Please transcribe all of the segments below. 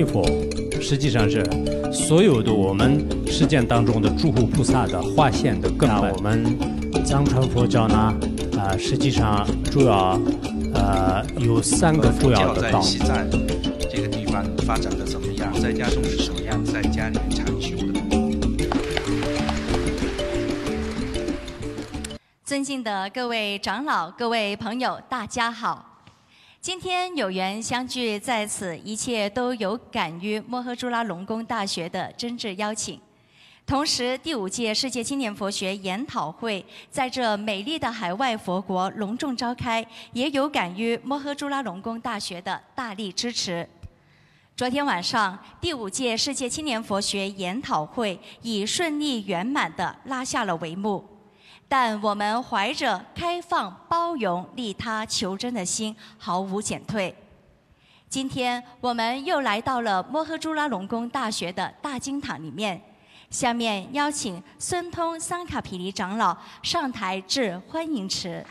弥佛，实际上是所有的我们实践当中的诸护菩萨的化现的根本。我们藏传佛教呢，实际上主要有3个主要的道。 在西藏这个地方发展的怎么样？在家中是什么样？在家里面禅修的。 尊敬的各位长老、各位朋友，大家好！今天有缘相聚在此，一切都有感于摩诃诸拉隆功大学的真挚邀请。同时，第5届世界青年佛学研讨会在这美丽的海外佛国隆重召开，也有感于摩诃诸拉隆功大学的大力支持。昨天晚上，第5届世界青年佛学研讨会已顺利圆满地拉下了帷幕。但我们怀着开放、包容、利他、求真的心，毫无减退。今天我们又来到了摩诃诸拉隆功大学的大经堂里面，下面邀请孙通桑卡毗尼长老上台致欢迎词。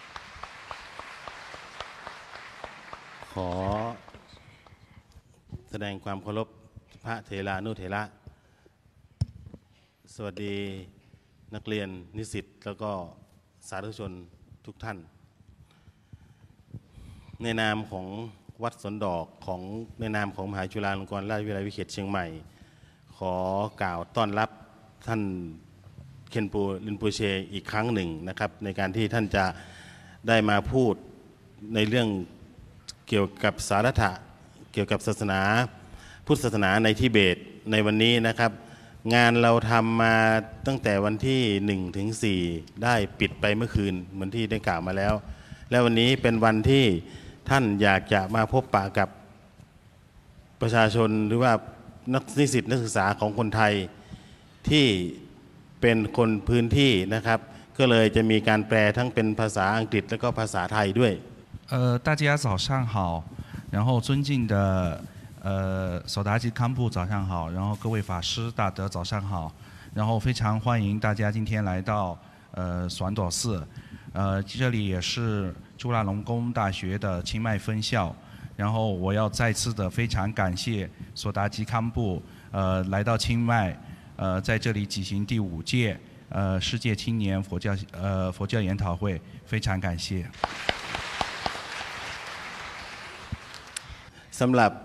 ขอแสดงความเคารพพระเถรานุเถระสวัสดีนักเรียนนิสิตแล้วก็สาธุชนทุกท่านในนามของวัดสวนดอกของในนามของมหาจุฬาลงกรณราชวิทยาลัยวิเขตเชียงใหม่ขอกล่าวต้อนรับท่านเคนปูรินโปเชอีกครั้งหนึ่งนะครับในการที่ท่านจะได้มาพูดในเรื่องเกี่ยวกับสาระเกี่ยวกับศาสนาพุทธศาสนาในทิเบตในวันนี้นะครับงานเราทำมาตั้งแต่วันที่1 ถึง 4ได้ปิดไปเมื่อคืนเหมือนที่ได้กล่าวมาแล้วและวันนี้เป็นวันที่ท่านอยากจะมาพบปะกับประชาชนหรือว่านักนิสิตนักศึกษาของคนไทยที่เป็นคนพื้นที่นะครับก็เลยจะมีการแปลทั้งเป็นภาษาอังกฤษและก็ภาษาไทยด้วย大家早上好，然后尊敬的索达吉康布早上好，然后各位法师大德早上好，然后非常欢迎大家今天来到爽朵寺，这里也是朱拉隆功大学的清迈分校，然后我要再次的非常感谢索达吉康布来到清迈，在这里举行第5届世界青年佛教研讨会，非常感谢。 สำหรับ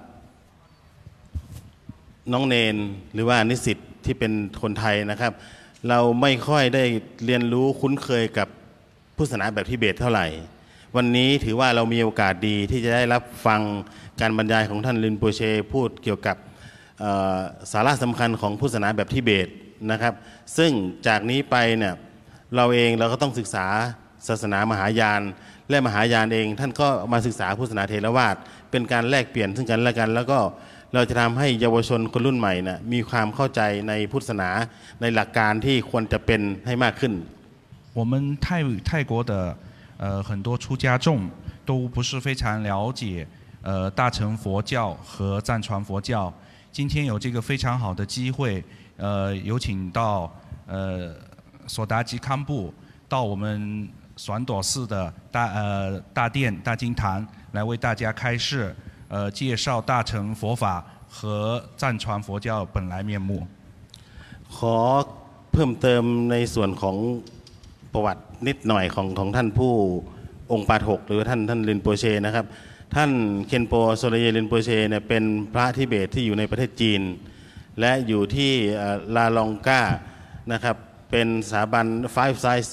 น้องเนนหรือว่านิสิตที่เป็นคนไทยนะครับเราไม่ค่อยได้เรียนรู้คุ้นเคยกับพุทธศาสนาแบบทิเบตเท่าไหร่วันนี้ถือว่าเรามีโอกาสดีที่จะได้รับฟังการบรรยายของท่านรินโปเชพูดเกี่ยวกับสาระสำคัญของพุทธศาสนาแบบทิเบตนะครับซึ่งจากนี้ไปเนี่ยเราก็ต้องศึกษาศาสนามหายานและมหายานเองท่านก็มาศึกษาพุทธศาสนาเถรวาทเป็นการแลกเปลี่ยนซึ่งกันและกันแล้วก็เราจะทำให้เยาวชนคนรุ่นใหม่นะมีความเข้าใจในพุทธศาสนาในหลักการที่ควรจะเป็นให้มากขึ้น我们泰国的很多出家众都不是非常了解大乘佛教和藏传佛教今天有这个非常好的机会有请到索达吉康布到我们爽朵寺的大殿大经堂来为大家开示介绍大乘佛法和藏传佛教本来面目ขอเพิ่มเติมในส่วนของประวัตินิดหน่อยของท่านผู้องค์ปาฐกหรือท่านรินโปเชนะครับท่านเคนโปโซเลเยรินโปเชเนี่ยเป็นพระทิเบตที่อยู่ในประเทศจีนและอยู่ที่ลาลองกานะครับเป็นสถาบัน Five Size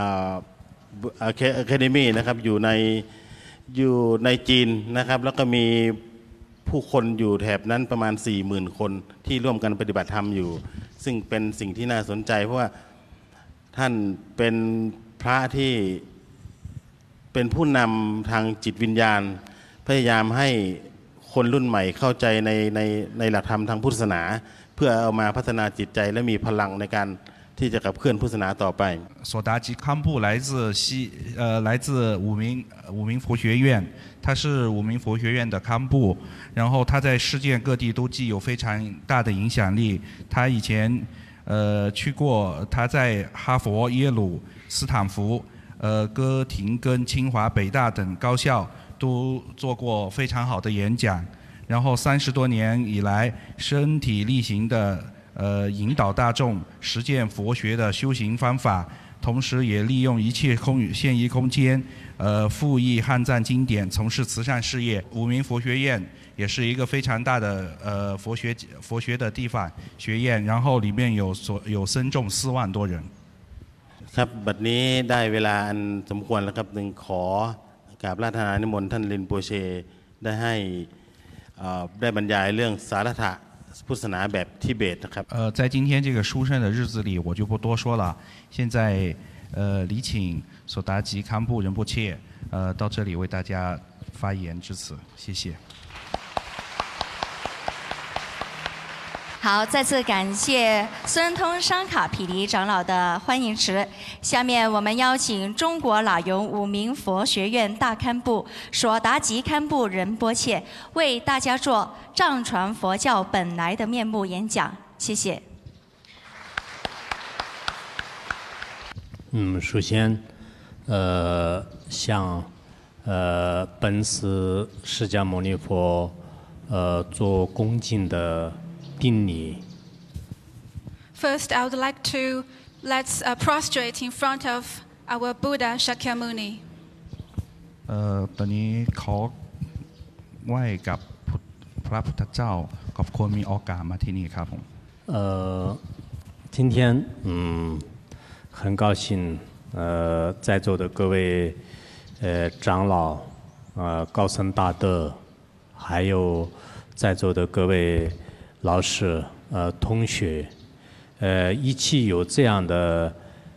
Academy นะครับอยู่ในจีนนะครับแล้วก็มีผู้คนอยู่แถบนั้นประมาณ 40,000 คนที่ร่วมกันปฏิบัติธรรมอยู่ซึ่งเป็นสิ่งที่น่าสนใจเพราะว่าท่านเป็นพระที่เป็นผู้นำทางจิตวิญญาณพยายามให้คนรุ่นใหม่เข้าใจในหลักธรรมทางพุทธศาสนาเพื่อเอามาพัฒนาจิตใจและมีพลังในการที่จะขับเคลื่อนพุทธศาสนาต่อไป索达吉康布来自五明佛学院他是五明佛学院的康布然后他在世界各地都具有非常大的影响力他以前去过他在哈佛耶鲁斯坦福哥廷根清华北大等高校都做过非常好的演讲然后30多年以来身体力行的引导大众实践佛学的修行方法，同时也利用一切现役空间复译汉藏经典，从事慈善事业。五明佛学院也是一个非常大的佛学的地方学院，然后里面有僧众4万多人。 ครับบัดนี้ได้เวลาอันสมควรแล้วครับจึงขอกราบราชนานิมนต์ท่านลินโปเชได้บรรยายเรื่องสาระพุทธศาสนาแบบทิเบตนะครับ在今天这个殊胜的日子里，我就不多说了。现在礼请索达吉康布仁波切到这里为大家发言致辞，谢谢。 好，再次感谢孙通商卡毗黎长老的欢迎词。下面我们邀请中国喇拥五明佛学院大堪布索达吉堪布仁波切为大家做藏传佛教本来的面目演讲，谢谢。 首先，向本师释迦牟尼佛做恭敬的顶礼。 First, I would like to let's prostrate in front of our Buddha Shakyamuni. ตอนนี้ขอไหว้กับพระพุทธเจ้าขอบคุณมีโอกาสมาที่นี่ครับผม。 今天很高兴在座的各位长老高僧大德，还有在座的各位老师同学，一起有这样的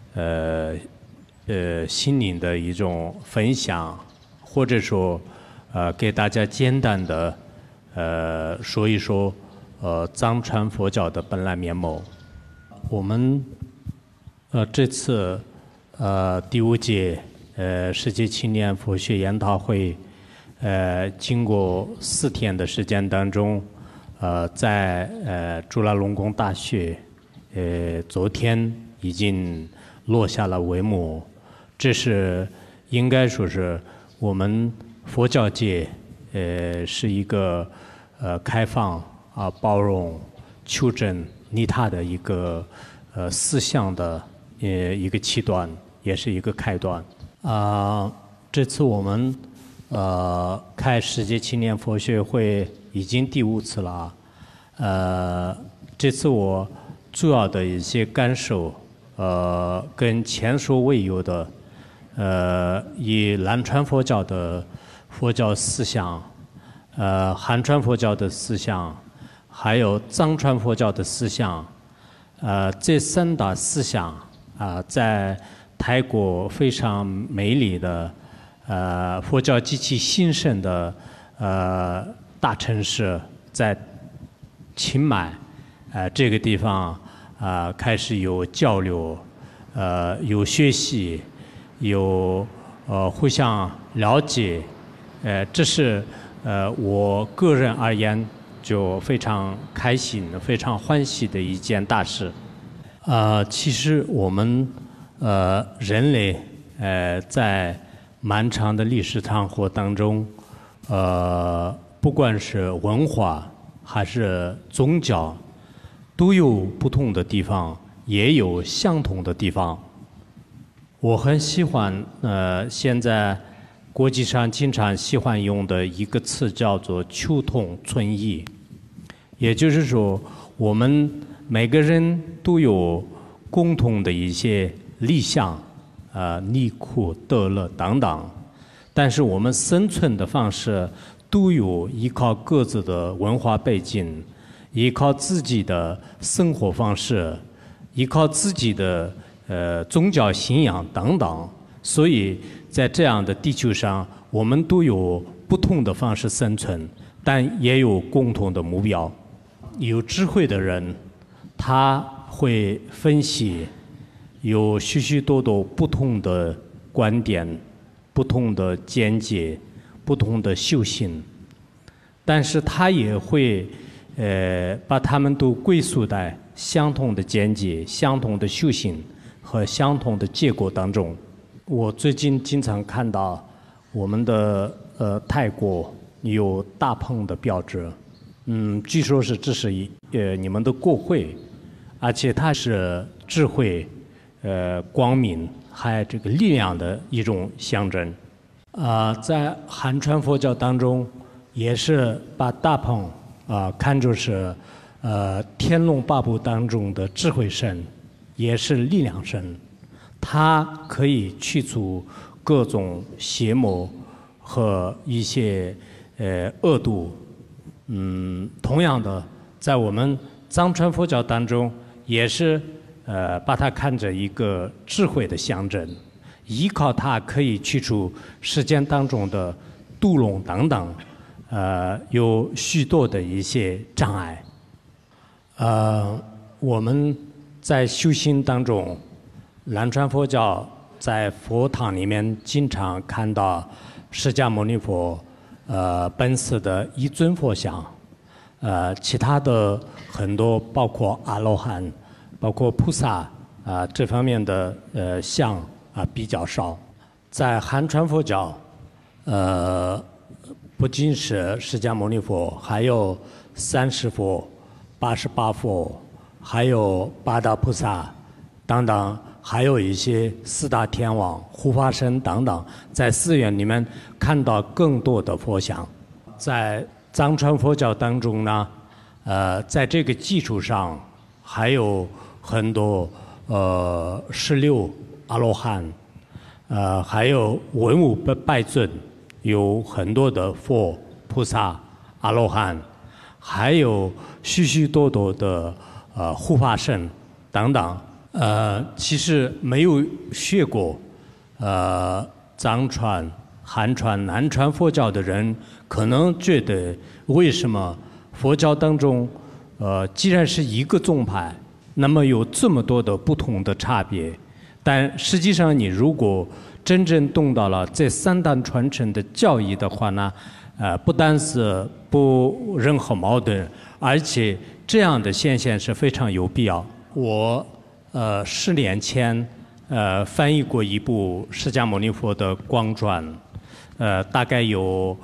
心灵的一种分享，或者说给大家简单的说一说藏传佛教的本来面目。我们这次第5届世界青年佛学研讨会，经过4天的时间当中，在朱拉隆功大学，昨天已经落下了帷幕。这是应该说是我们佛教界是一个开放包容、求真、利他的一个思想的一个起端，也是一个开端。这次我们开世界青年佛学会已经第5次了。这次我主要的一些感受，跟前所未有的，以南传佛教的佛教思想，汉传佛教的思想，还有藏传佛教的思想，这3大思想在泰国非常美丽的佛教极其兴盛的大城市，在清迈这个地方开始有交流，有学习，有互相了解，这是我个人而言就非常开心、非常欢喜的一件大事。其实我们人类在漫长的历史长河当中，不管是文化还是宗教，都有不同的地方，也有相同的地方。我很喜欢现在国际上经常喜欢用的一个词叫做求同存异，也就是说我们每个人都有共同的一些理想，利苦得乐等等，但是我们生存的方式都有依靠各自的文化背景，依靠自己的生活方式，依靠自己的宗教信仰等等，所以在这样的地球上，我们都有不同的方式生存，但也有共同的目标。有智慧的人，他会分析有许许多多不同的观点、不同的见解、不同的修行，但是他也会把他们都归宿在相同的见解、相同的修行和相同的结果当中。我最近经常看到我们的泰国有大鹏的标志， 据说是这是你们的国会，而且它是智慧、光明还有这个力量的一种象征。在汉传佛教当中，也是把大鹏看作是天龙八部当中的智慧神，也是力量神，它可以去除各种邪魔和一些恶毒。同样的，在我们藏传佛教当中，也是把它看着一个智慧的象征，依靠它可以去除世间当中的毒龙等等，有许多的一些障碍。我们在修行当中，南传佛教在佛堂里面经常看到释迦牟尼佛本师的一尊佛像，其他的很多包括阿罗汉、包括菩萨这方面的像比较少。在汉传佛教，不仅是释迦牟尼佛，还有30佛、88佛，还有八大菩萨等等，还有一些四大天王、护法神等等，在寺院里面看到更多的佛像。在藏传佛教当中呢，在这个基础上，还有很多16阿罗汉，还有文武百尊，有很多的佛、菩萨、阿罗汉，还有许许多多的护法神等等。其实没有学过藏传、汉传、南传佛教的人，可能觉得为什么佛教当中，既然是一个宗派，那么有这么多的不同的差别？但实际上，你如果真正动到了这3代传承的教义的话呢，不单是不任何矛盾，而且这样的现象是非常有必要。我10年前翻译过一部释迦牟尼佛的光传，大概有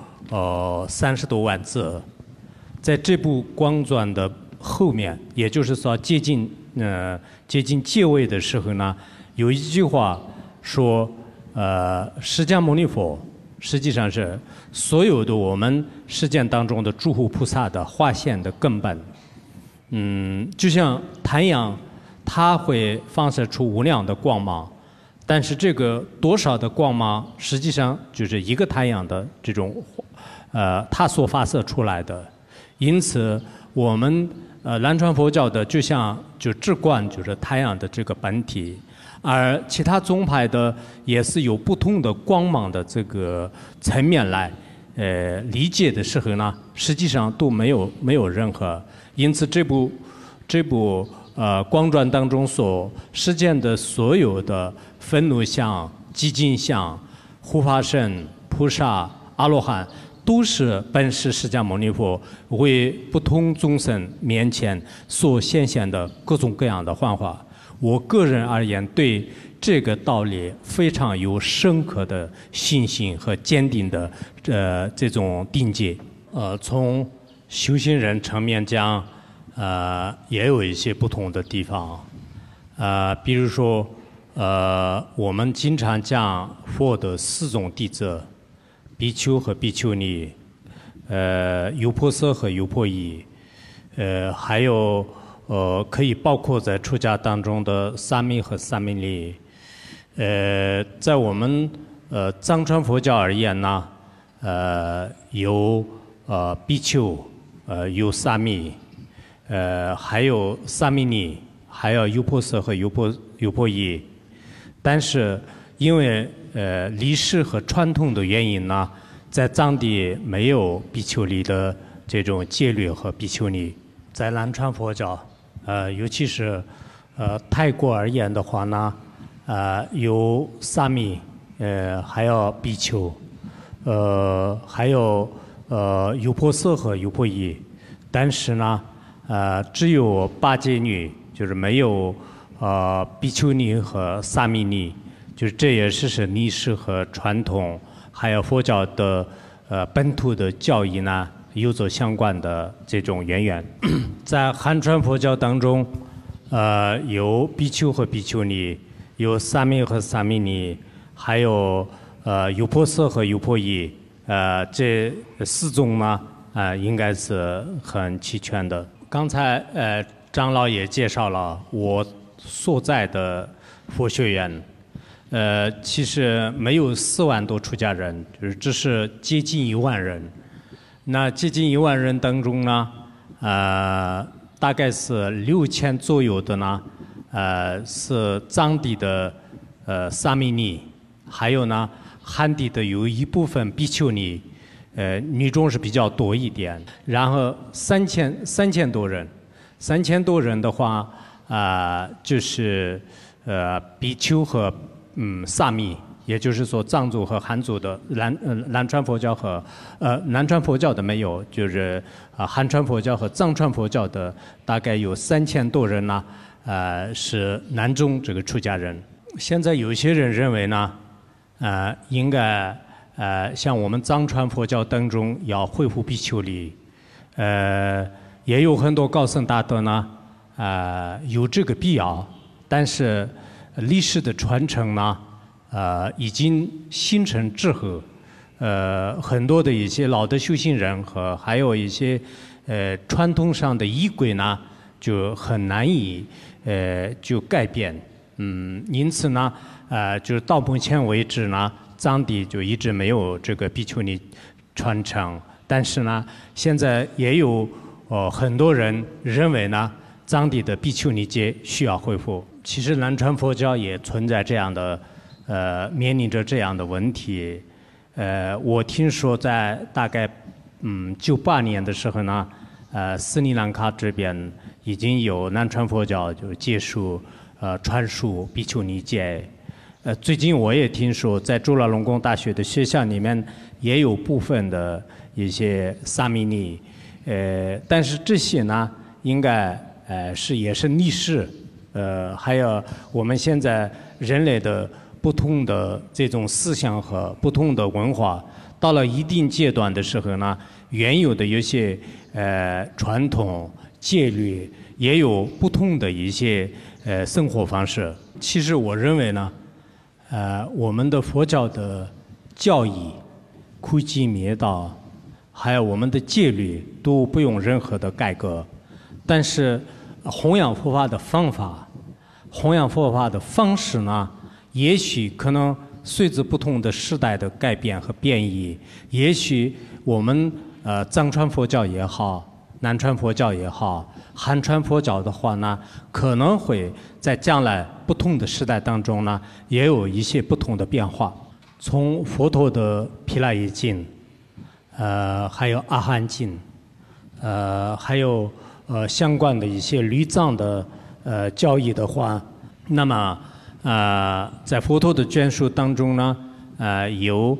30多万字。在这部光传的后面，也就是说接近结尾的时候呢，有一句话说，释迦牟尼佛实际上是所有的我们世间当中的诸佛菩萨的化现的根本。就像太阳，它会放射出无量的光芒，但是这个多少的光芒，实际上就是一个太阳的这种它所发射出来的。因此，我们南传佛教的就至观就是太阳的这个本体，而其他宗派的也是有不同的光芒的这个层面来理解的时候呢，实际上都没有任何。因此这部光传当中所实践的所有的愤怒像、寂静像、护法神、菩萨、阿罗汉，都是本师释迦牟尼佛为不同众生面前所显现的各种各样的幻化。我个人而言，对这个道理非常有深刻的信心和坚定的这种定解。从修行人层面讲，也有一些不同的地方。比如说，我们经常讲佛的4种弟子，比丘和比丘尼，优婆塞和优婆夷，还有可以包括在出家当中的沙弥和沙弥尼。在我们藏传佛教而言呢，有比丘，有沙弥，还有沙弥尼，还有优婆塞和优婆夷。但是因为历史和传统的原因呢，在藏地没有比丘尼的这种戒律和比丘尼。在南传佛教，尤其是泰国而言的话呢，有沙弥，还有比丘，还有优婆塞和优婆夷。但是呢，只有八戒女，就是没有比丘尼和沙弥尼。就是这也是历史和传统，还有佛教的本土的教义呢， 有着相关的这种渊源。在汉传佛教当中，有比丘和比丘尼，有沙弥和沙弥尼，还有优婆塞和优婆夷，这4种呢，应该是很齐全的。刚才长老也介绍了我所在的佛学院，其实没有4万多出家人，就是只是接近1万人。那接近1万人当中呢，大概是6000左右的呢，是藏地的沙弥尼，还有呢汉地的有一部分比丘尼，女众是比较多一点。然后3000多人，3000多人的话，就是比丘和萨弥，也就是说藏族和汉族的南传佛教和南传佛教的没有，就是汉传佛教和藏传佛教的大概有3000多人呢，是南宗这个出家人。现在有些人认为呢，应该像我们藏传佛教当中要恢复比丘尼，也有很多高僧大德呢，有这个必要，但是历史的传承呢，已经形成滞后，很多的一些老的修行人和还有一些传统上的仪轨呢，就很难以就改变。因此呢，就是到目前为止呢，藏地就一直没有这个比丘尼传承。但是呢，现在也有很多人认为呢，藏地的比丘尼戒需要恢复。其实南传佛教也存在这样的面临着这样的问题。我听说在大概98年的时候呢，斯里兰卡这边已经有南传佛教就结束传输比丘尼戒。最近我也听说在朱拉隆功大学的学校里面也有部分的一些萨弥尼，但是这些呢，应该也是历史，还有我们现在人类的不同的这种思想和不同的文化，到了一定阶段的时候呢，原有的有些传统戒律也有不同的一些生活方式。其实我认为呢，我们的佛教的教义、苦集灭道，还有我们的戒律都不用任何的改革，但是弘扬佛法的方法、弘扬佛法的方式呢，也许可能随着不同的时代的改变和变异，也许我们藏传佛教也好，南传佛教也好，汉传佛教的话呢，可能会在将来不同的时代当中呢，也有一些不同的变化。从佛陀的毗拉耶经，还有阿含经，还有相关的一些律藏的教义的话，那么在佛陀的眷属当中呢，有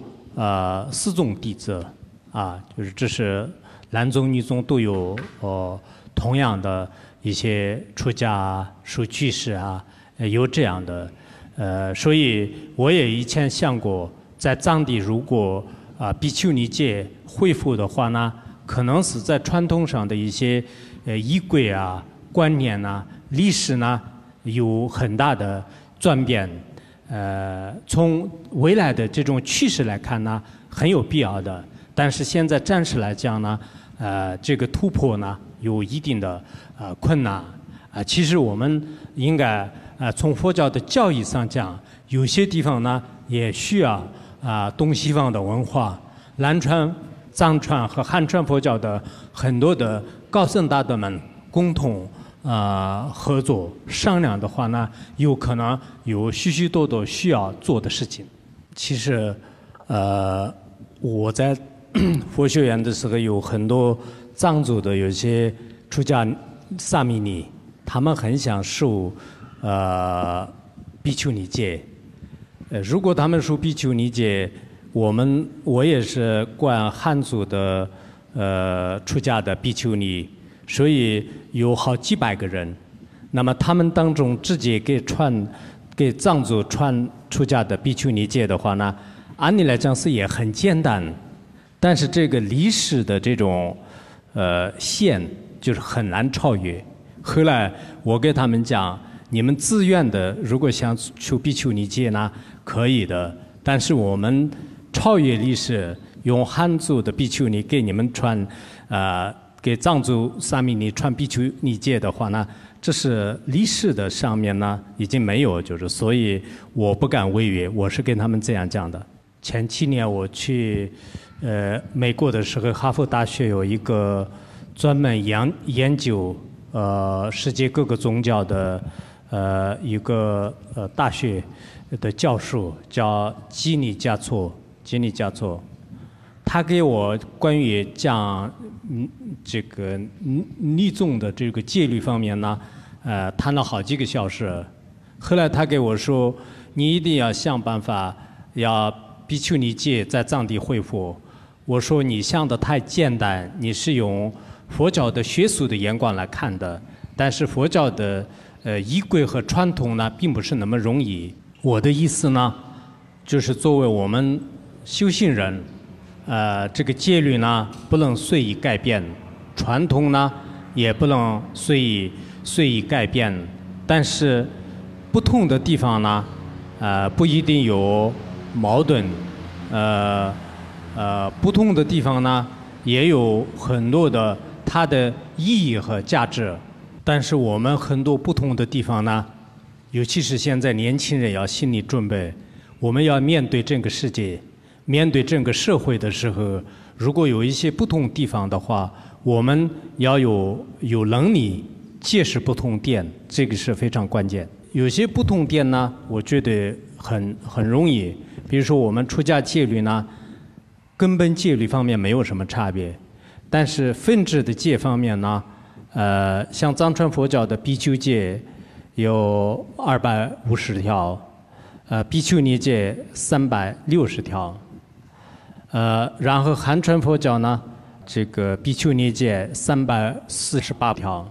4种弟子就是这是男宗女宗都有同样的一些出家受居士有这样的所以我也以前想过，在藏地如果比丘尼戒恢复的话呢，可能是在传统上的一些仪轨观念历史呢有很大的转变。从未来的这种趋势来看呢，很有必要的。但是现在暂时来讲呢，这个突破呢有一定的困难。其实我们应该从佛教的教义上讲，有些地方呢也需要东西方的文化，南传、藏传和汉传佛教的很多的高僧大德们共同合作商量的话呢，有可能有许许多多需要做的事情。其实我在佛学院的时候，有很多藏族的有些出家萨弥尼，他们很想受比丘尼戒。如果他们受比丘尼戒，我也是观汉族的出家的比丘尼，所以有好几百个人。那么他们当中直接给藏族传出家的比丘尼戒的话呢，按理来讲是也很简单。但是这个历史的这种线，就是很难超越。后来我给他们讲，你们自愿的，如果想求比丘尼戒呢，可以的。但是我们超越历史，用汉族的比丘尼给你们穿，给藏族萨弥尼穿比丘尼戒的话呢，这是历史的上面呢已经没有，就是所以我不敢违约，我是跟他们这样讲的。前7年我去美国的时候，哈佛大学有一个专门研究世界各个宗教的一个大学的教授叫基尼加措，他给我关于讲这个逆宗的这个戒律方面呢，谈了好几个小时。后来他给我说，你一定要想办法要比丘尼戒在藏地恢复。我说你想的太简单，你是用佛教的学术的眼光来看的，但是佛教的仪轨和传统呢，并不是那么容易。我的意思呢，就是作为我们修行人，这个戒律呢不能随意改变，传统呢也不能随意改变，但是不同的地方呢，不一定有矛盾，不同的地方呢也有很多的它的意义和价值，但是我们很多不同的地方呢，尤其是现在年轻人要心理准备，我们要面对这个世界，面对整个社会的时候，如果有一些不同地方的话，我们要有能力揭示不同点，这个是非常关键。有些不同点呢，我觉得很容易，比如说我们出家戒律呢，根本戒律方面没有什么差别，但是分支的戒方面呢，像藏传佛教的比丘戒有250条，比丘尼戒360条，然后汉传佛教呢，这个比丘尼戒348条，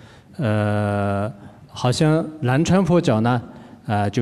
好像南传佛教呢，就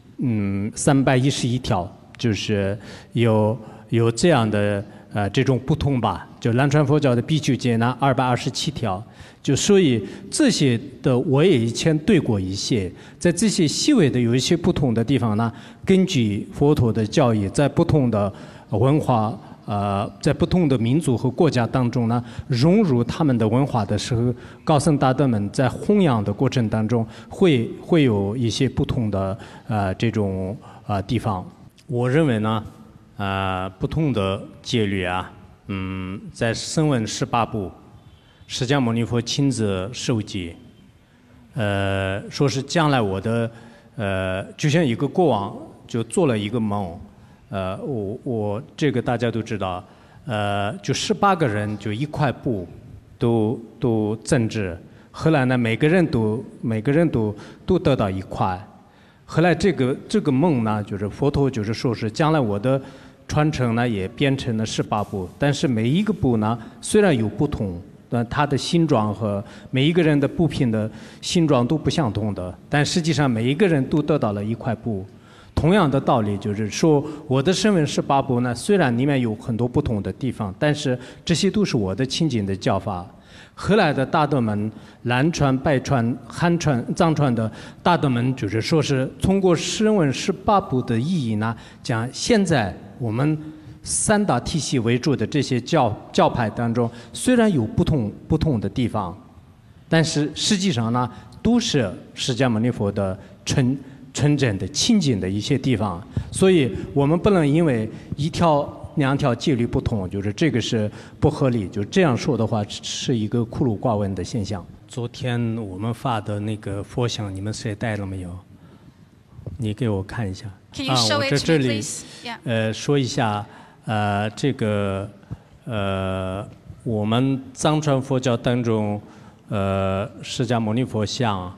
311条，就是有这样的这种不同吧。就南传佛教的比丘戒呢227条，就所以这些的我也以前对过一些，在这些细微的有一些不同的地方呢，根据佛陀的教义，在不同的文化在不同的民族和国家当中呢，融入他们的文化的时候，高僧大德们在弘扬的过程当中会有一些不同的这种地方。我认为呢，不同的戒律啊，在声闻18部，释迦牟尼佛亲自授记，说是将来我的就像一个国王就做了一个梦。我这个大家都知道，就18个人就一块布都增值，后来呢每个人都得到一块，后来这个梦呢，就是佛陀就是说是将来我的传承呢也变成了18部，但是每一个布呢虽然有不同，但它的形状和每一个人的布品的形状都不相同的，但实际上每一个人都得到了一块布。同样的道理就是说，我的声闻18部呢，虽然里面有很多不同的地方，但是这些都是我的亲近的教法。后来的大德们，南传、北传、汉传、藏传的大德们，就是说是通过声闻18部的意义呢，讲现在我们3大体系为主的这些教派当中，虽然有不同的地方，但是实际上呢，都是释迦牟尼佛的纯正的亲近的一些地方，所以我们不能因为1条2条戒律不同，就是这个是不合理，就这样说的话是一个孤陋寡闻的现象。昨天我们发的那个佛像，你们谁带了没有？你给我看一下。 Can you show it to me, please? Yeah. 说一下，这个我们藏传佛教当中，释迦牟尼佛像，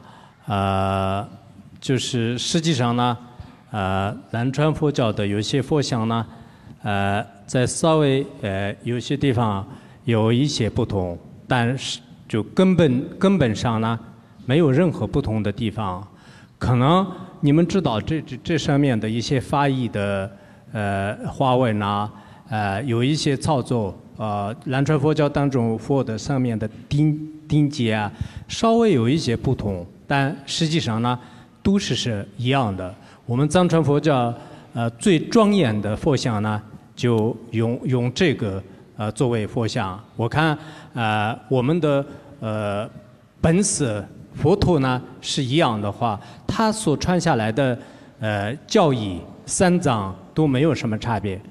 就是实际上呢，南传佛教的有些佛像呢，在稍微有些地方有一些不同，但是就根本上呢，没有任何不同的地方。可能你们知道这上面的一些发音的花纹啊，有一些操作， 南传佛教当中佛的上面的钉结啊，稍微有一些不同，但实际上呢，都是一样的。我们藏传佛教最庄严的佛像呢，就用这个作为佛像。我看我们的本色佛陀呢是一样的话，他所传下来的教义三藏都没有什么差别。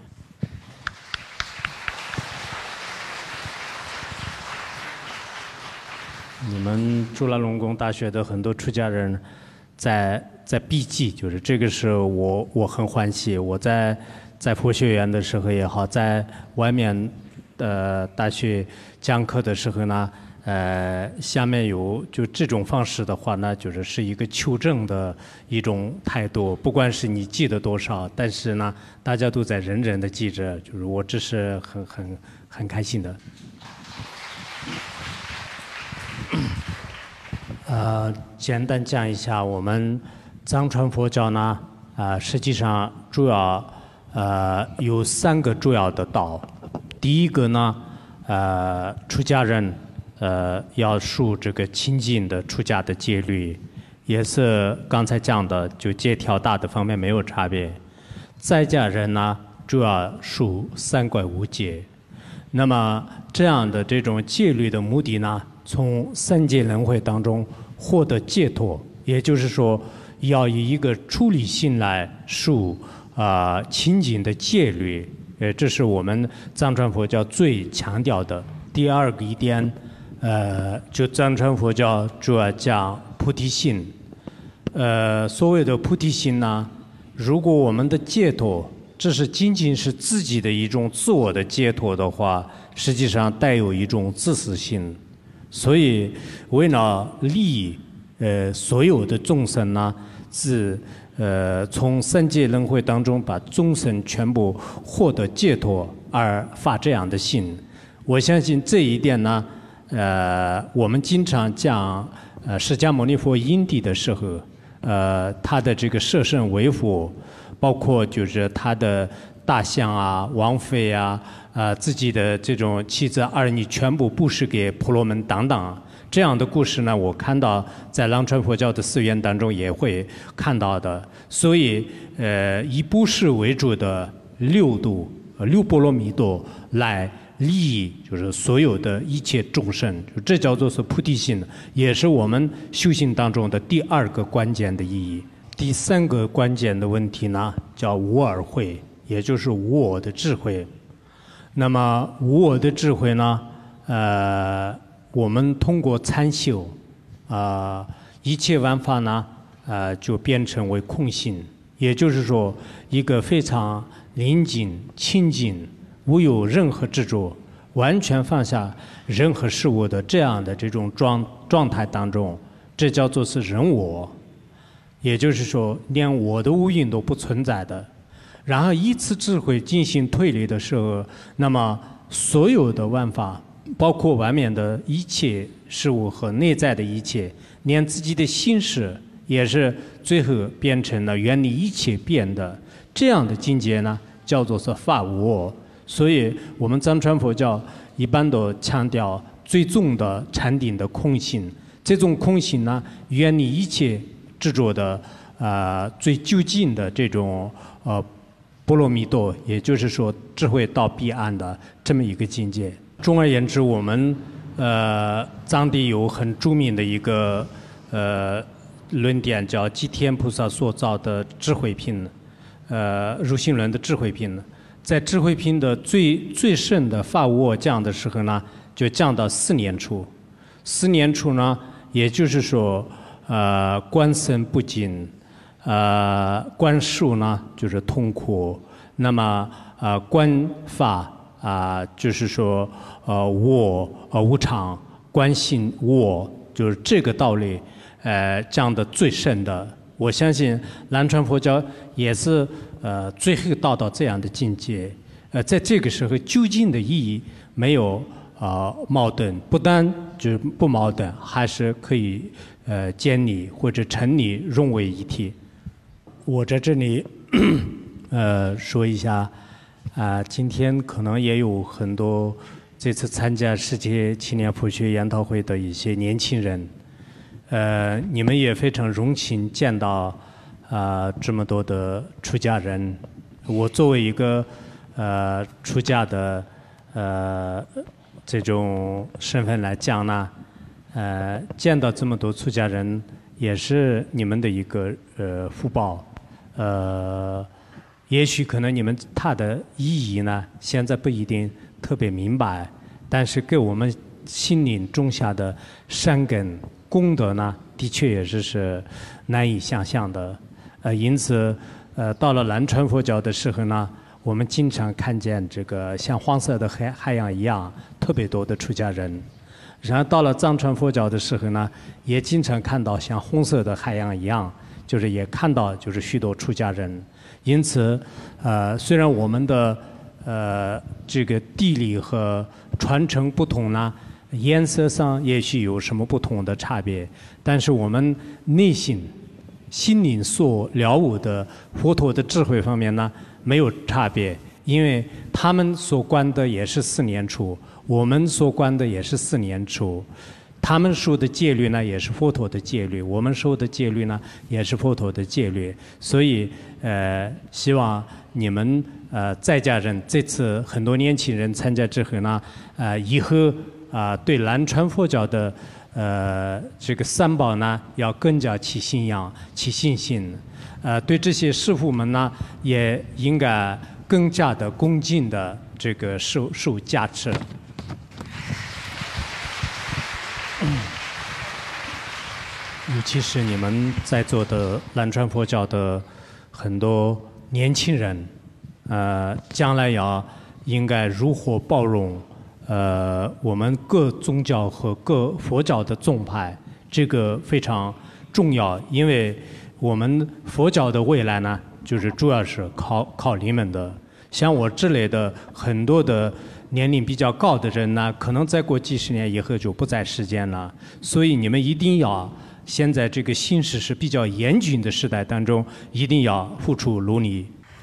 你们朱拉隆功大学的很多出家人在笔记，就是这个是我很欢喜。我在佛学院的时候也好，在外面大学讲课的时候呢，下面有就这种方式的话呢，是一个求证的一种态度。不管是你记得多少，但是呢，大家都在认真的记着，就是我这是很开心的。简单讲一下，我们藏传佛教呢，实际上主要有3个主要的道。第一个呢，出家人要守这个清净的出家的戒律，也是刚才讲的，就戒条大的方面没有差别。在家人呢，主要守3观5戒。那么这样的这种戒律的目的呢，从3界轮回当中获得解脱，也就是说，要以一个出离心来守清净的戒律。这是我们藏传佛教最强调的。第二个一点，就藏传佛教主要讲菩提心。所谓的菩提心呢，如果我们的解脱，这是仅仅是自己的一种自我的解脱的话，实际上带有一种自私心。所以为了利益所有的众生呢，从3界轮回当中把众生全部获得解脱而发这样的心。我相信这一点呢，我们经常讲释迦牟尼佛因地的时候，他的这个舍身为佛，包括就是他的大象啊、王妃啊、自己的这种妻子儿女全部布施给婆罗门等等，这样的故事呢，我看到在南传佛教的寺院当中也会看到的。所以，以布施为主的6度、6波罗蜜多来利益，就是所有的一切众生，这叫做是菩提心，也是我们修行当中的第2个关键的意义。第3个关键的问题呢，叫无我慧，也就是无我的智慧。那么无我的智慧呢，我们通过参修，一切万法呢，就变成为空性，也就是说，一个非常宁静、清净，无有任何执着，完全放下任何事物的这样的这种状态当中，这叫做是人我。也就是说，连我的无因都不存在的。然后依此智慧进行推理的时候，那么所有的万法，包括外面的一切事物和内在的一切，连自己的心识也是最后变成了远离一切变的这样的境界呢，叫做是法无我。所以我们藏传佛教一般都强调最终的禅定的空性。这种空性呢，远离一切执着的最究竟的这种波罗蜜多，也就是说智慧到彼岸的这么一个境界。总而言之，我们藏地有很著名的一个论点，叫吉天菩萨所造的智慧品，入心论的智慧品。在智慧品的最深的法无我降的时候呢，就降到4念处。4念处呢，也就是说，观身不净，观受呢就是痛苦，那么观法就是说我无常，观心我，就是这个道理讲的最深的。我相信南传佛教也是最后到这样的境界。在这个时候，究竟的意义没有矛盾，不但就是不矛盾，还是可以建立或者成立融为一体。我在这里说一下，今天可能也有很多这次参加世界青年佛学研讨会的一些年轻人，你们也非常荣幸见到这么多的出家人。我作为一个出家的这种身份来讲呢，见到这么多出家人，也是你们的一个福报。也许可能你们它的意义呢，现在不一定特别明白，但是给我们心灵种下的善根功德呢，的确也是难以想象的。因此，到了南传佛教的时候呢，我们经常看见这个像黄色的海洋一样特别多的出家人。然后到了藏传佛教的时候呢，也经常看到像红色的海洋一样，就是也看到就是许多出家人。因此，虽然我们的这个地理和传承不同呢，颜色上也许有什么不同的差别，但是我们内心心灵所了悟的佛陀的智慧方面呢，没有差别，因为他们所观的也是4年处，我们所观的也是4年处。他们说的戒律呢，也是佛陀的戒律；我们说的戒律呢，也是佛陀的戒律。所以，希望你们在家人这次很多年轻人参加之后呢，以后对南传佛教的这个三宝呢，要更加起信仰、起信心。对这些师父们呢，也应该更加的恭敬的这个受加持。尤其是你们在座的南传佛教的很多年轻人，将来应该如何包容我们各宗教和各佛教的宗派，这个非常重要，因为我们佛教的未来呢，就是主要是靠你们的。像我这类的很多的年龄比较高的人呢，可能再过几十年以后就不在世间了，所以你们一定要现在这个形势是比较严峻的时代当中，一定要付出努力。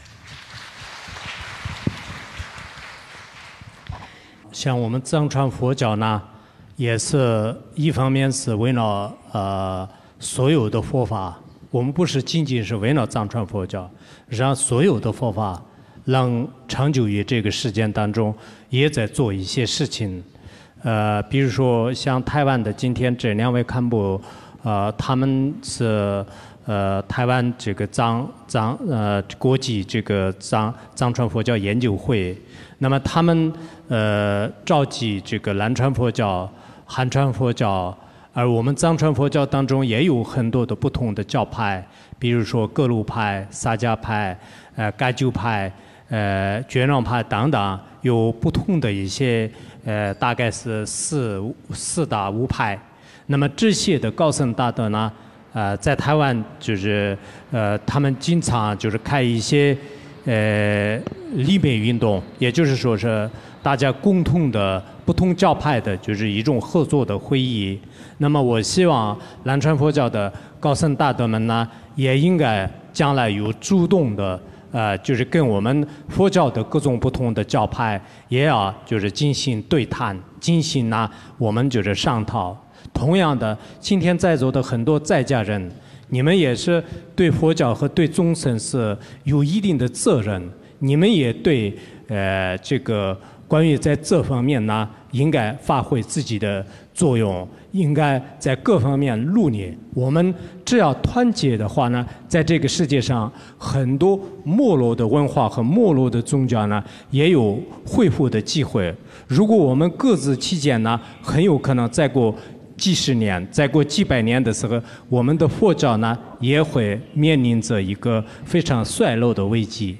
像我们藏传佛教呢，也是一方面是围绕所有的佛法，我们不是仅仅是围绕藏传佛教，让所有的佛法让长久于这个时间当中，也在做一些事情。比如说像台湾的今天这2位堪布，他们是台湾这个国际这个藏传佛教研究会，那么他们召集这个南传佛教、汉传佛教，而我们藏传佛教当中也有很多的不同的教派，比如说格鲁派、萨迦派、噶举派、觉让派等等，有不同的一些大概是四大5派。那么这些的高僧大德呢，在台湾就是他们经常就是开一些立美运动，也就是说是大家共同的不同教派的就是一种合作的会议。那么我希望南传佛教的高僧大德们呢，也应该将来有主动的就是跟我们佛教的各种不同的教派也要就是进行对谈，进行呢我们就是商讨。同样的，今天在座的很多在家人，你们也是对佛教和对众生是有一定的责任，你们也对这个关于在这方面呢，应该发挥自己的作用，应该在各方面努力。我们只要团结的话呢，在这个世界上很多没落的文化和没落的宗教呢，也有恢复的机会。如果我们各自期间呢，很有可能再过几十年，再过几百年的时候，我们的佛教呢也会面临着一个非常衰落的危机。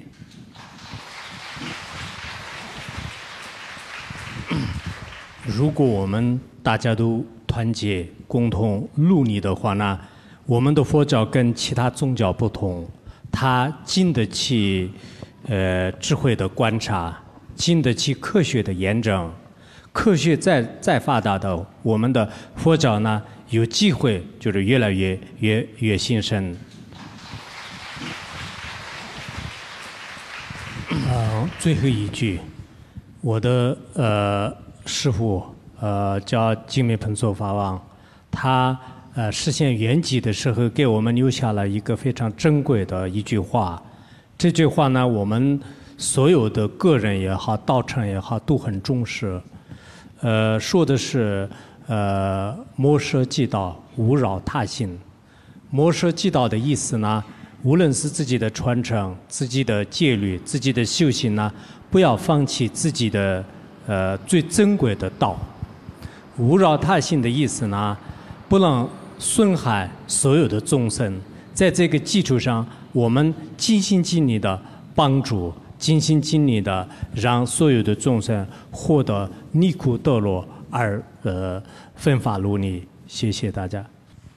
如果我们大家都团结、共同努力的话呢，我们的佛教跟其他宗教不同，它经得起智慧的观察，经得起科学的验证。科学再发达的，我们的佛教呢，有机会就是越来越兴盛。最后一句，我的师父，叫净灭盆座法王，他实现圆寂的时候，给我们留下了一个非常珍贵的一句话。这句话呢，我们所有的个人也好，道场也好，都很重视。说的是魔舍即道，勿扰他心。魔舍即道的意思呢，无论是自己的传承、自己的戒律、自己的修行呢，不要放弃自己的最珍贵的道。勿扰他心的意思呢，不能损害所有的众生。在这个基础上，我们尽心尽力的帮助，尽心尽力的让所有的众生获得离苦得乐而奋发努力。谢谢大家。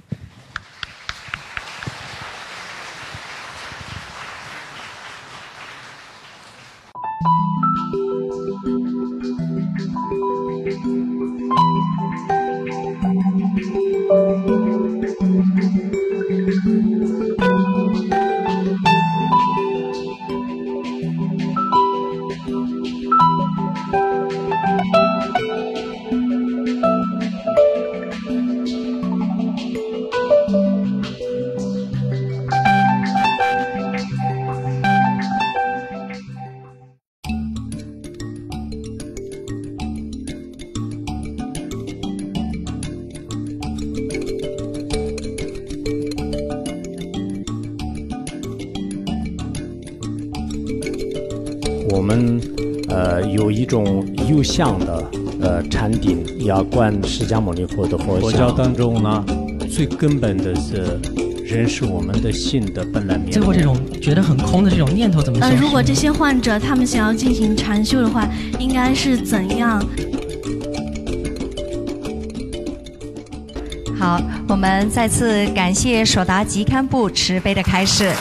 我们有一种有相的禅定，要观释迦牟尼佛的佛像。佛教当中呢，最根本的是认识我们的心的本来面目。 最后这种觉得很空的这种念头怎么修？ 如果这些患者他们想要进行禅修的话，应该是怎样？ 好，我们再次感谢手达吉堪布慈悲的开示。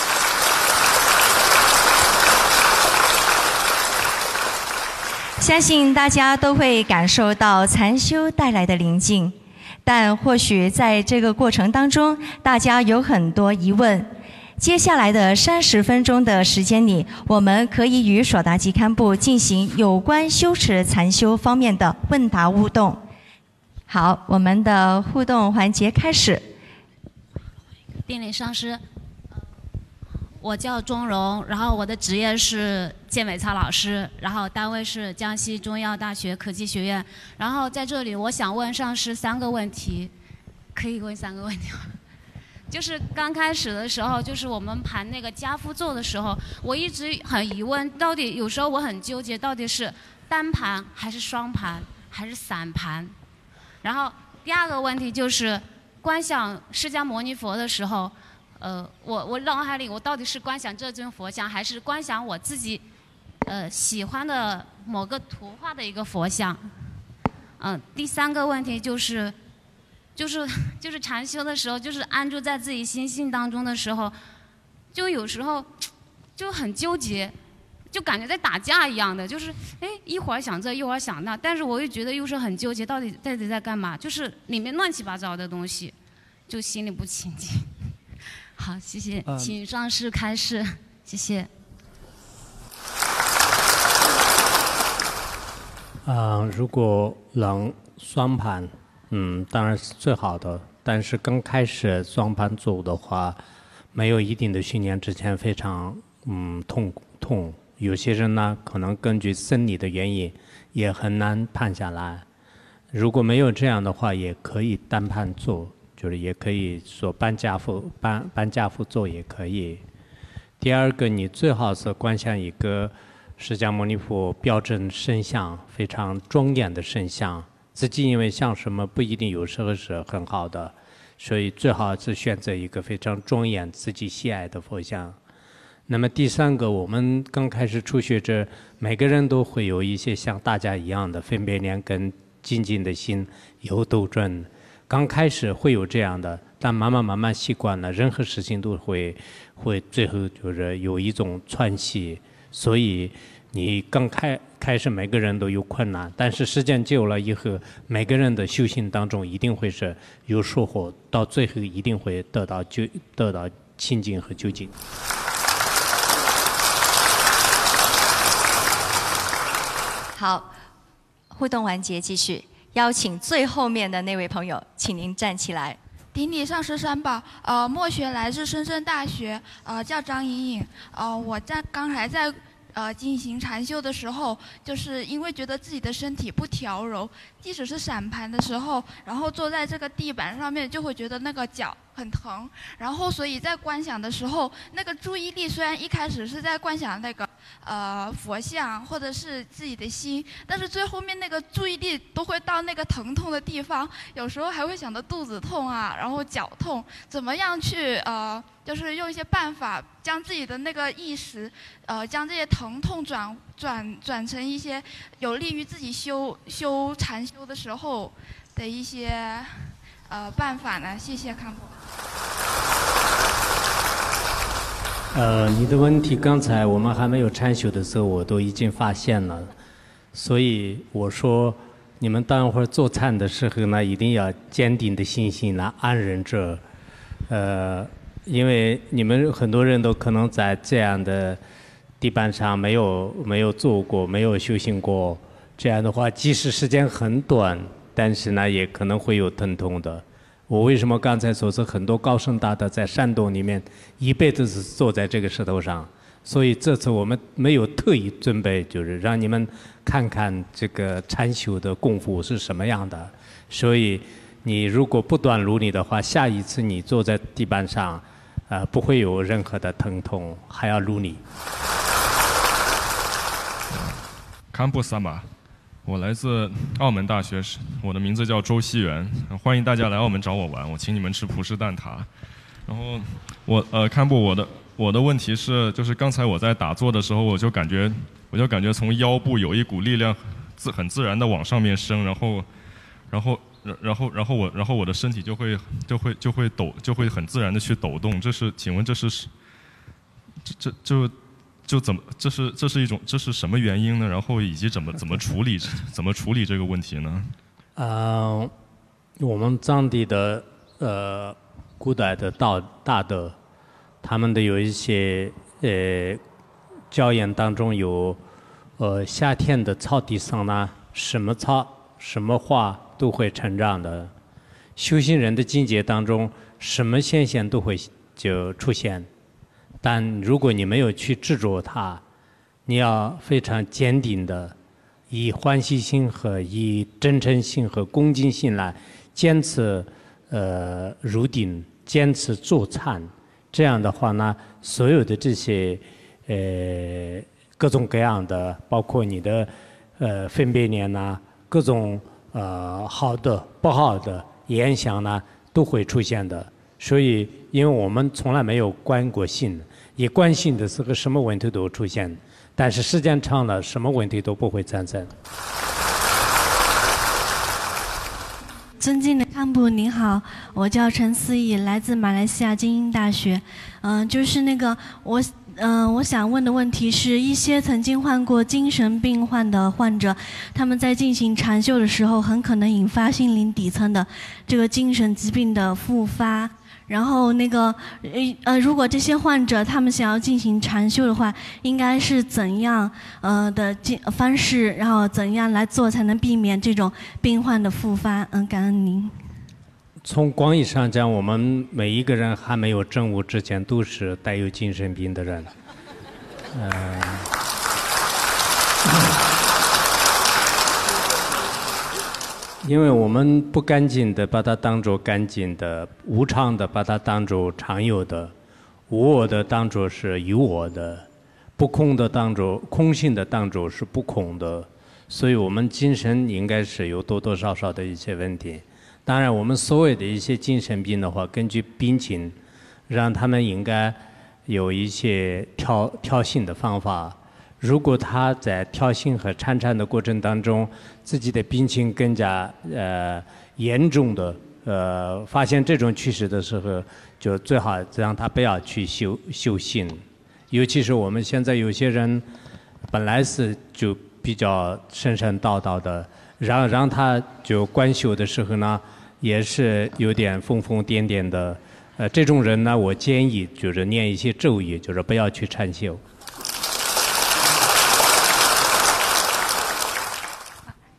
相信大家都会感受到禅修带来的宁静，但或许在这个过程当中，大家有很多疑问。接下来的30分钟的时间里，我们可以与手达吉堪布进行有关修持禅修方面的问答互动。好，我们的互动环节开始。 顶礼上师，我叫钟荣，然后我的职业是健美操老师，然后单位是江西中医药大学科技学院。然后在这里，我想问上师3个问题，可以问3个问题吗？就是刚开始的时候，就是我们盘那个家父咒的时候，我一直很疑问，到底有时候我很纠结，到底是单盘还是双盘还是散盘？然后第2个问题就是观想释迦牟尼佛的时候，我脑海里我到底是观想这尊佛像，还是观想我自己喜欢的某个图画的一个佛像？第3个问题就是禅修的时候，就是安住在自己心性当中的时候，就有时候就很纠结，就感觉在打架一样的，就是一会儿想这一会儿想那，但是我又觉得又是很纠结，到底在干嘛？就是里面乱七八糟的东西，就心里不清净。好，谢谢，请上师开示，谢谢。 如果能双盘，当然是最好的。但是刚开始双盘做的话，没有一定的训练之前非常痛。有些人呢，可能根据生理的原因，也很难盘下来。如果没有这样的话，也可以单盘做。就是也可以说搬家父做也可以。第2个，你最好是观想一个释迦牟尼佛标准圣像，非常庄严的圣像。自己因为像什么不一定有时候是很好的，所以最好是选择一个非常庄严、自己喜爱的佛像。那么第3个，我们刚开始初学者，每个人都会有一些像大家一样的分别念跟精进的心有斗争。刚开始会有这样的，但慢慢习惯了，任何事情都会最后就是有一种喘息。所以你刚开始每个人都有困难，但是时间久了以后，每个人的修行当中一定会是有收获，到最后一定会得到清净和究竟。 好， 互动环节继续，邀请最后面的那位朋友，请您站起来。 顶礼上师三宝，墨学来自深圳大学，叫张莹莹，我刚才在进行禅修的时候，就是因为觉得自己的身体不调柔，即使是散盘的时候，然后坐在这个地板上面，就会觉得那个脚很疼，然后所以在观想的时候，那个注意力虽然一开始是在观想那个佛像或者是自己的心，但是最后面那个注意力都会到那个疼痛的地方，有时候还会想到肚子痛啊，然后脚痛，怎么样去就是用一些办法将自己的那个意识，将这些疼痛转成一些有利于自己修禅修的时候的一些办法呢？谢谢康普。 你的问题刚才我们还没有禅修的时候，我都已经发现了，所以我说你们待会儿做禅的时候呢，一定要坚定的信心来安忍着，因为你们很多人都可能在这样的地板上没有坐过，没有修行过，这样的话，即使时间很短，但是呢，也可能会有疼痛的。我为什么刚才说是很多高僧大德在山洞里面一辈子是坐在这个石头上，所以这次我们没有特意准备，就是让你们看看这个禅修的功夫是什么样的。所以你如果不断努力的话，下一次你坐在地板上，不会有任何的疼痛，还要努力。 堪布萨玛，我来自澳门大学，我的名字叫周希元，欢迎大家来澳门找我玩，我请你们吃葡式蛋挞。然后堪布，我的问题是，就是刚才我在打坐的时候，我就感觉从腰部有一股力量很自然的往上面升，然后我的身体就会很自然的去抖动。请问这是这是什么原因呢？然后以及怎么处理这个问题呢？ 我们藏地的古代的大德，他们的有一些教言当中有夏天的草地上呢，什么草什么花都会成长的。修行人的境界当中，什么现象都会就出现。但如果你没有去执着它，你要非常坚定的以欢喜心和以真诚心和恭敬心来坚持入定，坚持坐禅。这样的话呢，所有的这些各种各样的，包括你的分别念呐，各种好的不好的言想呢，都会出现的。所以，因为我们从来没有观过性，一观性的时候，什么问题都出现，但是时间长了，什么问题都不会产生。 尊敬的堪布您好，我叫陈思怡，来自马来西亚精英大学。就是那个我想问的问题是，一些曾经患过精神病患的患者，他们在进行禅修的时候，很可能引发心灵底层的这个精神疾病的复发。然后那个如果这些患者他们想要进行禅修的话，应该是怎样的方式，然后怎样来做才能避免这种病患的复发？感恩您。 从广义上讲，我们每一个人还没有证悟之前，都是带有精神病的人。因为我们不干净的把它当作干净的，无常的把它当作常有的，无我的当作是有我的，不空的当作空性的当作是不空的，所以我们精神应该是有多多少少的一些问题。当然，我们所谓的一些精神病的话，根据病情，让他们应该有一些调性的方法。如果他在调性和参禅的过程当中，自己的病情更加严重的发现这种趋势的时候，就最好让他不要去修行。尤其是我们现在有些人本来是就比较神神叨叨的，让他就观修的时候呢，也是有点疯疯癫癫的。这种人呢，我建议就是念一些咒语，就是不要去禅修。 顶礼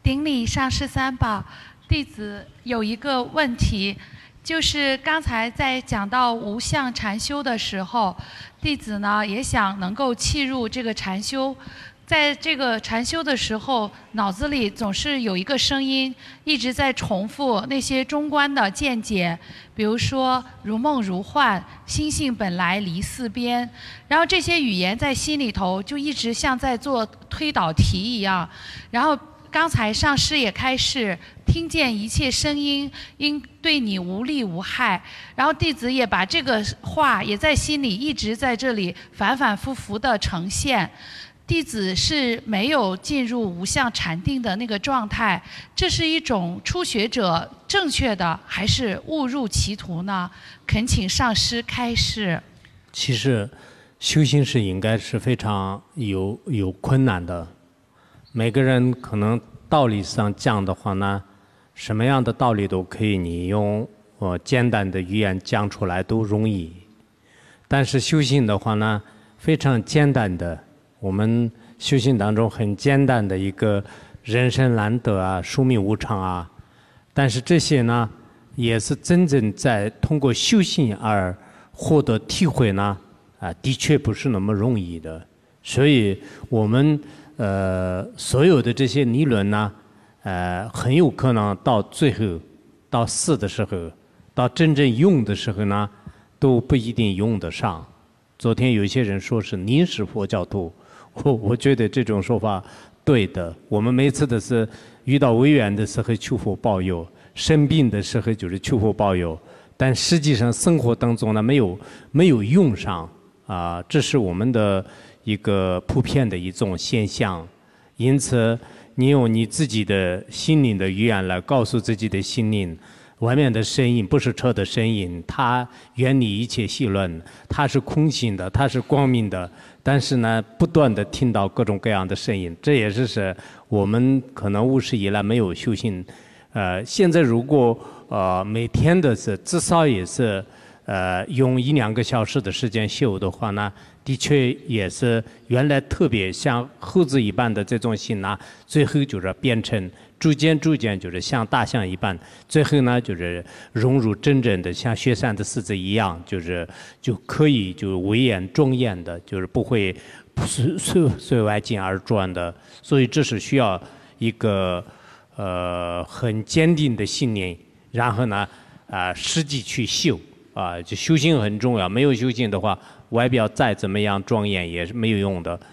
上师三宝，弟子有一个问题，就是刚才在讲到无相禅修的时候，弟子呢也想能够契入这个禅修。在这个禅修的时候，脑子里总是有一个声音一直在重复那些中观的见解，比如说如梦如幻，心性本来离四边，然后这些语言在心里头就一直像在做推导题一样。然后刚才上师也开示，听见一切声音应对你无利无害，然后弟子也把这个话也在心里一直在这里反反复复的呈现。弟子是没有进入无相禅定的那个状态，这是一种初学者正确的，还是误入歧途呢？恳请上师开示。 其实修行是应该是非常有困难的，每个人可能道理上讲的话呢，什么样的道理都可以你用简单的语言讲出来都容易，但是修行的话呢，非常简单的。我们修行当中很简单的一个人生难得啊，寿命无常啊，但是这些呢，也是真正在通过修行而获得体会呢，的确不是那么容易的。所以我们所有的这些理论呢，很有可能到最后到死的时候，到真正用的时候呢，都不一定用得上。昨天有些人说是临时佛教徒。我觉得这种说法对的。我们每次都是遇到危缘的时候求佛保佑，生病的时候就是求佛保佑，但实际上生活当中呢没有用上啊，这是我们的一个普遍的一种现象。因此，你用你自己的心灵的语言来告诉自己的心灵，外面的声音不是车的声音，它远离一切戏论，它是空性的，它是光明的。但是呢，不断的听到各种各样的声音，这也是我们可能无始以来没有修行。现在如果每天的是至少也是用1-2个小时的时间修的话呢，的确也是原来特别像猴子一般的这种心呢，最后就是变成逐渐就是像大象一般，最后呢就是融入真正的像雪山的狮子一样，就可以就威严庄严的，就是不会随外境而转的。所以这是需要一个很坚定的信念，然后呢实际去修啊，就修行很重要。没有修行的话，外表再怎么样庄严也是没有用的。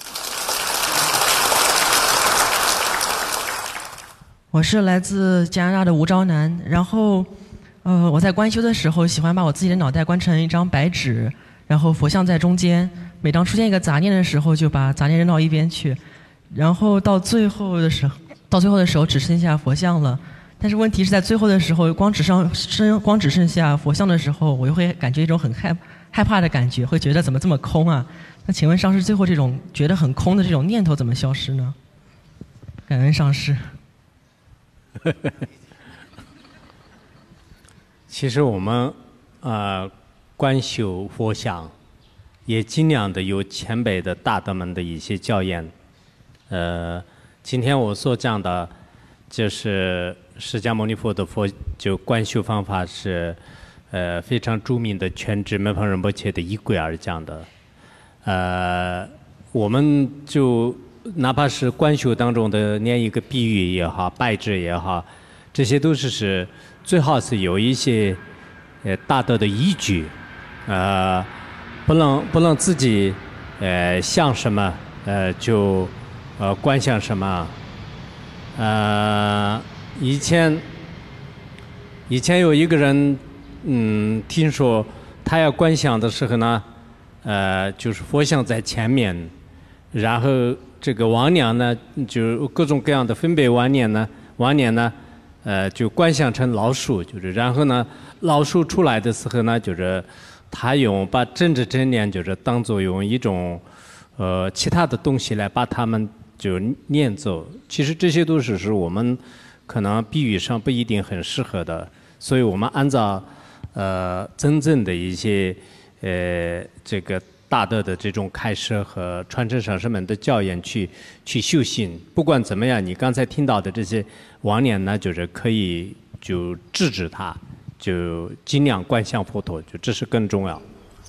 我是来自加拿大的吴昭南，然后，我在观修的时候喜欢把我自己的脑袋观成一张白纸，然后佛像在中间。每当出现一个杂念的时候，就把杂念扔到一边去，然后到最后的时候只剩下佛像了。但是问题是在最后的时候，光只剩下佛像的时候，我又会感觉一种很害怕的感觉，会觉得怎么这么空啊？那请问上师，最后这种觉得很空的这种念头怎么消失呢？感恩上师。 其实我们观修佛像，也尽量的有前辈的大德们的一些教言。今天我所讲的，就是释迦牟尼佛的就观修方法是非常著名的全智门旁仁波切的一轨而讲的。我们就哪怕是观修当中的念一个比喻也好，拜智也好，这些都是最好是有一些大德的依据，不能自己想什么就观想什么。以前有一个人听说他要观想的时候呢，就是佛像在前面，然后这个王娘呢，就各种各样的分别王娘呢，就观想成老鼠，就是然后呢，老鼠出来的时候呢，就是他把真知真念就是当作用一种其他的东西来把他们就念走。其实这些都是我们可能比喻上不一定很适合的，所以我们按照真正的一些这个大德的这种开示和传承上师们的教言去修行。不管怎么样，你刚才听到的这些妄念呢，就是可以就制止它，就尽量观想佛陀，就这是更重要。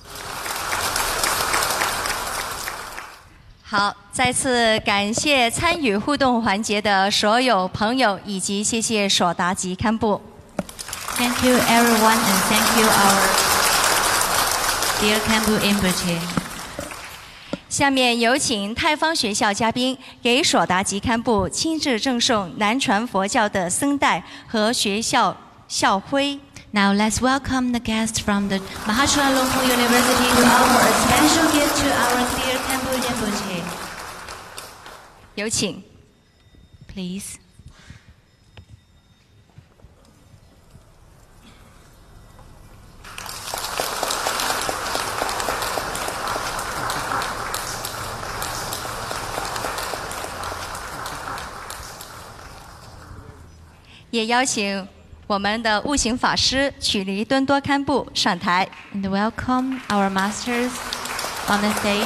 好，再次感谢参与互动环节的所有朋友，以及谢谢索达吉堪布。 Thank you everyone and thank you our dear Khenpo Rinpoche。 下面有请泰方学校嘉宾给索达吉堪布亲自赠送南传佛教的僧带和学校校徽。 Now let's welcome the guests from the Mahachulalongkorn University to offer a special gift to our dear Khenpo Rinpoche. 有请 ，Please. 也邀请我们的悟行法师曲离敦多堪布上台。 And welcome our masters on the stage.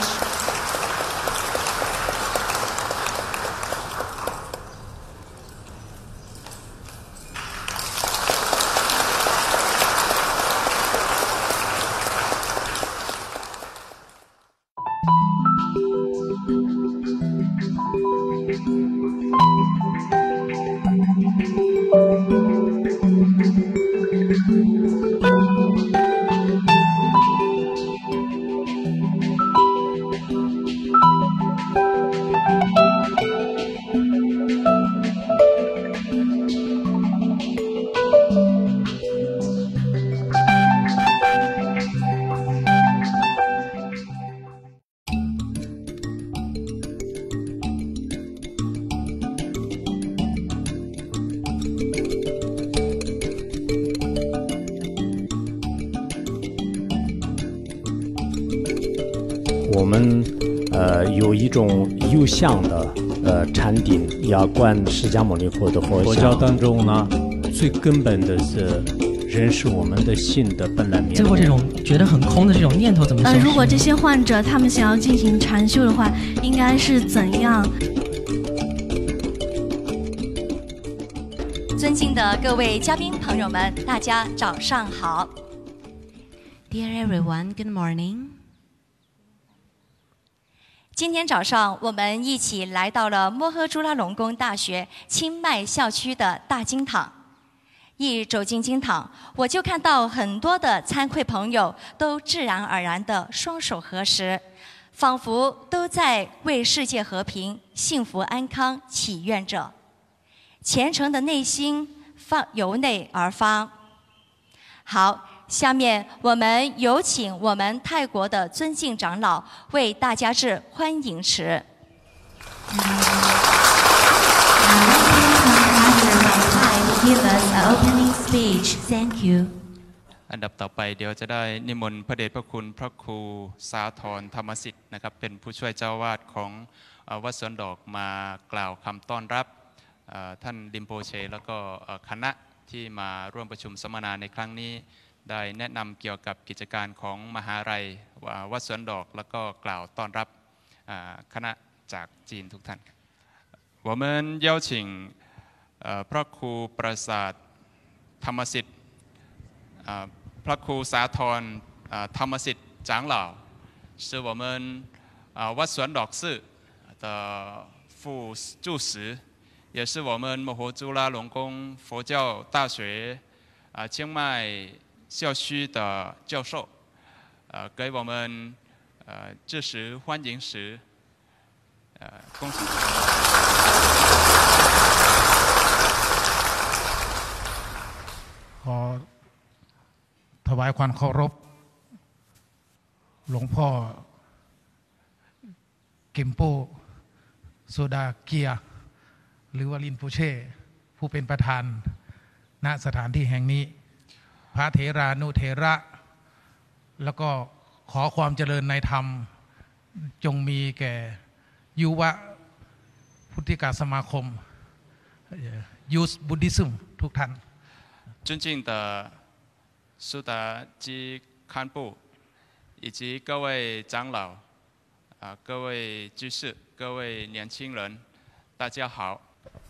我们有一种有相的禅定，要观释迦牟尼佛的佛像。佛教当中呢，最根本的是认识我们的心的本来面目。 最后这种觉得很空的这种念头怎么消失？ 如果这些患者他们想要进行禅修的话，应该是怎样？ 尊敬的各位嘉宾朋友们，大家早上好。 Dear everyone, good morning. 今天早上，我们一起来到了摩诃朱拉隆功大学清迈校区的大经堂。一走进经堂，我就看到很多的参会朋友都自然而然地双手合十，仿佛都在为世界和平、幸福安康祈愿着。虔诚的内心由内而发。好。下面我们有请我们泰国的尊敬长老为大家致欢迎词。 Give us an opening speech. Thank you. อันดับต่อไปเดี๋ยวจะได้นิมนต์พระเดชพระคุณพระครูสาธรธรรมสิทธิ์นะครับเป็นผู้ช่วยเจ้าวาดของวัดสวนดอกมากล่าวคำต้อนรับท่านริมโพเชแล้วก็คณะที่มาร่วมประชุมสัมมนาในครั้งนี้ได้แนะนำเกี่ยวกับกิจการของมหาลัยวัดสวนดอกแล้วก็กล่าวต้อนรับคณะจากจีนทุกท่าน我们邀请พระครูประสาทธรรมสิทธิ์พระครูสาธรธรรมสิทธิ์长老是我们วัดสวนดอก寺的副住持也是我们摩诃朱拉隆功佛教大学清迈校区的教授，给我们致辞欢迎时，恭喜。 ขอถวายความเคารพหลวงพ่อกิมโปโซดาเกียหรือว่าลินปูเช่ผู้เป็นประธานณสถานที่แห่งนี้พระเถรานุเถระแล้วก็ขอความเจริญในธรรมจงมีแก่ยุวพุทธิกาสมาคมยูสบุดดิซึมทุกท่าน尊敬的苏达基堪布以及各位长老，各位居士，各位年轻人，大家好。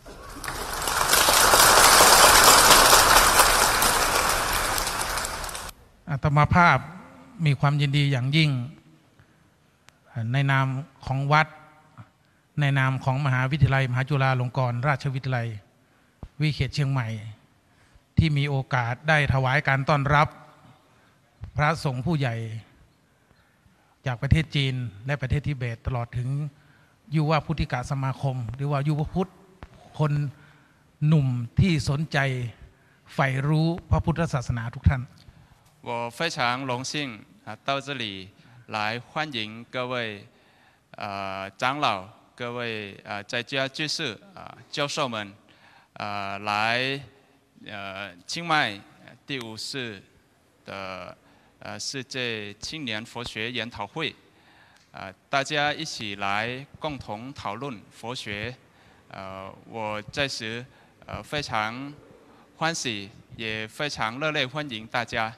อาตมาภาพมีความยินดีอย่างยิ่งในนามของวัดในนามของมหาวิทยาลัยมหาจุฬาลงกรณราชวิทยาลัยวิเขตเชียงใหม่ที่มีโอกาสได้ถวายการต้อนรับพระสงฆ์ผู้ใหญ่จากประเทศจีนและประเทศทิเบตตลอดถึงยุวพุทธิกสมาคมหรือว่ายุวพุทธคนหนุ่มที่สนใจใฝ่รู้พระพุทธศาสนาทุกท่าน我非常荣幸到这里来欢迎各位长老、各位在家居士教授们来清迈第5次的世界青年佛学研讨会，大家一起来共同讨论佛学，我在此非常欢喜，也非常热烈欢迎大家。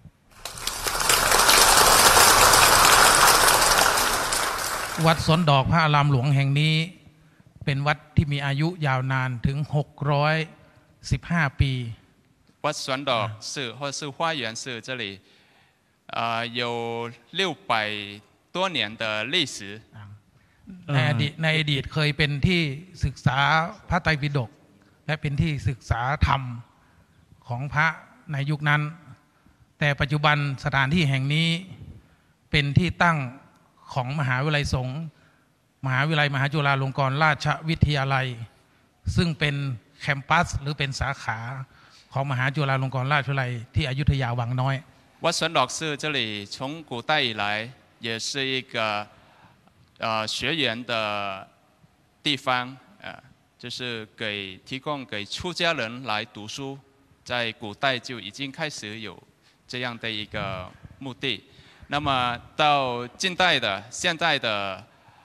วัดสวนดอกพระอารามหลวงแห่งนี้เป็นวัดที่มีอายุยาวนานถึง615ปีวัดสวนดอก是或是花园是这里有600多年的历史ในอดีตเคยเป็นที่ศึกษาพระไตรปิฎกและเป็นที่ศึกษาธรรมของพระในยุคนั้นแต่ปัจจุบันสถานที่แห่งนี้เป็นที่ตั้งของมหาวิทยาลัยสงฆ์มหาวิทยาลัยมหาจุฬาลงกรณราชวิทยาลัยซึ่งเป็นแคมปัสหรือเป็นสาขาของมหาจุฬาลงกรณราชวิทยาลัยที่อยุธยาวังน้อยวัดสวนดอก是这里从古代以来也是一个学员的地方就是提供给出家人来读书在古代就已经开始有这样的一个目的那么到近代的现在的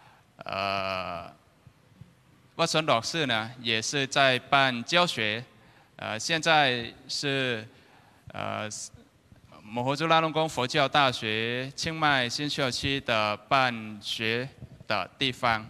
วัดสวนดอก寺呢也是在办教学现在是摩诃珠拉隆功佛教大学清迈新校区的办学的地方。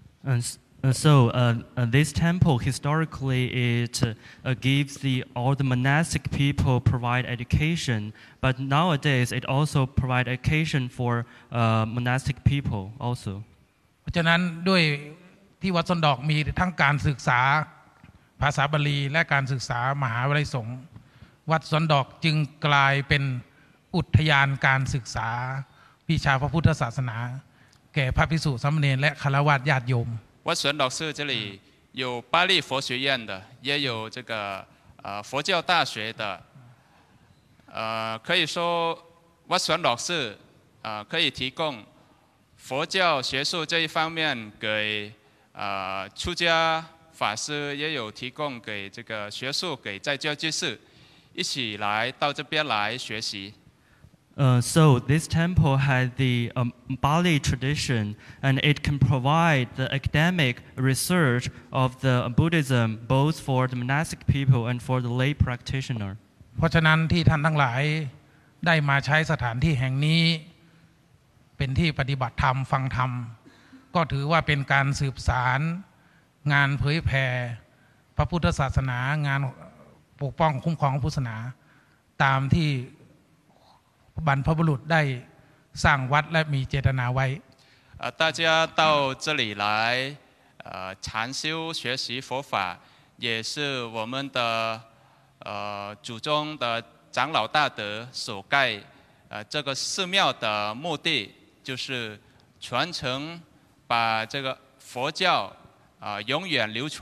So this temple historically it gives all the monastic people provide education, but nowadays it also provide education for monastic people also. เพราะฉะนั้นด้วยที่วัดสวนดอกมีทั้งการศึกษาภาษาบาลีและการศึกษามหาวิทยาลัยสงฆ์วัดสวนดอกจึงกลายเป็นอุทยานการศึกษาวิชาพระพุทธศาสนาแก่พระภิกษุสามเณรและฆราวาสญาติโยมวัดสวนดอก寺这里有巴利佛学院的，也有这个佛教大学的，可以说วัดสวนดอก寺可以提供佛教学术这一方面给出家法师，也有提供给这个学术给在家居士一起来到这边来学习。 So this temple has the Bali tradition, and it can provide the academic research of the Buddhism both for the monastic people and for the lay practitioner. เพราะฉะนั้นที่ท่านทั้งหลายได้มาใช้สถานที่แห่งนี้เป็นที่ปฏิบัติธรรมฟังธรรมก็ถือว่าเป็นการสืบสารงานเผยแผ่พระพุทธศาสนางานปกป้องคุ้มครองพุทธศาสนาตามที่บรรพบุรุษได้สร้างวัดและมีเจตนาไว้大家到这里来禅修学习佛法也是我们的祖宗的长老大德所盖这个寺庙的目的就是传承把这个佛教永远流传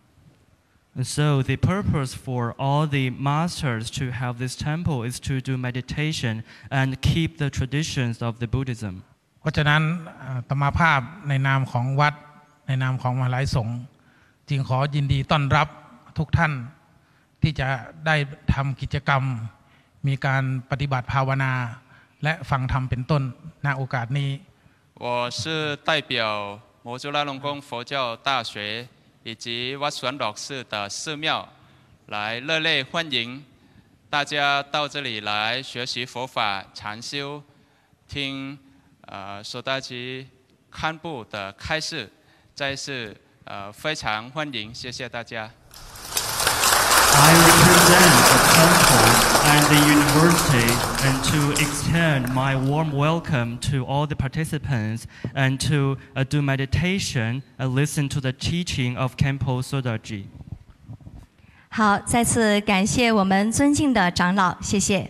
So the purpose for all the masters to have this temple is to do meditation and keep the traditions of the Buddhism. เพราะฉะนั้นอาตมาภาพในนามของวัดในนามของมหาวิทยาลัยสงฆ์จึงขอยินดีต้อนรับทุกท่านที่จะได้ทำกิจกรรมมีการปฏิบัติภาวนาและฟังธรรมเป็นต้นณโอกาสนี้我是代表摩珠拉隆功佛教大学以及วัดสวนดอก寺的寺庙来热烈欢迎大家到这里来学习佛法禅修听索达吉堪布的开示，再次非常欢迎，谢谢大家。 I represent the temple and the university and to extend my warm welcome to all the participants and to do meditation and listen to the teaching of Khenpo Sodaji. 好，再次感谢我们尊敬的长老，谢谢。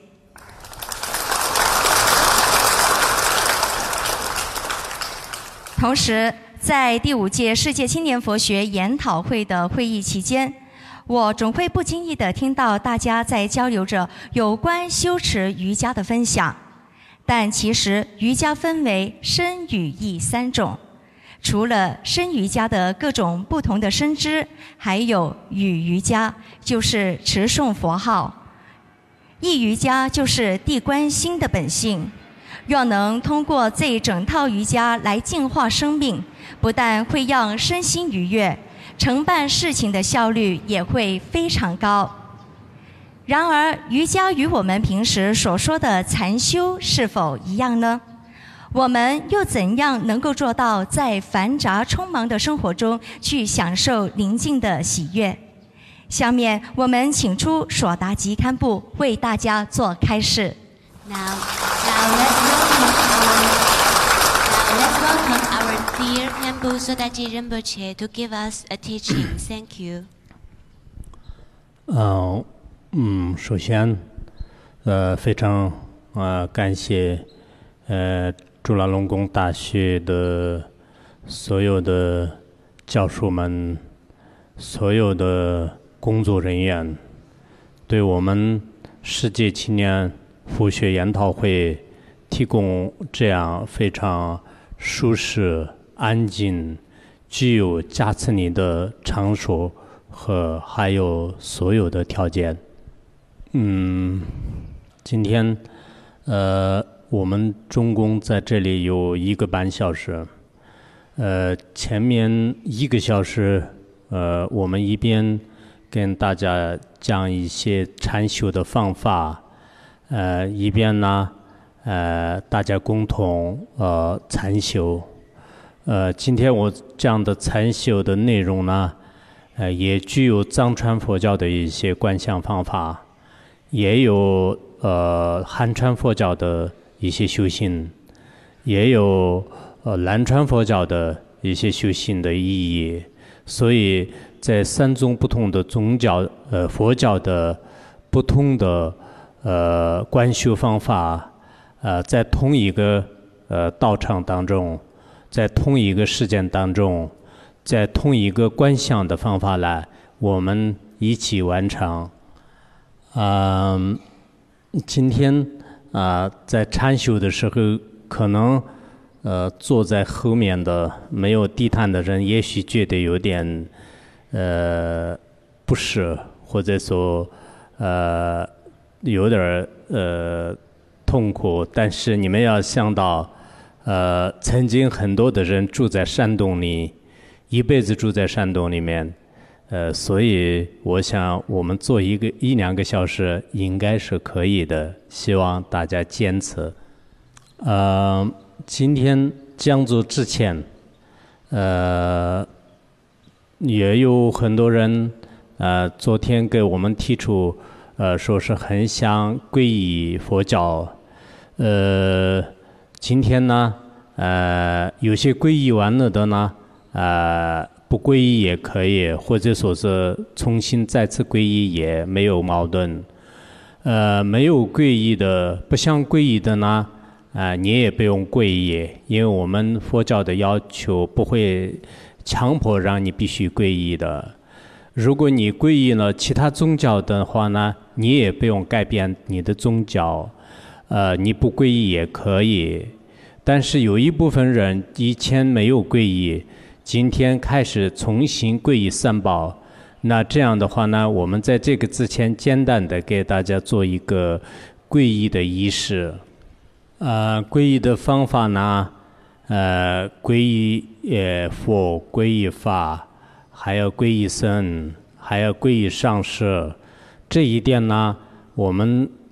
同时，在第5届世界青年佛学研讨会的会议期间，我总会不经意地听到大家在交流着有关修持瑜伽的分享。但其实瑜伽分为身语意3种，除了身瑜伽的各种不同的身姿，还有语瑜伽，就是持诵佛号；意瑜伽就是谛观心的本性。若能通过这一整套瑜伽来净化生命，不但会让身心愉悦，承办事情的效率也会非常高。然而，瑜伽与我们平时所说的禅修是否一样呢？我们又怎样能够做到在繁杂匆忙的生活中去享受宁静的喜悦？下面我们请出索达吉堪布为大家做开示。 Now let's welcome our dear Khenpo Sodaji Rinpoche to give us a teaching. Thank you. 首先，非常感谢朱拉隆功大学的所有的教授们、所有的工作人员，对我们世界青年佛学研讨会提供这样非常舒适、安静、具有加持力的场所和还有所有的条件。今天我们总共在这里有1个半小时。前面1个小时，我们一边跟大家讲一些禅修的方法，一边呢，大家共同禅修。今天我讲的禅修的内容呢，也具有藏传佛教的一些观想方法，也有汉传佛教的一些修行，也有南传佛教的一些修行的意义。所以在3种不同的宗教佛教的不同的观修方法，在同一个道场当中，在同一个时间当中，在同一个观想的方法来，我们一起完成。今天在禅修的时候，可能坐在后面的没有地毯的人，也许觉得有点不适，或者说有点痛苦。但是你们要想到，曾经很多的人住在山洞里，一辈子住在山洞里面，所以我想我们做1-2个小时应该是可以的，希望大家坚持。今天讲座之前，也有很多人昨天给我们提出说是很想皈依佛教。今天呢，有些皈依完了的呢，不皈依也可以，或者说是重新再次皈依也没有矛盾。没有皈依的，不想皈依的呢，你也不用皈依，因为我们佛教的要求不会强迫让你必须皈依的。如果你皈依了其他宗教的话呢，你也不用改变你的宗教，你不皈依也可以。但是有一部分人以前没有皈依，今天开始重新皈依三宝，那这样的话呢，我们在这个之前简单的给大家做一个皈依的仪式。皈依的方法呢，皈依佛，皈依法，还要皈依僧，还要皈依上师。这一点呢，我们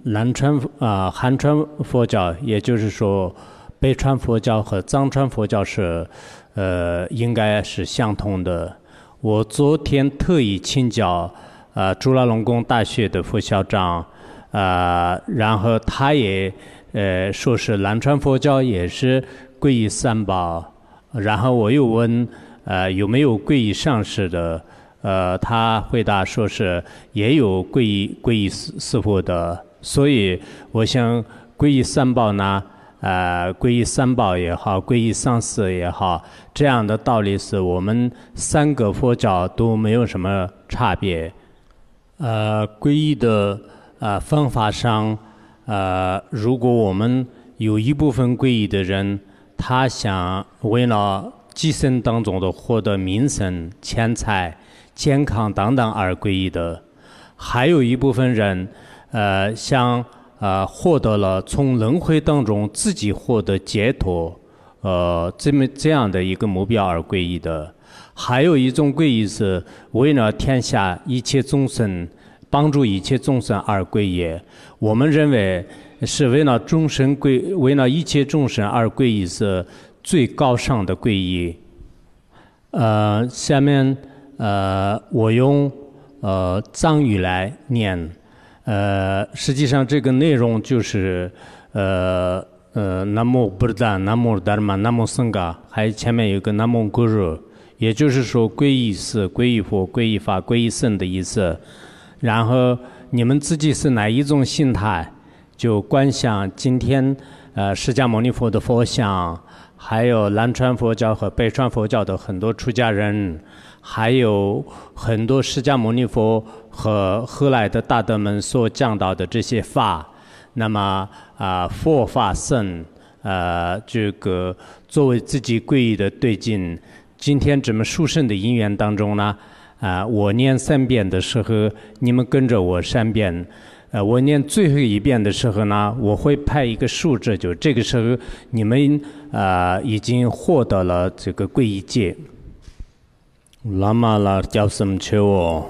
汉传佛教，也就是说北传佛教和藏传佛教是应该是相同的。我昨天特意请教朱拉隆功大学的副校长，然后他也说是南传佛教也是皈依三宝，然后我又问有没有皈依上师的，他回答说是也有皈依师父的，所以我想皈依三宝呢，皈依三宝也好，皈依上师也好，这样的道理是我们三个佛教都没有什么差别。皈依的方法上，如果我们有一部分皈依的人，他想为了今生当中的获得名声、钱财、健康等等而皈依的，还有一部分人，想获得了从轮回当中自己获得解脱，这样的一个目标而皈依的。还有一种皈依是为了天下一切众生，帮助一切众生而皈依。我们认为是为了一切众生而皈依是最高尚的皈依。下面我用藏语来念。实际上这个内容就是南无布达、南无达玛、南无僧伽，还前面有个南无咕噜，也就是说皈依是皈依佛、皈依法、皈依僧的意思。然后你们自己是哪一种心态，就观想今天释迦牟尼佛的佛像，还有南传佛教和北传佛教的很多出家人，还有很多释迦牟尼佛和后来的大德们所讲到的这些法，那么佛法僧这个作为自己皈依的对境，今天这么殊胜的因缘当中呢，我念3遍的时候，你们跟着我3遍。我念最后一遍的时候呢，我会派一个数字，就这个时候你们已经获得了这个皈依戒。拉玛拉教什求，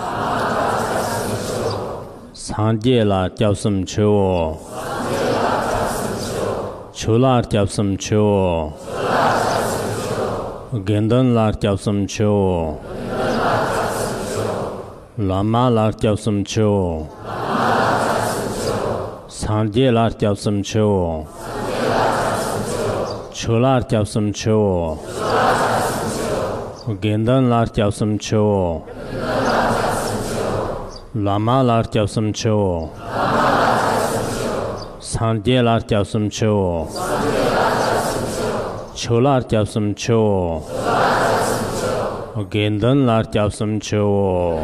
桑杰拉教什求，求拉教什求，根登拉教什求，拉玛拉教什求。桑杰拉教什求，求拉教什求，根登拉教什求，拉玛拉教什求，桑杰拉教什求，求拉教什求，根登拉教什求。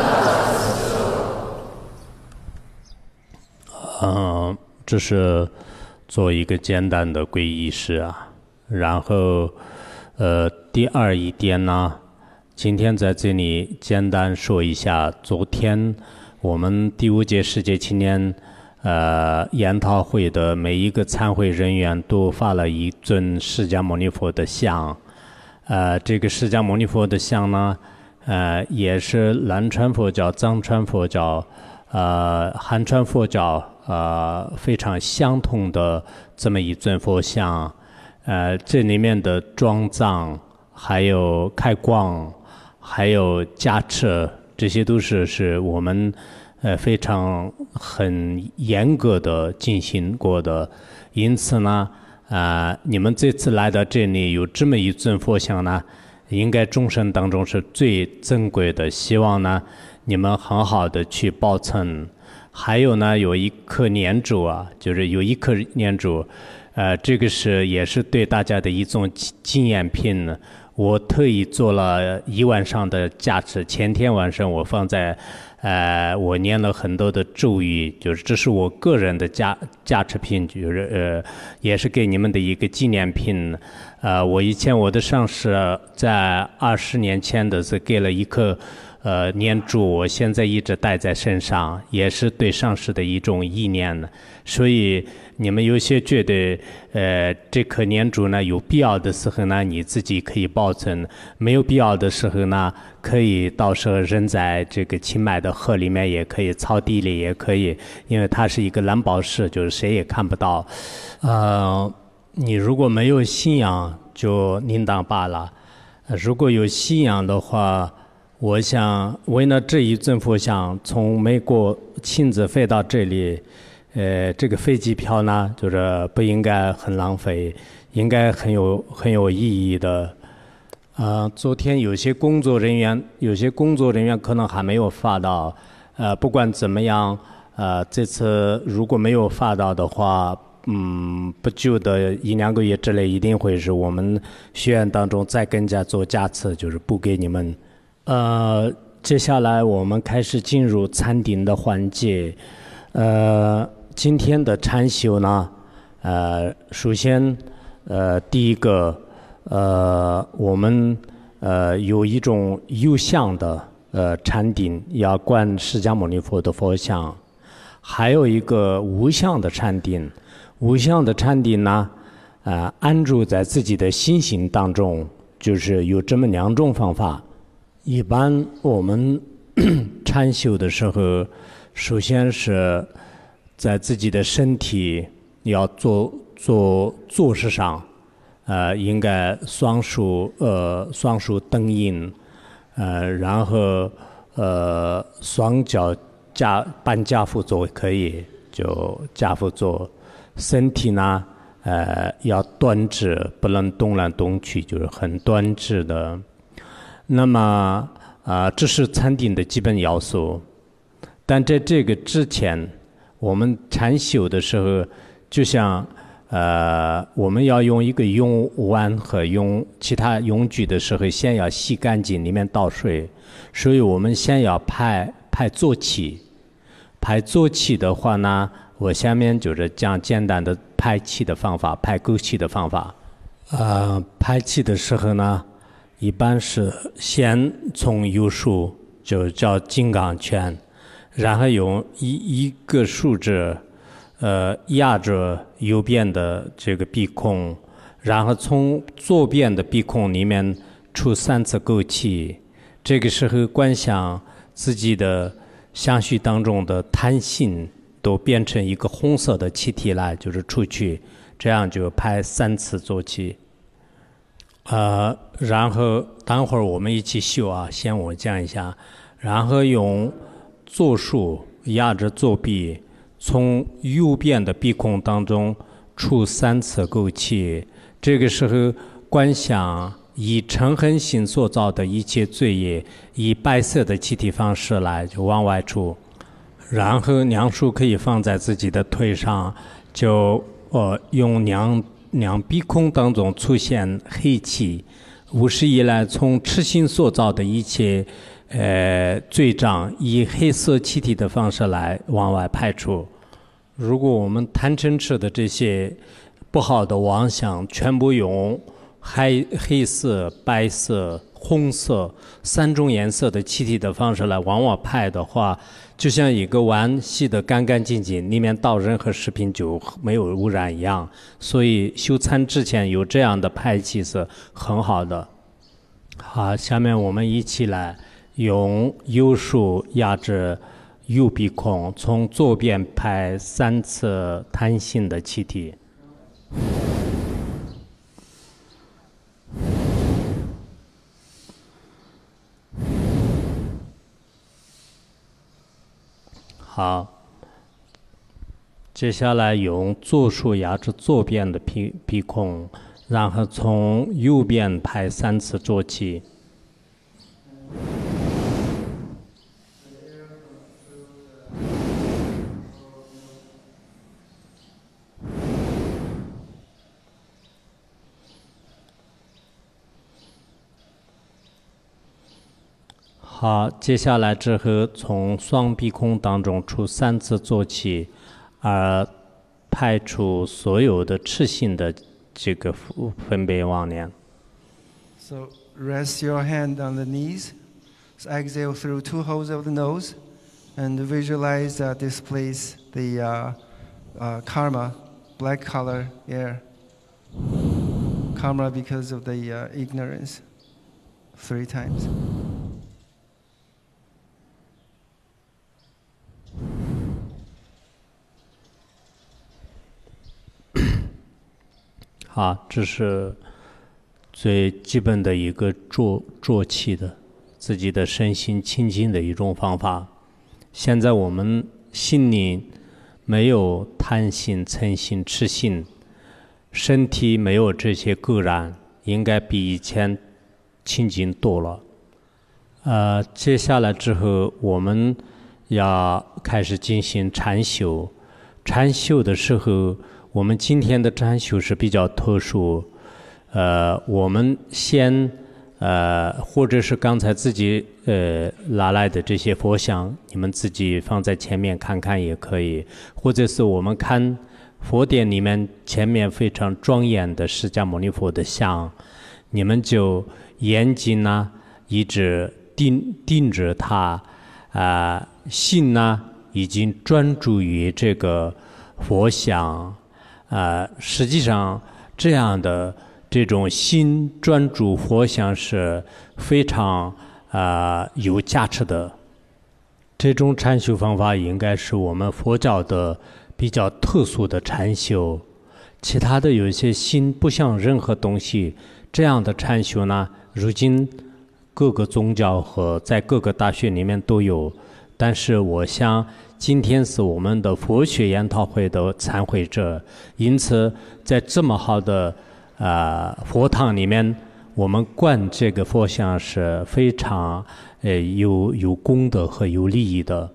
这是做一个简单的皈依式啊。然后第二一点呢，今天在这里简单说一下，昨天我们第5届世界青年研讨会的每一个参会人员都发了一尊释迦牟尼佛的像。这个释迦牟尼佛的像呢，也是南传佛教、藏传佛教、汉传佛教非常相同的这么一尊佛像。这里面的装藏，还有开光，还有加持，这些都是我们非常很严格的进行过的。因此呢，你们这次来到这里有这么一尊佛像呢，应该众生当中是最珍贵的。希望呢，你们很好的去保存。还有呢，有一颗念珠啊，就是有一颗念珠，这个也是对大家的一种纪念品。我特意做了1晚上的加持，前天晚上我放在，我念了很多的咒语，就是这是我个人的加持品，就是也是给你们的一个纪念品。我以前我的上师在20年前的是给了一颗念珠，我现在一直带在身上，也是对上师的一种意念。所以你们有些觉得，这颗念珠呢，有必要的时候呢，你自己可以保存；没有必要的时候呢，可以到时候扔在这个清迈的河里面，也可以，草地里也可以，因为它是一个蓝宝石，就是谁也看不到。你如果没有信仰，就另当罢了；如果有信仰的话，我想为了这一尊佛像，从美国亲自飞到这里，这个飞机票呢，就是不应该很浪费，应该很有意义的。昨天有些工作人员可能还没有发到，不管怎么样，这次如果没有发到的话，不久的1-2个月之内，一定会是我们学院当中再更加做加持，就是补给你们。接下来我们开始进入禅定的环节。今天的禅修呢，首先，第一个，我们有一种有相的禅定，要观释迦牟尼佛的佛像，还有一个无相的禅定。无相的禅定呢，安住在自己的心行当中，就是有这么2种方法。一般我们禅修的时候，首先是在自己的身体要坐势上，应该双手蹬印，然后双脚半跏趺坐可以，就跏趺坐。身体呢，要端直，不能动来动去，就是很端直的。那么这是禅定的基本要素。但在这个之前，我们禅修的时候，就像我们要用一个用碗和用其他用具的时候，先要洗干净，里面倒水。所以我们先要排坐气。排坐气的话呢，我下面就是讲简单的排气的方法，排口气的方法。排气的时候呢，一般是先从右手，就叫金刚拳，然后用一个手指压着右边的这个鼻孔，然后从左边的鼻孔里面出3次口气。这个时候观想自己的相续当中的贪性都变成一个红色的气体来，就是出去，这样就排3次坐气。然后等会儿我们一起修啊，先我讲一下。然后用左手压着左臂，从右边的鼻孔当中出3次口气。这个时候观想以嗔恨心所造的一切罪业，以白色的气体方式来就往外出。然后2手可以放在自己的腿上，就用两鼻孔当中出现黑气，无始以来从痴心所造的一切罪障，以黑色气体的方式来往外排出。如果我们贪嗔痴的这些不好的妄想，全部用黑色、白色、红色3种颜色的气体的方式来往外排的话，就像一个碗洗得干干净净，里面倒任何食品就没有污染一样。所以修禅之前有这样的排气是很好的。好，下面我们一起来用右手压着右鼻孔，从左边排3次贪心的气体。好，接下来用左手压着左边的鼻孔，然后从右边排3次坐气。好，接下来之后从双鼻孔当中出3次坐气，而排除所有的痴心的这个分别妄念。 So rest your hand on the knees, So exhale through 2 holes of the nose, and visualize this place, the karma, black color air. Karma because of the ignorance. 3 times. 好，这是最基本的一个做气的，自己的身心清净的一种方法。现在我们心里没有贪心、嗔心、痴心，身体没有这些垢染，应该比以前清净多了。接下来之后，我们要开始进行禅修。禅修的时候，我们今天的禅修是比较特殊。我们先或者是刚才自己拿来的这些佛像，你们自己放在前面看看也可以，或者是我们看佛殿里面前面非常庄严的释迦牟尼佛的像，你们就眼睛呢一直盯着它，心呢已经专注于这个佛像。实际上这样的这种心专注佛像是非常有价值的。这种禅修方法应该是我们佛教的比较特殊的禅修。其他的有一些心不像任何东西，这样的禅修呢，如今各个宗教和在各个大学里面都有。但是我想今天是我们的佛学研讨会的参会者，因此在这么好的佛堂里面，我们观这个佛像是非常有功德和有利益的。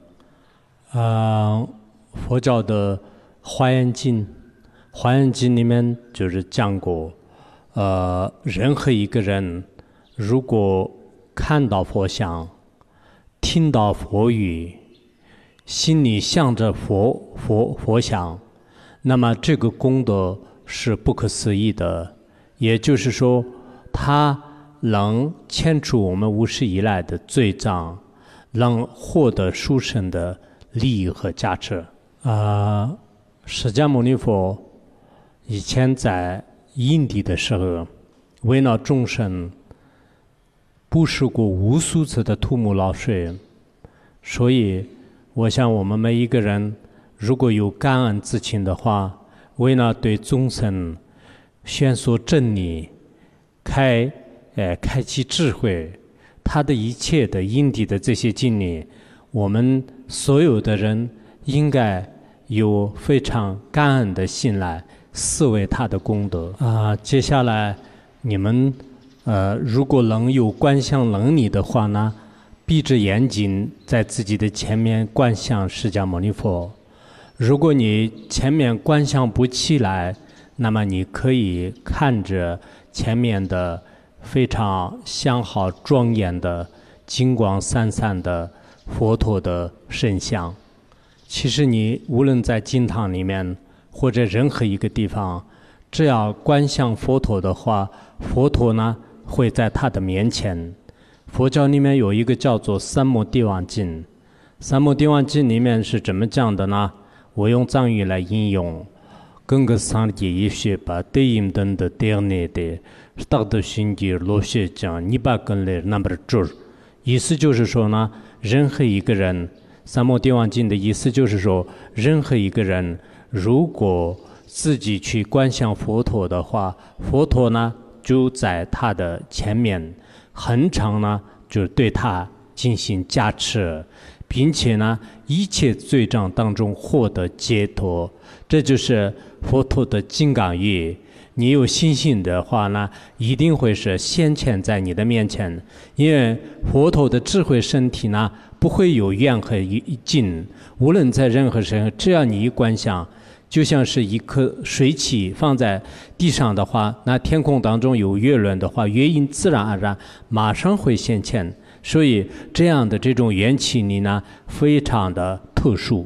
佛教的《华严经》，《华严经》里面就是讲过，任何一个人如果看到佛像，听到佛语，心里想着佛像，那么这个功德是不可思议的。也就是说，它能牵除我们无始以来的罪障，能获得殊胜的利益和价值。释迦牟尼佛以前在印地的时候，为了众生布施过无数次的土木老水，所以我想我们每一个人如果有感恩之情的话，为了对众生宣说真理，开启智慧，他的一切的印地的这些经历，我们所有的人应该有非常感恩的心来视为他的功德。接下来你们如果能有观想能力的话呢，闭着眼睛在自己的前面观想释迦牟尼佛。如果你前面观想不起来，那么你可以看着前面的非常相好庄严的金光闪闪的佛陀的圣像。其实你无论在经堂里面或者任何一个地方，只要观想佛陀的话，佛陀呢会在他的面前。佛教里面有一个叫做三摩地王经，三摩地王经里面是怎么讲的呢？我用藏语来引用。更个上的一些把对应等的点内的大的心结罗学讲你把跟来那么做，意思就是说呢，任何一个人，三摩地王经的意思就是说，任何一个人如果自己去观想佛陀的话，佛陀呢就在他的前面，恒常呢就对他进行加持，并且呢一切罪障当中获得解脱。这就是佛陀的金刚语。你有信心的话呢，一定会是现前在你的面前，因为佛陀的智慧身体呢不会有远和近，无论在任何时候，只要你一观想，就像是一颗水汽放在地上的话，那天空当中有月轮的话，月影自然而然马上会现前。所以这样的这种缘起力呢非常的特殊。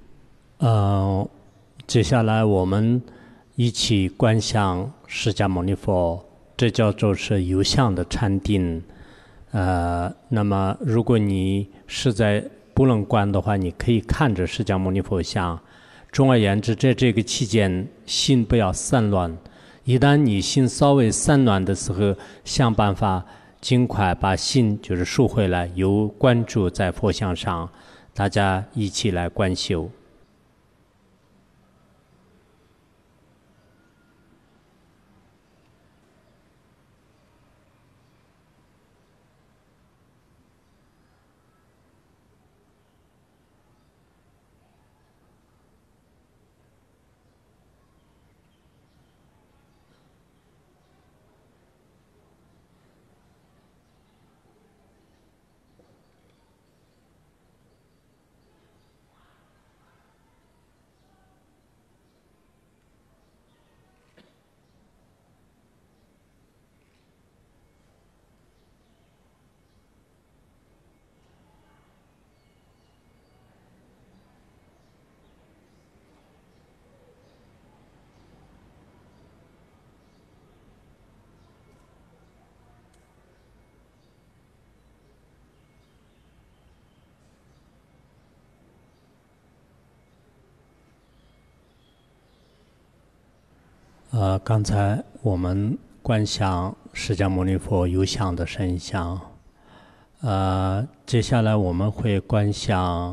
接下来我们一起观想释迦牟尼佛，这叫做是有相的禅定。 那么如果你实在不能观的话，你可以看着释迦牟尼佛像。总而言之，在这个期间，心不要散乱。一旦你心稍微散乱的时候，想办法尽快把心就是收回来，有关注在佛像上，大家一起来观修。刚才我们观想释迦牟尼佛有相的身相，接下来我们会观想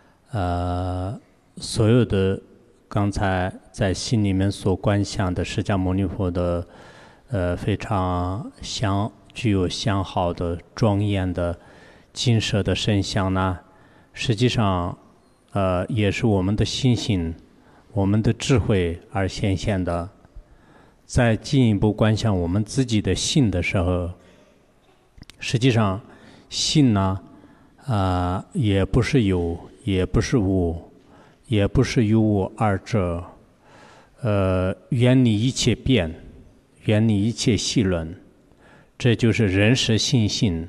所有的刚才在心里面所观想的释迦牟尼佛的非常具有相好的庄严的金色的身相呢，实际上也是我们的心性、我们的智慧而显现的。在进一步观想我们自己的性的时候，实际上性呢，也不是有，也不是无，也不是有无二者，远离一切变，远离一切戏论，这就是人实性性。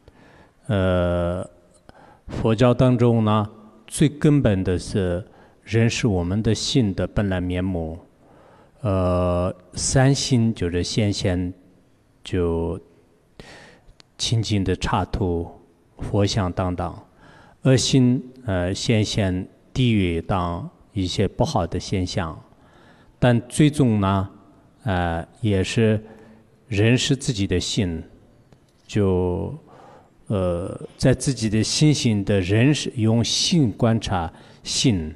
佛教当中呢，最根本的是人是我们的性的本来面目。三心就是显现，就清净的刹土、佛像等等；恶心显现地狱等一些不好的现象。但最终呢，也是人是自己的心，就在自己的心性的人是用心观察心，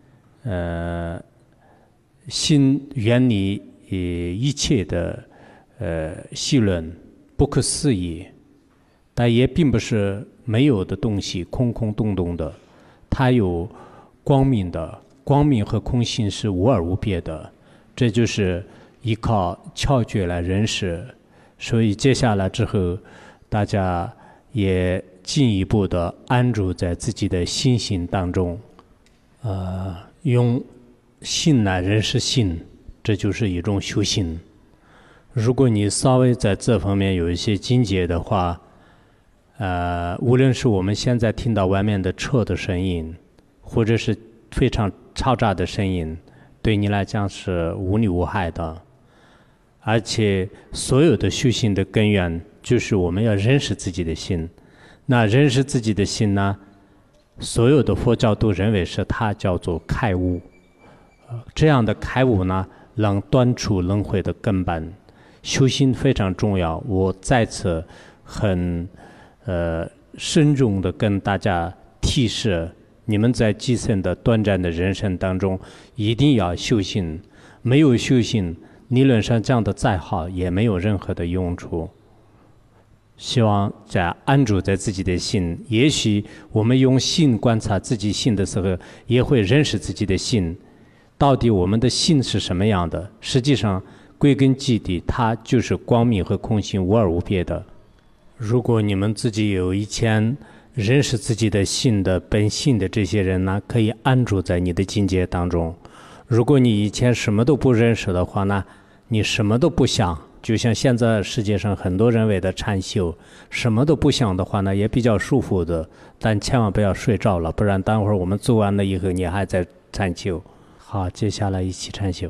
心远离一切的戏论，不可思议，但也并不是没有的东西，空空洞洞的，它有光明的，光明和空性是无二无别的，这就是依靠窍诀来认识。所以接下来之后，大家也进一步的安住在自己的心性当中，用心来认识心，这就是一种修行。如果你稍微在这方面有一些境界的话，无论是我们现在听到外面的车的声音，或者是非常嘈杂的声音，对你来讲是无利无害的。而且所有的修行的根源就是我们要认识自己的心。那认识自己的心呢，所有的佛教都认为是它叫做开悟。这样的开悟呢，能断除轮回的根本。修行非常重要，我在此很慎重的跟大家提示，你们在今生的短暂的人生当中，一定要修行。没有修行，理论上讲的再好，也没有任何的用处。希望在安住在自己的心，也许我们用心观察自己心的时候，也会认识自己的心。到底我们的心是什么样的？实际上，归根结底，它就是光明和空性无二无别的。如果你们自己有以前认识自己的心的本性的这些人呢，可以安住在你的境界当中。如果你以前什么都不认识的话呢，你什么都不想，就像现在世界上很多人为的禅修，什么都不想的话呢，也比较舒服的，但千万不要睡着了，不然待会儿我们做完了以后，你还在禅修。好，接下来一起禅修。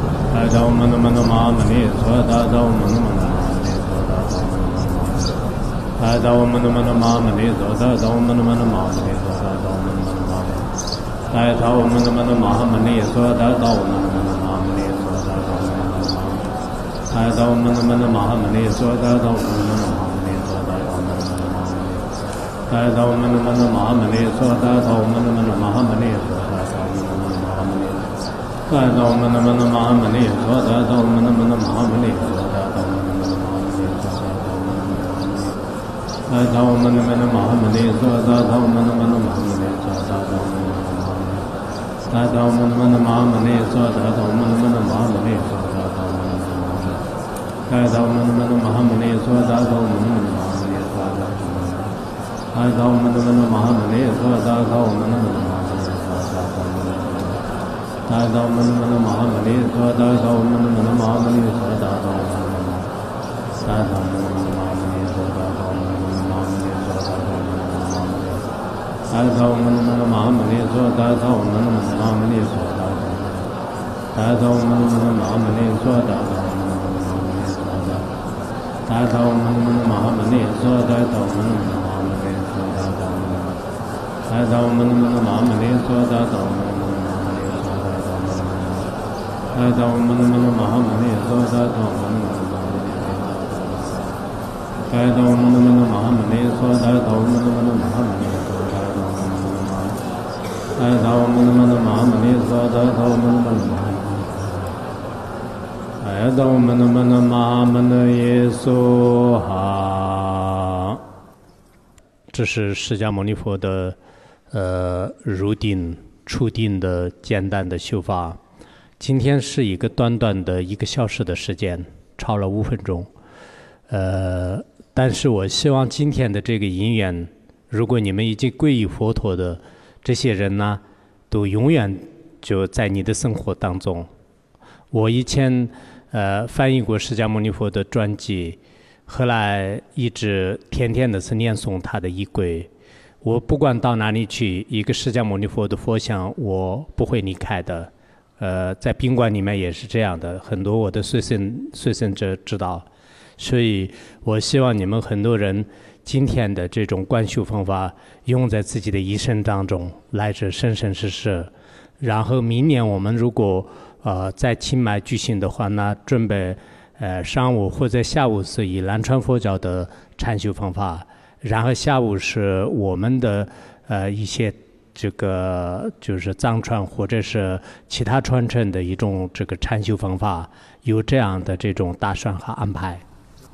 这是释迦牟尼佛的入定、初定的简单的修法。今天是一个短短的1个小时的时间，超了5分钟。但是我希望今天的这个因缘，如果你们已经皈依佛陀的这些人呢，都永远就在你的生活当中。我以前翻译过释迦牟尼佛的传记，后来一直天天的是念诵他的仪轨。我不管到哪里去，一个释迦牟尼佛的佛像，我不会离开的。在宾馆里面也是这样的，很多我的随身者知道。所以我希望你们很多人今天的这种观修方法用在自己的一生当中，来自生生世世。然后明年我们如果在清迈举行的话呢，准备上午或者下午是以南传佛教的禅修方法，然后下午是我们的一些这个就是藏传或者是其他传承的一种这个禅修方法，有这样的这种打算和安排。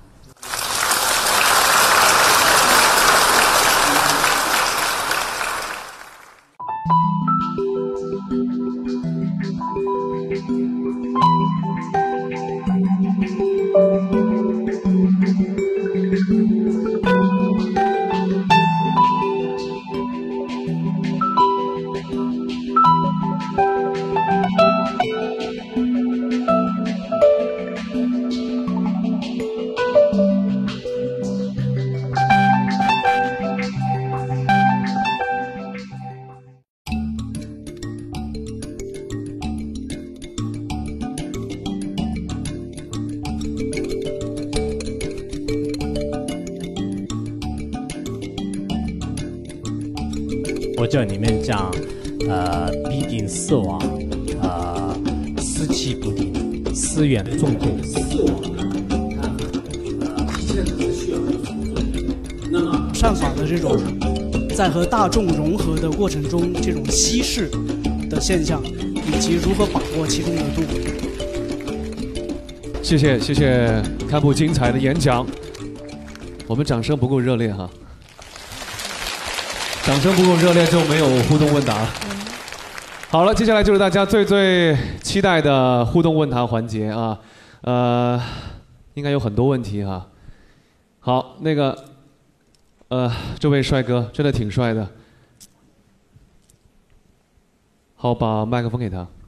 佛教里面讲，必定四王，四气不定，四缘众共。 善法的这种在和大众融合的过程中，这种稀释的现象，以及如何把握其中的度。 谢谢堪布精彩的演讲，我们掌声不够热烈哈。掌声不够热烈就没有互动问答。好了，接下来就是大家最期待的互动问答环节啊，应该有很多问题哈。好，那个这位帅哥真的挺帅的，好，把麦克风给他。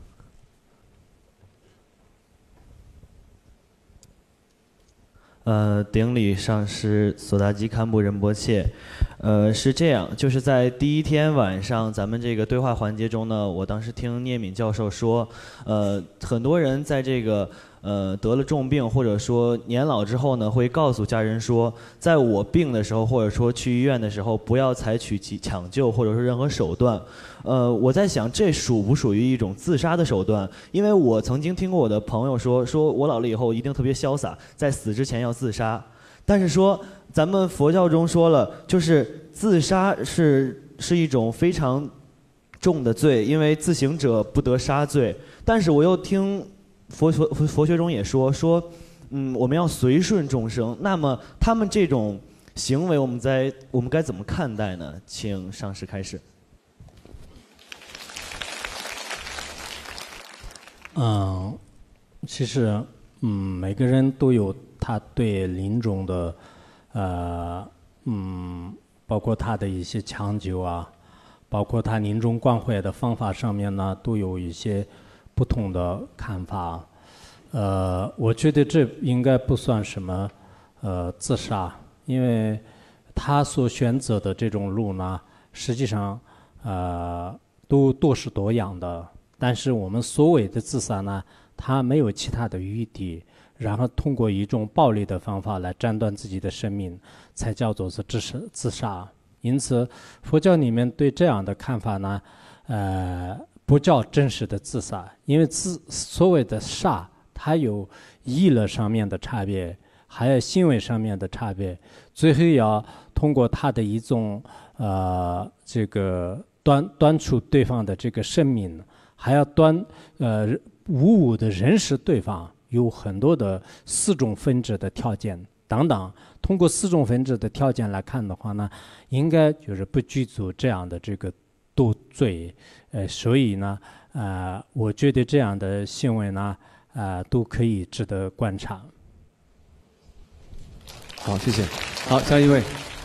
顶礼上师索达基堪布仁波切。是这样，就是在第一天晚上咱们这个对话环节中呢，我当时听聂敏教授说，很多人在这个得了重病或者说年老之后呢，会告诉家人说，在我病的时候或者说去医院的时候，不要采取抢救或者说任何手段。我在想，这属不属于一种自杀的手段？因为我曾经听过我的朋友说我老了以后一定特别潇洒，在死之前要自杀。但是说咱们佛教中说了，就是自杀是一种非常重的罪，因为自行者不得杀罪。但是我又听佛学中也说，我们要随顺众生。那么他们这种行为，我们该怎么看待呢？请上师开始。 其实每个人都有他对临终的包括他的一些抢救啊，包括他临终关怀的方法上面呢，都有一些不同的看法。我觉得这应该不算什么自杀，因为他所选择的这种路呢，实际上都多是多样的。但是我们所谓的自杀呢，他没有其他的余地，然后通过一种暴力的方法来斩断自己的生命，才叫做是自杀。因此，佛教里面对这样的看法呢，不叫真实的自杀，因为所谓的杀，它有意乐上面的差别，还有行为上面的差别，最后要通过他的一种这个端出对方的这个生命，还要无误的认识对方，有很多的4种分支的条件等等。通过4种分支的条件来看的话呢，应该就是不具足这样的这个堕罪。所以呢，我觉得这样的行为呢，都可以值得观察。 好，谢谢。好，下一位。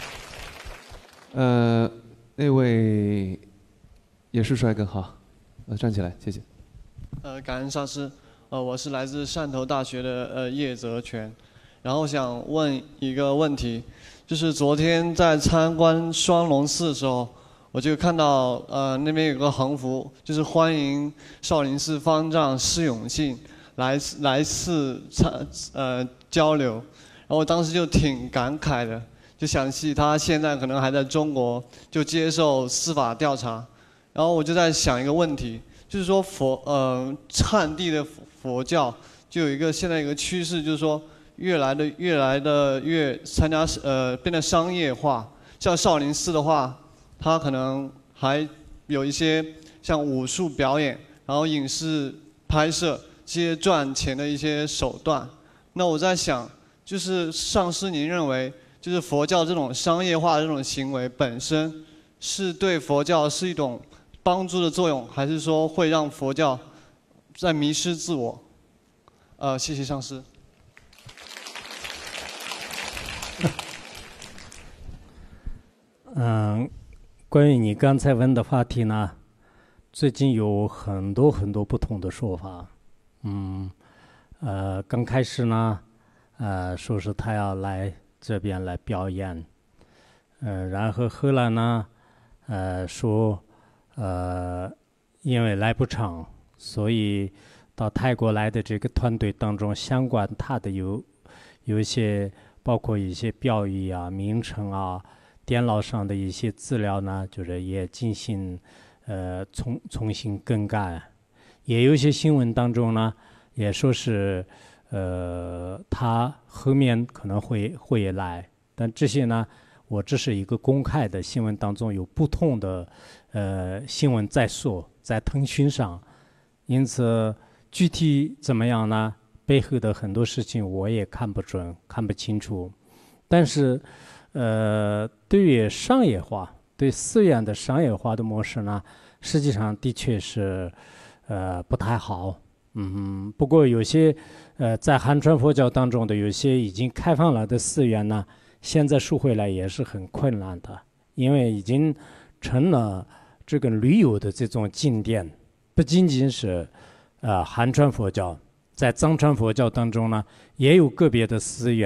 那位也是帅哥，好，站起来，谢谢。 感恩上师，我是来自汕头大学的叶泽全，然后想问一个问题，就是昨天在参观双龙寺的时候，我就看到那边有个横幅，就是欢迎少林寺方丈释永信来寺交流，然后我当时就挺感慨的，就想起他现在可能还在中国就接受司法调查，然后我就在想一个问题。就是说汉地的佛教就有一个现在一个趋势，就是说越来的越参加变得商业化。像少林寺的话，它可能还有一些像武术表演，然后影视拍摄这些赚钱的一些手段。那我在想，就是上师您认为，就是佛教这种商业化的这种行为本身是对佛教是一种帮助的作用，还是说会让佛教在迷失自我？谢谢上师。 关于你刚才问的话题呢，最近有很多不同的说法。刚开始呢，说是他要来这边来表演，然后后来呢，说因为来不成，所以到泰国来的这个团队当中，相关他的有一些，包括一些标语啊、名称啊、电脑上的一些资料呢，就是也进行重新更改。也有一些新闻当中呢，也说是他后面可能会来，但这些呢，我只是一个公开的新闻当中有不同的新闻在说，在腾讯上，因此具体怎么样呢？背后的很多事情我也看不准、看不清楚。但是对于商业化、对寺院的商业化的模式呢，实际上的确是不太好。不过有些在汉传佛教当中的有些已经开放了的寺院呢，现在说回来也是很困难的，因为已经成了这个旅游的这种景点，不仅仅是汉传佛教，在藏传佛教当中呢，也有个别的寺院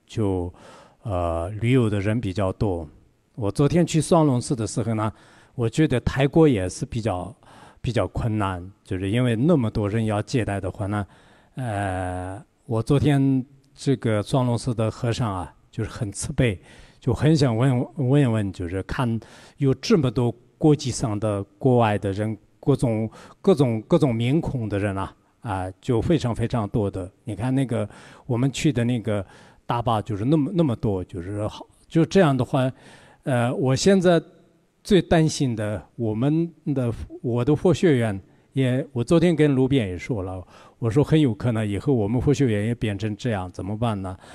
就旅游的人比较多。我昨天去双龙寺的时候呢，我觉得泰国也是比较困难，就是因为那么多人要接待的话呢，我昨天这个双龙寺的和尚啊，就是很慈悲，就很想问一问，就是看有这么多国际上的国外的人，各种面孔的人啊，就非常非常多的。你看那个我们去的那个大巴就是那么多，就是好，就这样的话，我现在最担心的，我的佛学院我昨天跟卢辩也说了，我说很有可能以后我们佛学院也变成这样，怎么办呢？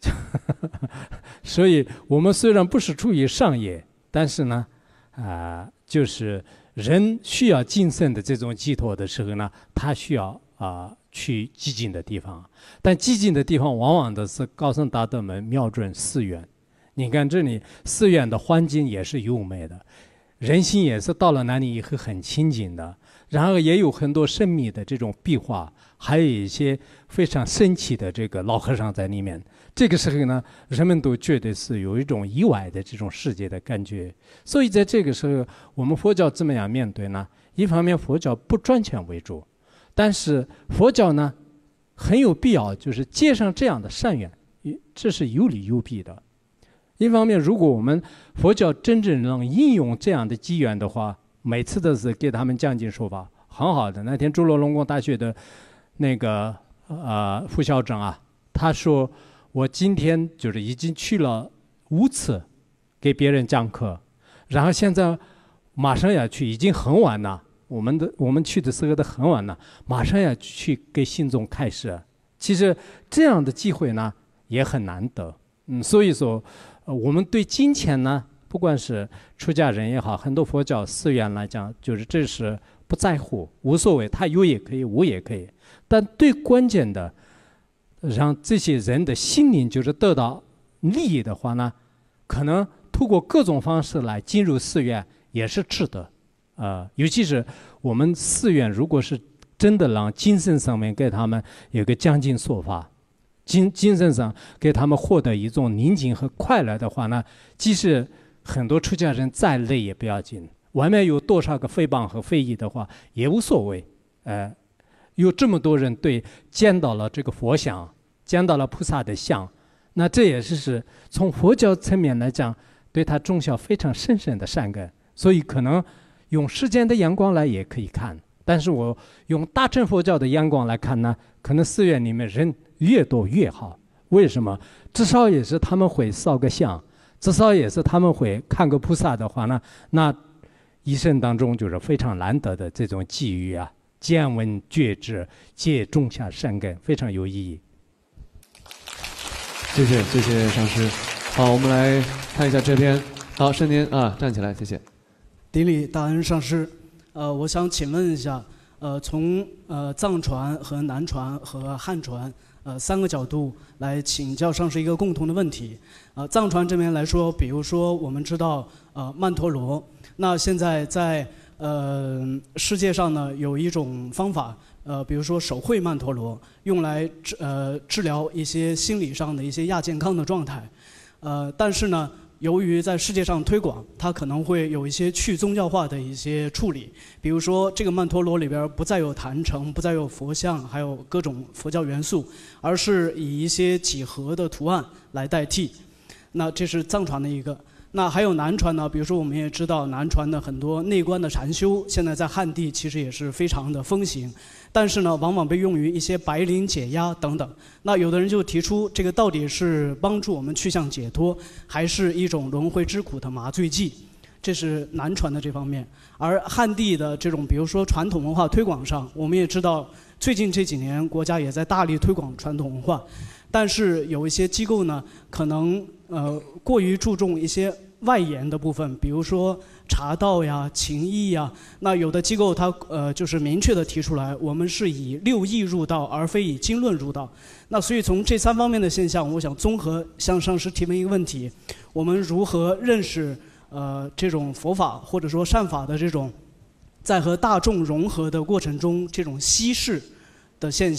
所以我们虽然不是出于商业，但是呢，就是人需要精神的这种寄托的时候呢，他需要去寂静的地方，但寂静的地方往往都是高僧大德们瞄准寺院。你看这里寺院的环境也是优美的，人心也是到了那里以后很清净的，然后也有很多神秘的这种壁画，还有一些非常神奇的这个老和尚在里面。这个时候呢，人们都觉得是有一种意外的这种世界的感觉。所以在这个时候，我们佛教怎么样面对呢？一方面佛教不赚钱为主，但是佛教呢很有必要就是接上这样的善缘，这是有利有弊的。一方面，如果我们佛教真正能应用这样的机缘的话，每次都是给他们讲经说法，很好的。那天朱罗龙工大学的那个副校长啊，他说我今天就是已经去了5次给别人讲课，然后现在马上要去，已经很晚了。我们去的时候都很晚了，马上要去给信众开示。其实这样的机会呢也很难得。所以说我们对金钱呢，不管是出家人也好，很多佛教寺院来讲，就是这是不在乎，无所谓，他有也可以，无也可以。但最关键的，让这些人的心灵就是得到利益的话呢，可能通过各种方式来进入寺院也是值得。尤其是我们寺院，如果是真的让精神上面给他们有个讲经说法，精神上给他们获得一种宁静和快乐的话呢，即使很多出家人再累也不要紧，外面有多少个诽谤和非议的话也无所谓。有这么多人见到了这个佛像，见到了菩萨的像，那这也是从佛教层面来讲，对他种下非常深深的善根。所以可能用世间的眼光来也可以看，但是我用大乘佛教的眼光来看呢，可能寺院里面人越多越好。为什么？至少也是他们会烧个香，至少也是他们会看个菩萨的话呢，那一生当中就是非常难得的这种机遇啊，见闻觉知，皆种下善根，非常有意义。 谢谢上师。好，我们来看一下这边。好，申您站起来，谢谢。 顶礼大恩上师，我想请问一下，从藏传和南传和汉传3个角度来请教上师一个共同的问题。藏传这边来说，比如说我们知道曼陀罗，那现在在世界上呢有一种方法，比如说手绘曼陀罗，用来治疗一些心理上的一些亚健康的状态，但是呢，由于在世界上推广，它可能会有一些去宗教化的一些处理，比如说这个曼陀罗里边不再有坛城，不再有佛像，还有各种佛教元素，而是以一些几何的图案来代替。那这是藏传的一个。那还有南传呢，比如说我们也知道南传的很多内观的禅修，现在在汉地其实也是非常的风行，但是呢，往往被用于一些白灵解压等等。那有的人就提出，这个到底是帮助我们去向解脱，还是一种轮回之苦的麻醉剂？这是南传的这方面。而汉地的这种，比如说传统文化推广上，我们也知道，最近这几年国家也在大力推广传统文化，但是有一些机构呢，可能过于注重一些外延的部分，比如说茶道呀、情义呀。那有的机构它就是明确的提出来，我们是以六义入道，而非以经论入道。那所以从这3方面的现象，我想综合向上师提问一个问题：我们如何认识这种佛法或者说善法的这种在和大众融合的过程中这种稀释的现象？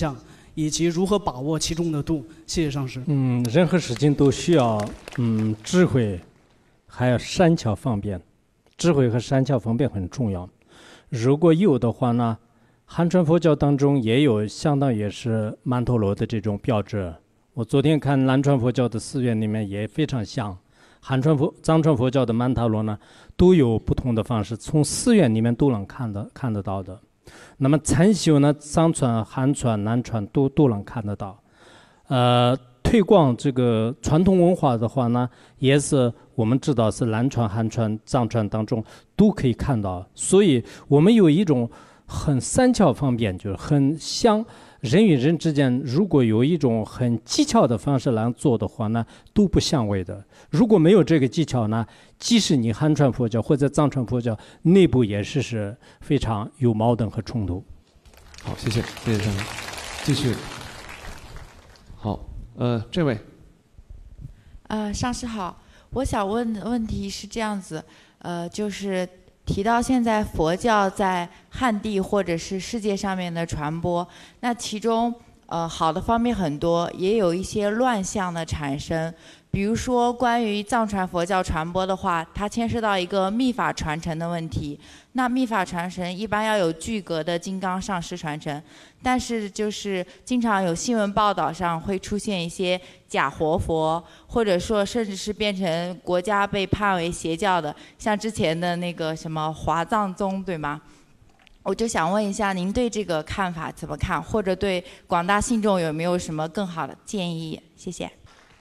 以及如何把握其中的度？谢谢上师。 任何事情都需要智慧，还有善巧方便。智慧和善巧方便很重要。如果有的话呢，汉传佛教当中也有相当于是曼陀罗的这种标志。我昨天看南传佛教的寺院里面也非常像。藏传佛教的曼陀罗呢，都有不同的方式，从寺院里面都能看得到的。那么禅修呢，藏传、汉传、南传都能看得到。推广这个传统文化的话呢，也是我们知道是南传、汉传、藏传当中都可以看到。所以我们有一种很三巧方便，就是很像人与人之间，如果有一种很技巧的方式来做的话呢，都不相违的。如果没有这个技巧呢，即使你汉传佛教或者藏传佛教内部也是非常有矛盾和冲突。 好，谢谢上师，继续。好，这位。 上师好，我想问的问题是这样子，就是提到现在佛教在汉地或者是世界上面的传播，那其中好的方面很多，也有一些乱象的产生。比如说关于藏传佛教传播的话，它牵涉到一个密法传承的问题。那密法传承一般要有具格的金刚上师传承，但是就是经常有新闻报道上会出现一些假活佛，或者说甚至是变成国家被判为邪教的，像之前的那个什么华藏宗，对吗？我就想问一下，您对这个看法怎么看，或者对广大信众有没有什么更好的建议？谢谢。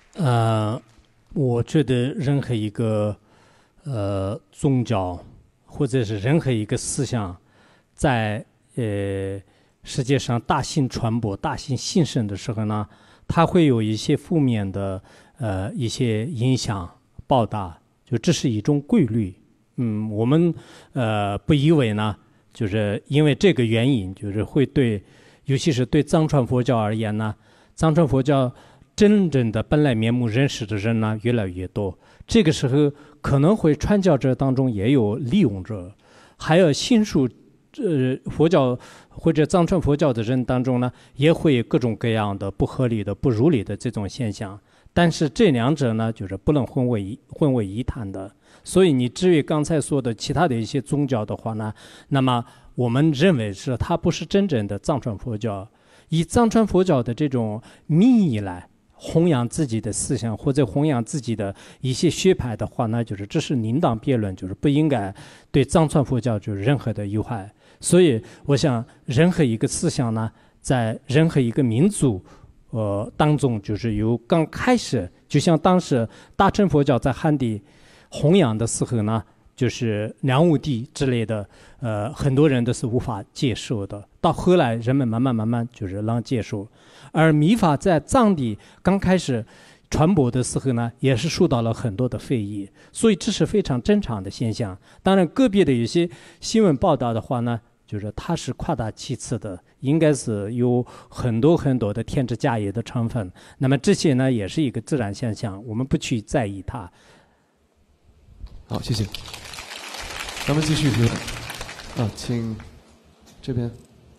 我觉得任何一个宗教或者是任何一个思想，在世界上大兴传播、大兴兴盛的时候呢，它会有一些负面的一些影响报答，就这是一种规律。我们不以为呢，就是因为这个原因，就是会对，尤其是对藏传佛教而言呢，藏传佛教真正的本来面目认识的人呢越来越多，这个时候可能会传教者当中也有利用者，还有信属佛教或者藏传佛教的人当中呢，也会有各种各样的不合理的、不如理的这种现象。但是这两者呢，就是不能混为一谈的。所以你至于刚才说的其他的一些宗教的话呢，那么我们认为是它不是真正的藏传佛教，以藏传佛教的这种名义来弘扬自己的思想或者弘扬自己的一些学派的话呢，就是这是另当别论，就是不应该对藏传佛教就是任何的有害。所以我想任何一个思想呢，在任何一个民族当中，就是由刚开始，就像当时大乘佛教在汉地弘扬的时候呢，就是梁武帝之类的，很多人都是无法接受的。到后来，人们慢慢就是能接受。而密法在藏地刚开始传播的时候呢，也是受到了很多的非议，所以这是非常正常的现象。当然，个别的有些新闻报道的话呢，就是它是夸大其词的，应该是有很多的添枝加叶的成分。那么这些呢，也是一个自然现象，我们不去在意它。 好，谢谢。咱们继续提问。请这边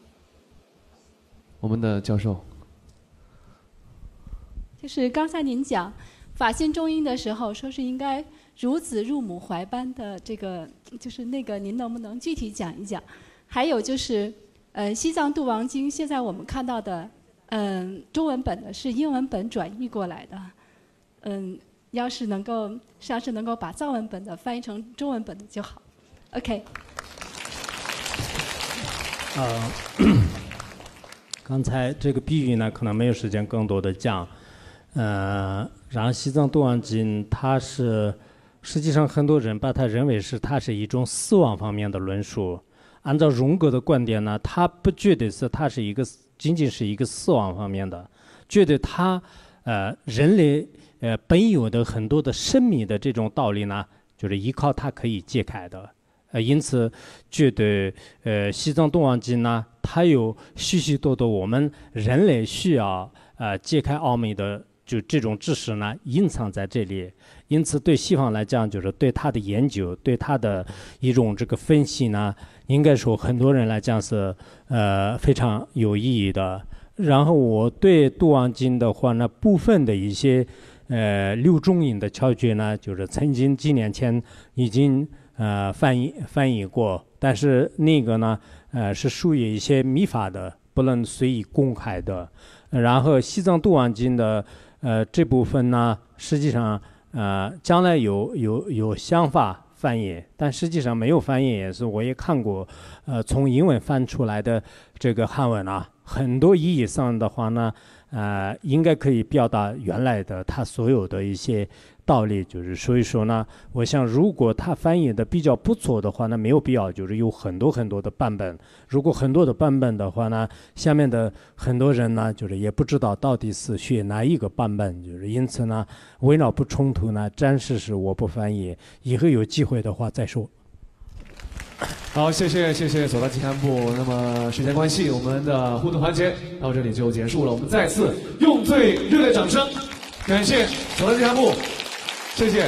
我们的教授。 就是刚才您讲法性中阴的时候，说是应该如子入母怀般的这个，就是那个，您能不能具体讲一讲？还有就是，西藏度王经现在我们看到的，中文本的是英文本转译过来的，要是能够上次能够把藏文本的翻译成中文本的就好。OK。 刚才这个比喻呢，可能没有时间更多的讲。然后西藏度王经，它是实际上很多人把它认为是它是一种死亡方面的论述。按照荣格的观点呢，他不觉得是它是一个仅仅是一个死亡方面的，觉得它人类本有的很多的生命的这种道理呢，就是依靠它可以解开的。因此觉得西藏度王经呢，它有许许多多我们人类需要解开奥秘的就这种知识呢，隐藏在这里。因此对西方来讲，就是对它的研究，对它的一种这个分析呢，应该说很多人来讲是非常有意义的。 然后我对度亡经的话呢，部分的一些六中音的窍诀呢，就是曾经几年前已经翻译过，但是那个呢是属于一些密法的，不能随意公开的。然后西藏度亡经的这部分呢，实际上将来有想法翻译，但实际上没有翻译，也是我也看过，从英文翻出来的这个汉文啊，很多意义上的话呢，应该可以表达原来的他所有的一些道理，就是所以说呢，我想如果他翻译的比较不错的话呢，没有必要就是有很多的版本。如果很多的版本的话呢，下面的很多人呢，就是也不知道到底是学哪一个版本，就是因此呢，为了不冲突呢，暂时是我不翻译，以后有机会的话再说。 好，谢谢索达吉堪布。那么时间关系，我们的互动环节到这里就结束了。我们再次用最热烈的掌声，感谢索达吉堪布，谢谢。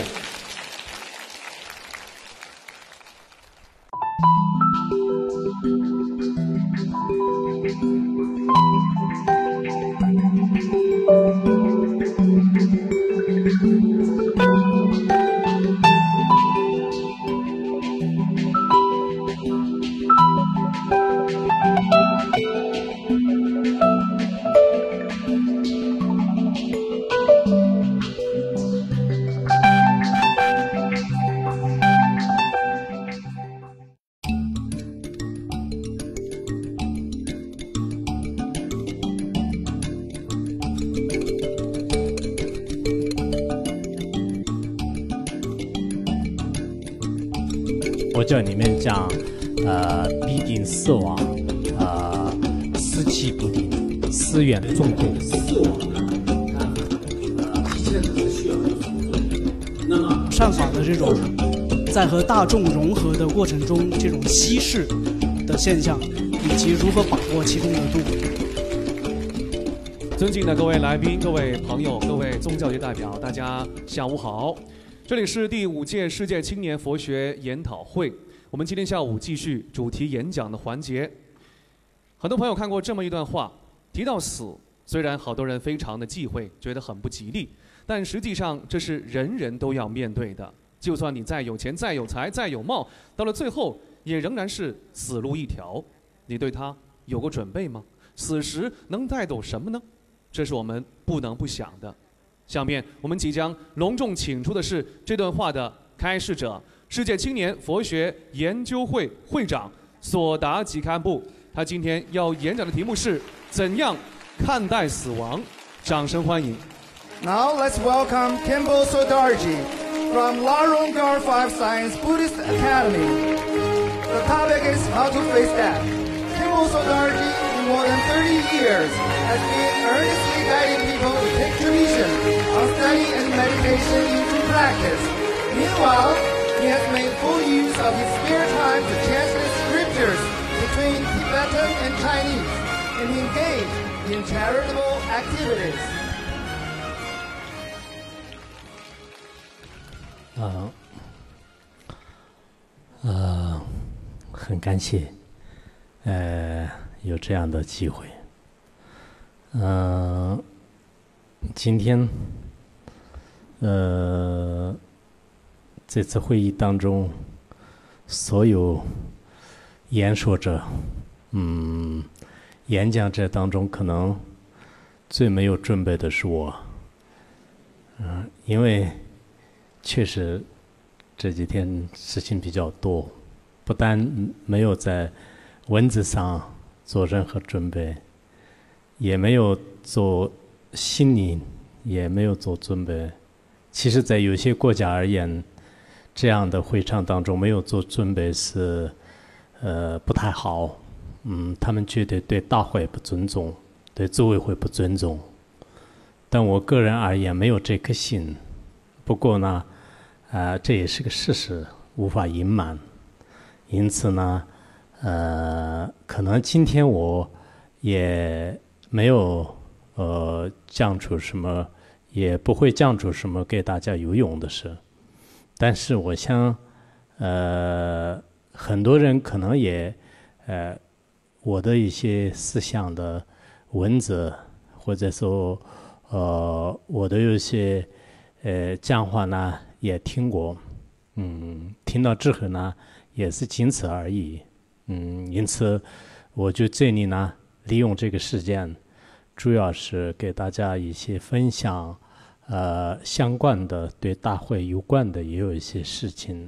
佛教里面讲，必定死亡，死期不定，死缘终归。死亡呢，现在是需要有存在。那么善法的这种在和大众融合的过程中，这种稀释的现象，以及如何把握其中的度。 尊敬的各位来宾、各位朋友、各位宗教界代表，大家下午好。这里是第5届世界青年佛学研讨会，我们今天下午继续主题演讲的环节。很多朋友看过这么一段话，提到死，虽然好多人非常的忌讳，觉得很不吉利，但实际上这是人人都要面对的。就算你再有钱、再有才、再有貌，到了最后也仍然是死路一条。你对它有过准备吗？死时能带走什么呢？这是我们不能不想的。下面我们即将隆重请出的是这段话的开示者，世界青年佛学研究会会长索达吉堪布。他今天要演讲的题目是怎样看待死亡。掌声欢迎。 Now let's welcome Khenpo Sodarji from Laronggar 5 Science Buddhist Academy. The topic is how to face death. Khenpo Sodarji, in more than 30 years, has been earnestly guiding people to take tradition on study and meditation into practice. Meanwhile, he has made full use of his spare time to translate scriptures between Tibetan and Chinese and engage in charitable activities. 很感谢，有这样的机会。今天，这次会议当中，所有演说者，演讲者当中，可能最没有准备的是我，因为确实这几天事情比较多，不但没有在文字上做任何准备，也没有做心理，也没有做准备。其实，在有些国家而言，这样的会场当中没有做准备是，不太好。他们觉得对大会不尊重，对组委会不尊重。但我个人而言，没有这颗心。不过呢，这也是个事实，无法隐瞒。因此呢，可能今天我也没有讲出什么，也不会讲出什么给大家有用的事。但是我想，很多人可能也，我的一些思想的文字，或者说我的有些讲话呢也听过，听到之后呢也是仅此而已，因此我就这里呢利用这个时间，主要是给大家一些分享，相关的对大会有关的也有一些事情。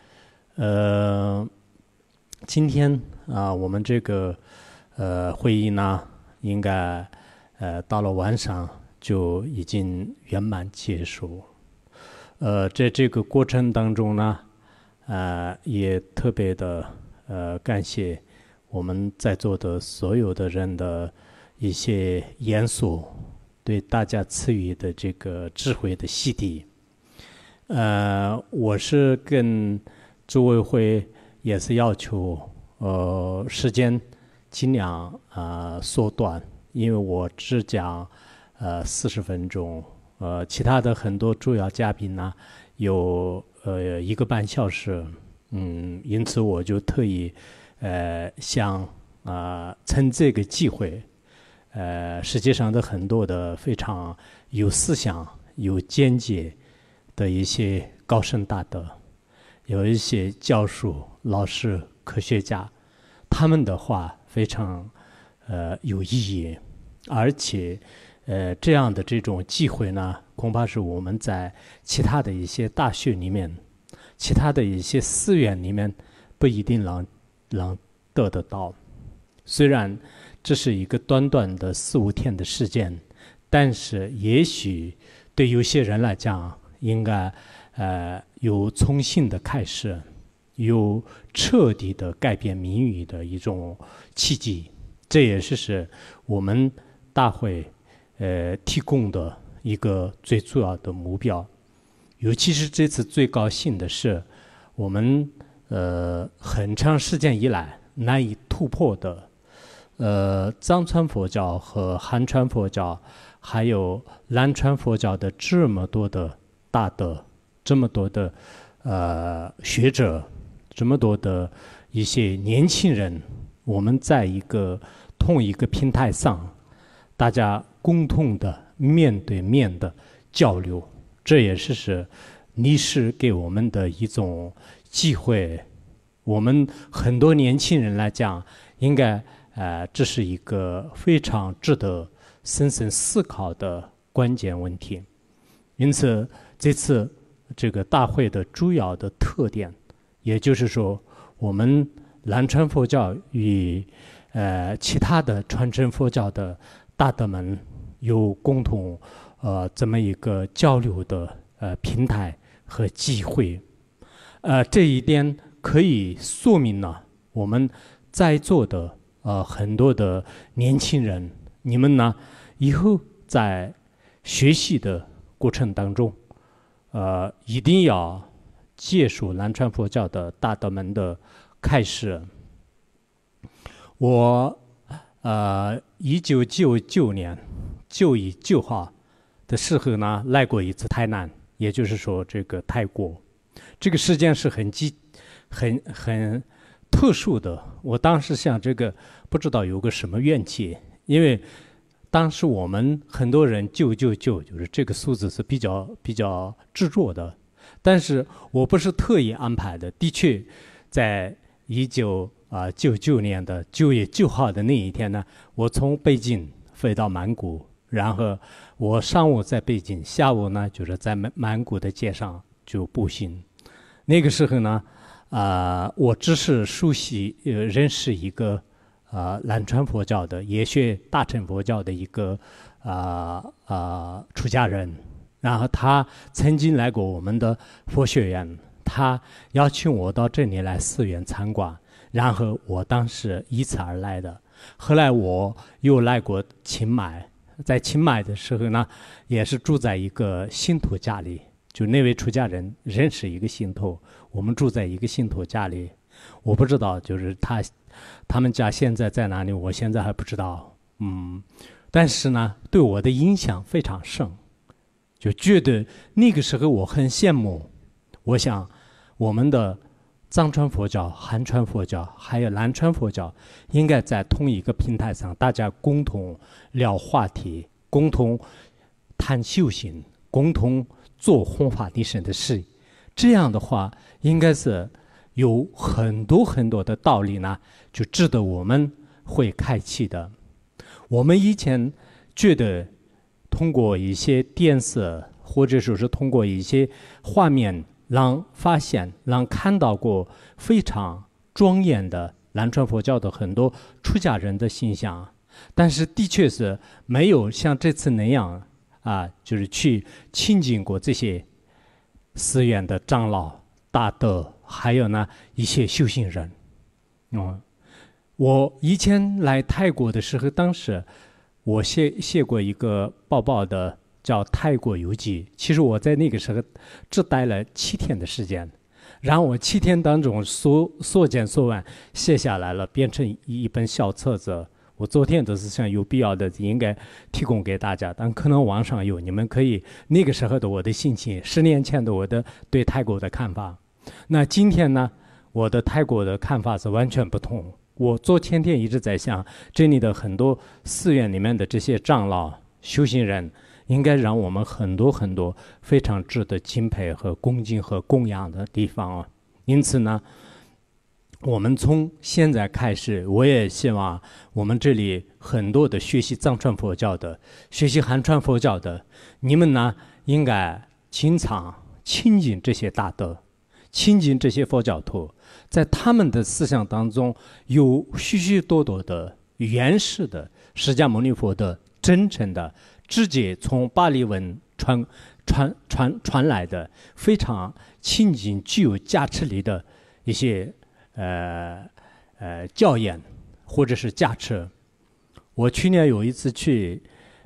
今天我们这个会议呢，应该到了晚上就已经圆满结束。在这个过程当中呢，也特别的感谢我们在座的所有的人的一些严肃，对大家赐予的这个智慧的洗涤。我是跟组委会也是要求，时间尽量缩短，因为我只讲40分钟，其他的很多主要嘉宾呢有1个半小时，因此我就特意想趁这个机会，世界上的很多的非常有思想、有见解的一些高僧大德，有一些教授、老师、科学家，他们的话非常有意义，而且这样的这种机会呢，恐怕是我们在其他的一些大学里面、其他的一些寺院里面不一定能得得到。虽然这是一个短短的4、5天的时间，但是也许对有些人来讲，应该有重新的开始，有彻底的改变命运的一种契机。这也是我们大会提供的一个最主要的目标。尤其是这次最高兴的是，我们很长时间以来难以突破的藏传佛教和汉传佛教还有南传佛教的这么多的大德，这么多的学者，这么多的一些年轻人，我们在同一个平台上，大家共同的面对面的交流，这也是历史给我们的一种机会。我们很多年轻人来讲，应该这是一个非常值得深深思考的关键问题。因此，这次这个大会的主要的特点，也就是说，我们南传佛教与其他的传承佛教的大德们有共同这么一个交流的平台和机会。这一点可以说明了我们在座的很多的年轻人，你们呢以后在学习的过程当中，一定要接受南传佛教的大德们的开示。我1999年9月9号的时候呢，来过一次台南，也就是说这个泰国。这个时间是很特殊的。我当时想这个不知道有个什么缘起，因为当时我们很多人999就是这个数字是比较执着的，但是我不是特意安排的。的确，在1999年的9月9号的那一天呢，我从北京飞到曼谷，然后我上午在北京，下午呢就是在曼谷的街上就步行。那个时候呢，我只是熟悉认识一个南传佛教的，也学大乘佛教的一个出家人，然后他曾经来过我们的佛学院，他邀请我到这里来寺院参观，然后我当时依此而来的。后来我又来过清迈，在清迈的时候呢，也是住在一个信徒家里，就那位出家人认识一个信徒，我们住在一个信徒家里。我不知道就是他们家现在在哪里，我现在还不知道。但是呢，对我的影响非常深，就觉得那个时候我很羡慕。我想我们的藏传佛教、汉传佛教还有南传佛教应该在同一个平台上，大家共同聊话题，共同谈修行，共同做弘法利生的事。这样的话，应该是有很多很多的道理呢，就值得我们会开启的。我们以前觉得通过一些电视，或者说是通过一些画面，让发现、让看到过非常庄严的南传佛教的很多出家人的形象，但是的确是没有像这次那样就是去亲近过这些寺院的长老、大德，还有呢一些修行人。我以前来泰国的时候，当时我写过一个报告的，叫《泰国游记》。其实我在那个时候只待了7天的时间，然后我7天当中所见所闻写下来了，变成一本小册子。我昨天都是想有必要的应该提供给大家，但可能网上有，你们可以那个时候的我的心情，10年前的我的对泰国的看法。那今天呢，我的泰国的看法是完全不同。我前天一直在想，这里的很多寺院里面的这些长老、修行人，应该让我们很多很多非常值得敬佩和恭敬和供养的地方啊。因此呢，我们从现在开始，我也希望我们这里很多的学习藏传佛教的、学习汉传佛教的，你们呢应该经常亲近这些大德，亲近这些佛教徒，在他们的思想当中有许许多多的原始的释迦牟尼佛的真诚的直接从巴利文传来的非常亲近具有价值力的一些教言或者是加持。我去年有一次去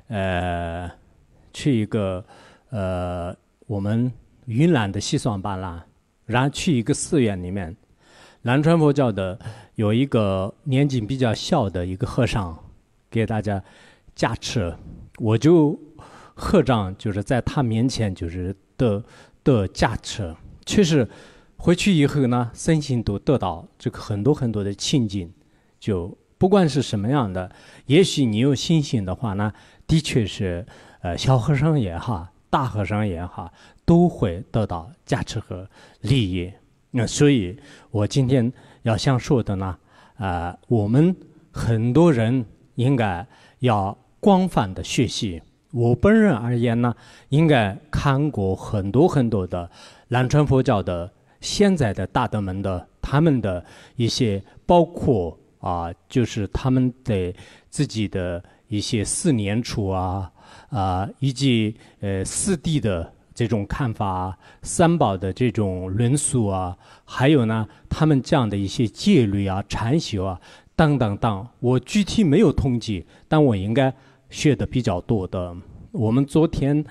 一个我们云南的西双版纳，然后去一个寺院里面，南传佛教的有一个年纪比较小的一个和尚给大家加持，我就合掌，就是在他面前就是的加持。确实回去以后呢，身心都得到这个很多很多的亲近。就不管是什么样的，也许你有信心的话呢，的确是小和尚也好，大和尚也好，都会得到加持和利益。所以我今天要想说的呢，我们很多人应该要广泛的学习。我本人而言呢，应该看过很多很多的南传佛教的现在的大德们的他们的一些，包括就是他们的自己的一些4年处以及四谛的这种看法，三宝的这种论述还有呢他们这样的一些戒律禅修等等等，我具体没有统计，但我应该学的比较多的。我们昨天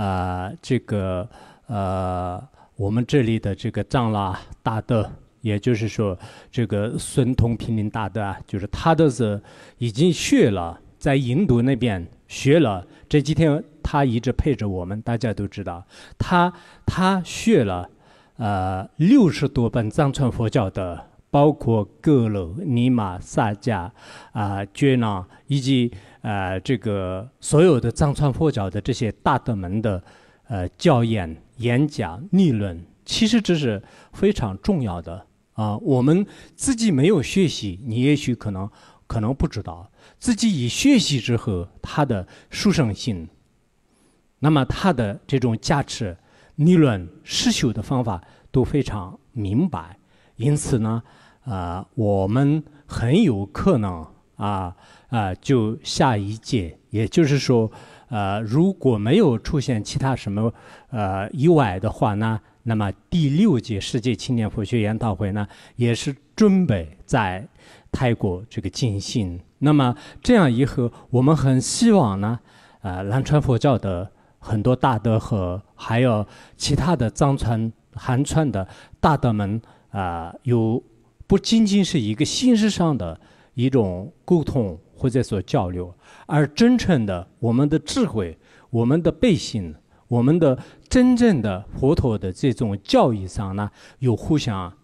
我们这里的这个长老大德，也就是说这个孙通平林大德就是他的是已经学了，在印度那边学了，这几天他一直陪着我们，大家都知道他学了60多本藏传佛教的，包括格鲁、尼玛、萨迦觉囊以及这个所有的藏传佛教的这些大德们的教言、演讲、理论，其实这是非常重要的我们自己没有学习，你也许可能不知道，自己一学习之后，他的殊胜性，那么他的这种加持、理论、实修的方法都非常明白。因此呢，我们很有可能就下一届，也就是说，如果没有出现其他什么意外的话呢，那么第6届世界青年佛学研讨会呢，也是准备在泰国这个进行。那么这样以后，我们很希望呢，南传佛教的很多大德和还有其他的藏传、汉传的大德们有不仅仅是一个形式上的一种沟通或者说交流，而真正的我们的智慧、我们的背信、我们的真正的佛陀的这种教义上呢，有互相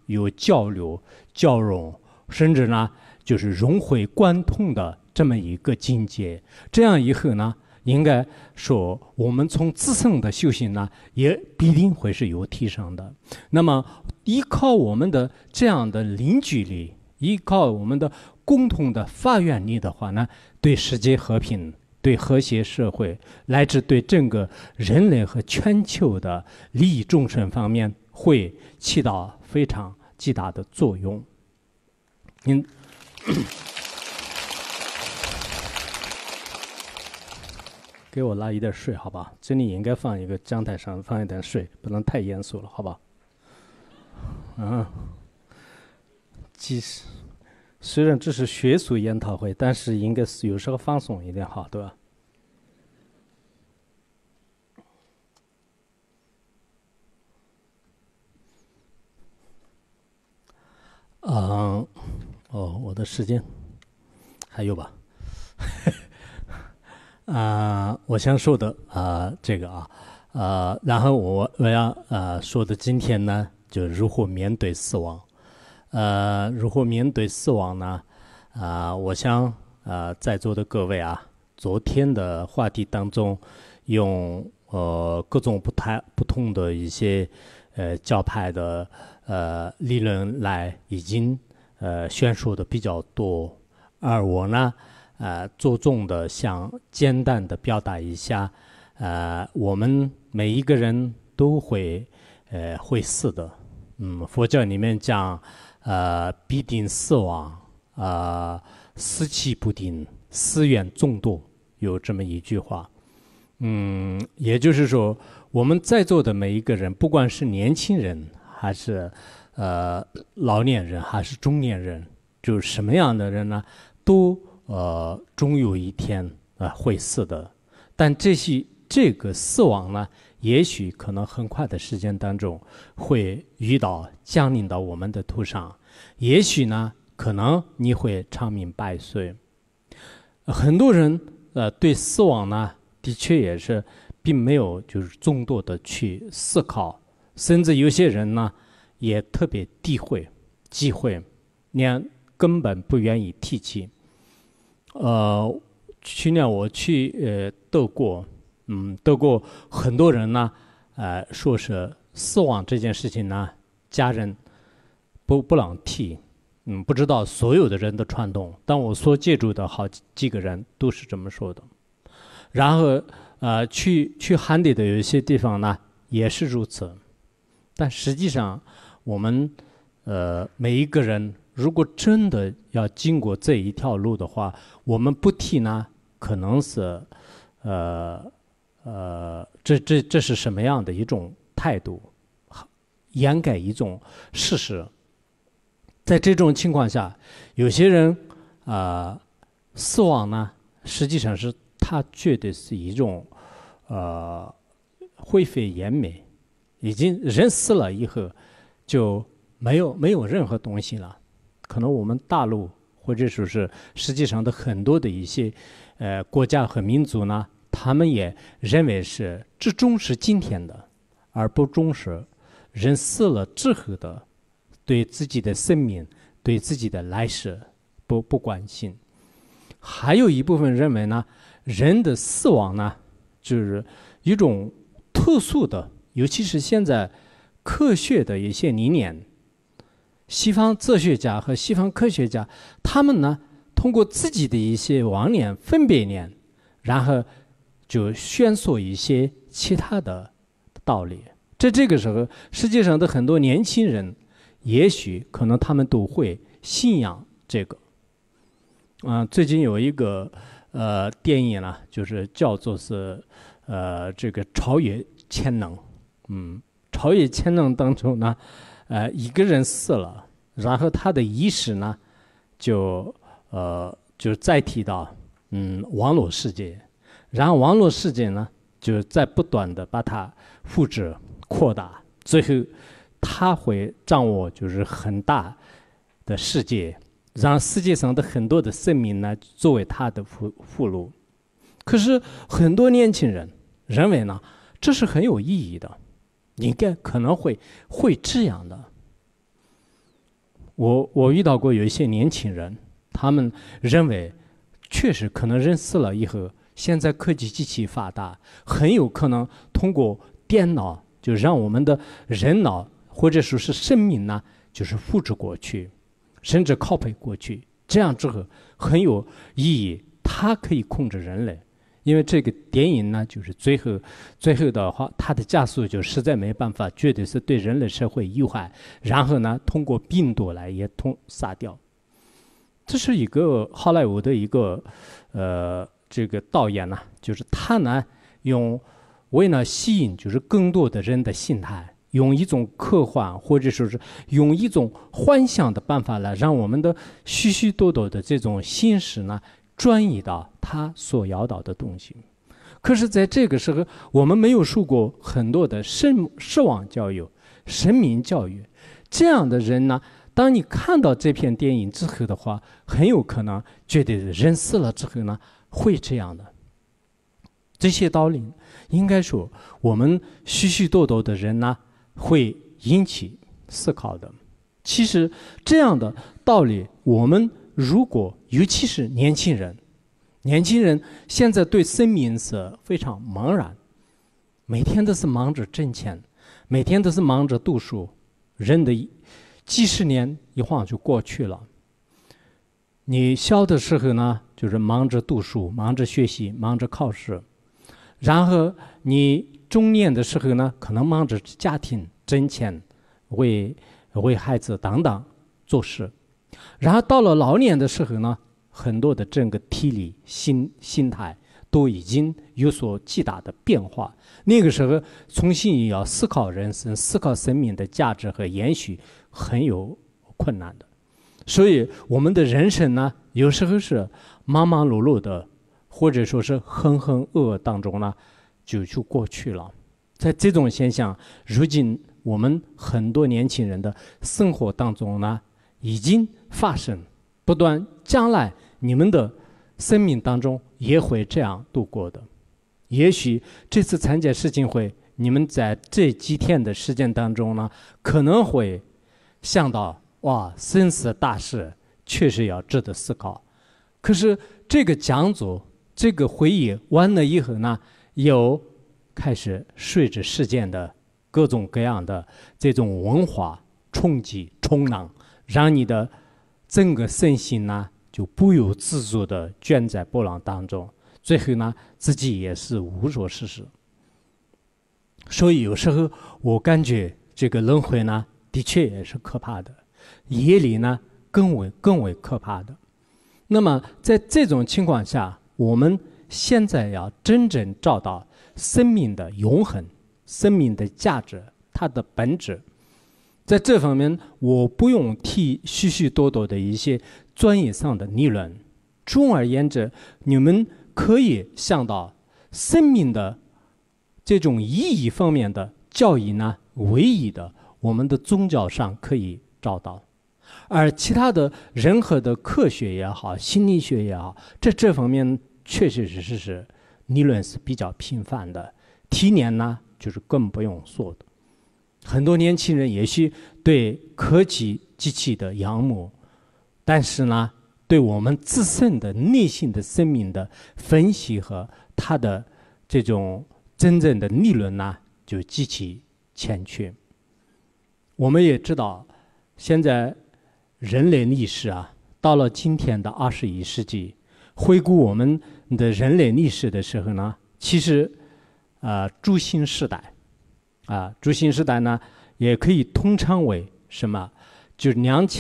有交流、交融，甚至呢就是融会贯通的这么一个境界。这样以后呢，应该说我们从自身的修行呢，也必定会是有提升的。那么依靠我们的这样的凝聚力，依靠我们的共同的发愿力的话呢，对世界和平、对和谐社会，乃至对整个人类和全球的利益众生方面，会起到非常巨大的作用。给我拉一点水，好吧？这里应该放一个讲台上放一点水，不能太严肃了，好吧？其实虽然这是学术研讨会，但是应该是有时候放松一点好，对吧？我的时间还有吧？我想说的这个然后我要说的今天呢，就如何面对死亡。如何面对死亡呢？我想在座的各位昨天的话题当中，用各种不同的一些教派的理论来已经宣说的比较多，而我呢着重的想简单的表达一下，我们每一个人都会死的。佛教里面讲必定死亡，死期不定，死缘众多，有这么一句话。也就是说，我们在座的每一个人，不管是年轻人还是老年人还是中年人，就是什么样的人呢，都终有一天会死的。但这个死亡呢，也许可能很快的时间当中会降临到我们的头上，也许呢可能你会长命百岁。很多人对死亡呢的确也是并没有就是众多的去思考，甚至有些人呢也特别忌讳，连根本不愿意提起。去年我去德国，德国很多人呢说是死亡这件事情呢，家人不让提。不知道所有的人的传统，但我所接触的好几个人都是这么说的。然后去汉地的有一些地方呢也是如此。但实际上我们每一个人如果真的要经过这一条路的话，我们不提呢，可能是这是什么样的一种态度，掩盖一种事实。在这种情况下，有些人死亡呢，实际上是他觉得是一种灰飞烟灭，已经人死了以后就没有任何东西了。可能我们大陆或者说是实际上的很多的一些国家和民族呢，他们也认为是只重视今天的，而不重视人死了之后的对自己的生命、对自己的来世不关心。还有一部分认为呢，人的死亡呢，就是一种特殊的，尤其是现在科学的一些理念，西方哲学家和西方科学家，他们呢通过自己的一些妄念、分别念，然后就宣说一些其他的道理。在这个时候，世界上的很多年轻人，也许可能他们都会信仰这个。最近有一个电影呢，就是叫做是这个超越潜能。超越潜能当中呢，一个人死了，然后他的意识呢就再提到网络世界，然后网络世界呢就在不断的把它复制扩大，最后他会掌握就是很大的世界，让世界上的很多的生命呢作为他的俘虏。可是很多年轻人认为呢，这是很有意义的，应该可能会这样的。 我遇到过有一些年轻人，他们认为确实可能人死了以后，现在科技机器发达，很有可能通过电脑就让我们的人脑或者说是生命呢，就是复制过去，甚至 copy 过去，这样之后很有意义，它可以控制人类。因为这个电影呢，就是最后的话，它的加速就实在没办法，绝对是对人类社会有害。然后呢，通过病毒来也杀掉。这是一个好莱坞的一个这个导演呢，就是他呢为了吸引就是更多的人的心态，用一种科幻或者说是用一种幻想的办法来让我们的许许多多的这种心识呢转移到他所要到的东西。可是在这个时候，我们没有受过很多的失望教育、生命教育，这样的人呢，当你看到这片电影之后的话，很有可能觉得人死了之后呢会这样的。这些道理应该说我们许许多多的人呢会引起思考的。其实这样的道理，我们如果尤其是年轻人现在对生命是非常茫然，每天都是忙着挣钱，每天都是忙着读书，人的几十年一晃就过去了。你小的时候呢，就是忙着读书，忙着学习，忙着考试，然后你中年的时候呢，可能忙着家庭挣钱，为孩子等等做事，然后到了老年的时候呢，很多的整个体力、心态都已经有所极大的变化。那个时候重新要思考人生、思考生命的价值和延续，很有困难的。所以我们的人生呢，有时候是忙忙碌碌的，或者说是浑浑噩噩当中呢，就过去了。在这种现象，如今我们很多年轻人的生活当中呢，已经发生，不断将来你们的生命当中也会这样度过的。也许这次参加世锦会，你们在这几天的时间当中呢，可能会想到，哇，生死大事确实要值得思考。可是这个讲座、这个会议完了以后呢，又开始随着事件的各种各样的这种文化冲击冲浪，让你的整个身心呢就不由自主地卷在波浪当中，最后呢自己也是无所事事。所以有时候我感觉这个轮回呢的确也是可怕的，业力呢更为可怕的。那么在这种情况下，我们现在要真正找到生命的永恒、生命的价值，它的本质。在这方面，我不用提许许多多的一些专业上的理论。总而言之，你们可以想到生命的这种意义方面的教义呢，唯一的我们的宗教上可以找到，而其他的任何的科学也好、心理学也好，这方面确实是理论是比较频繁的，体验呢就是更不用说的。很多年轻人也许对科技机器的仰慕，但是呢，对我们自身的内心的生命的分析和它的这种真正的理论呢，就极其欠缺。我们也知道，现在人类历史啊，到了今天的21世纪，回顾我们的人类历史的时候呢，其实诸新时代。诸新时代呢，也可以通称为什么？就是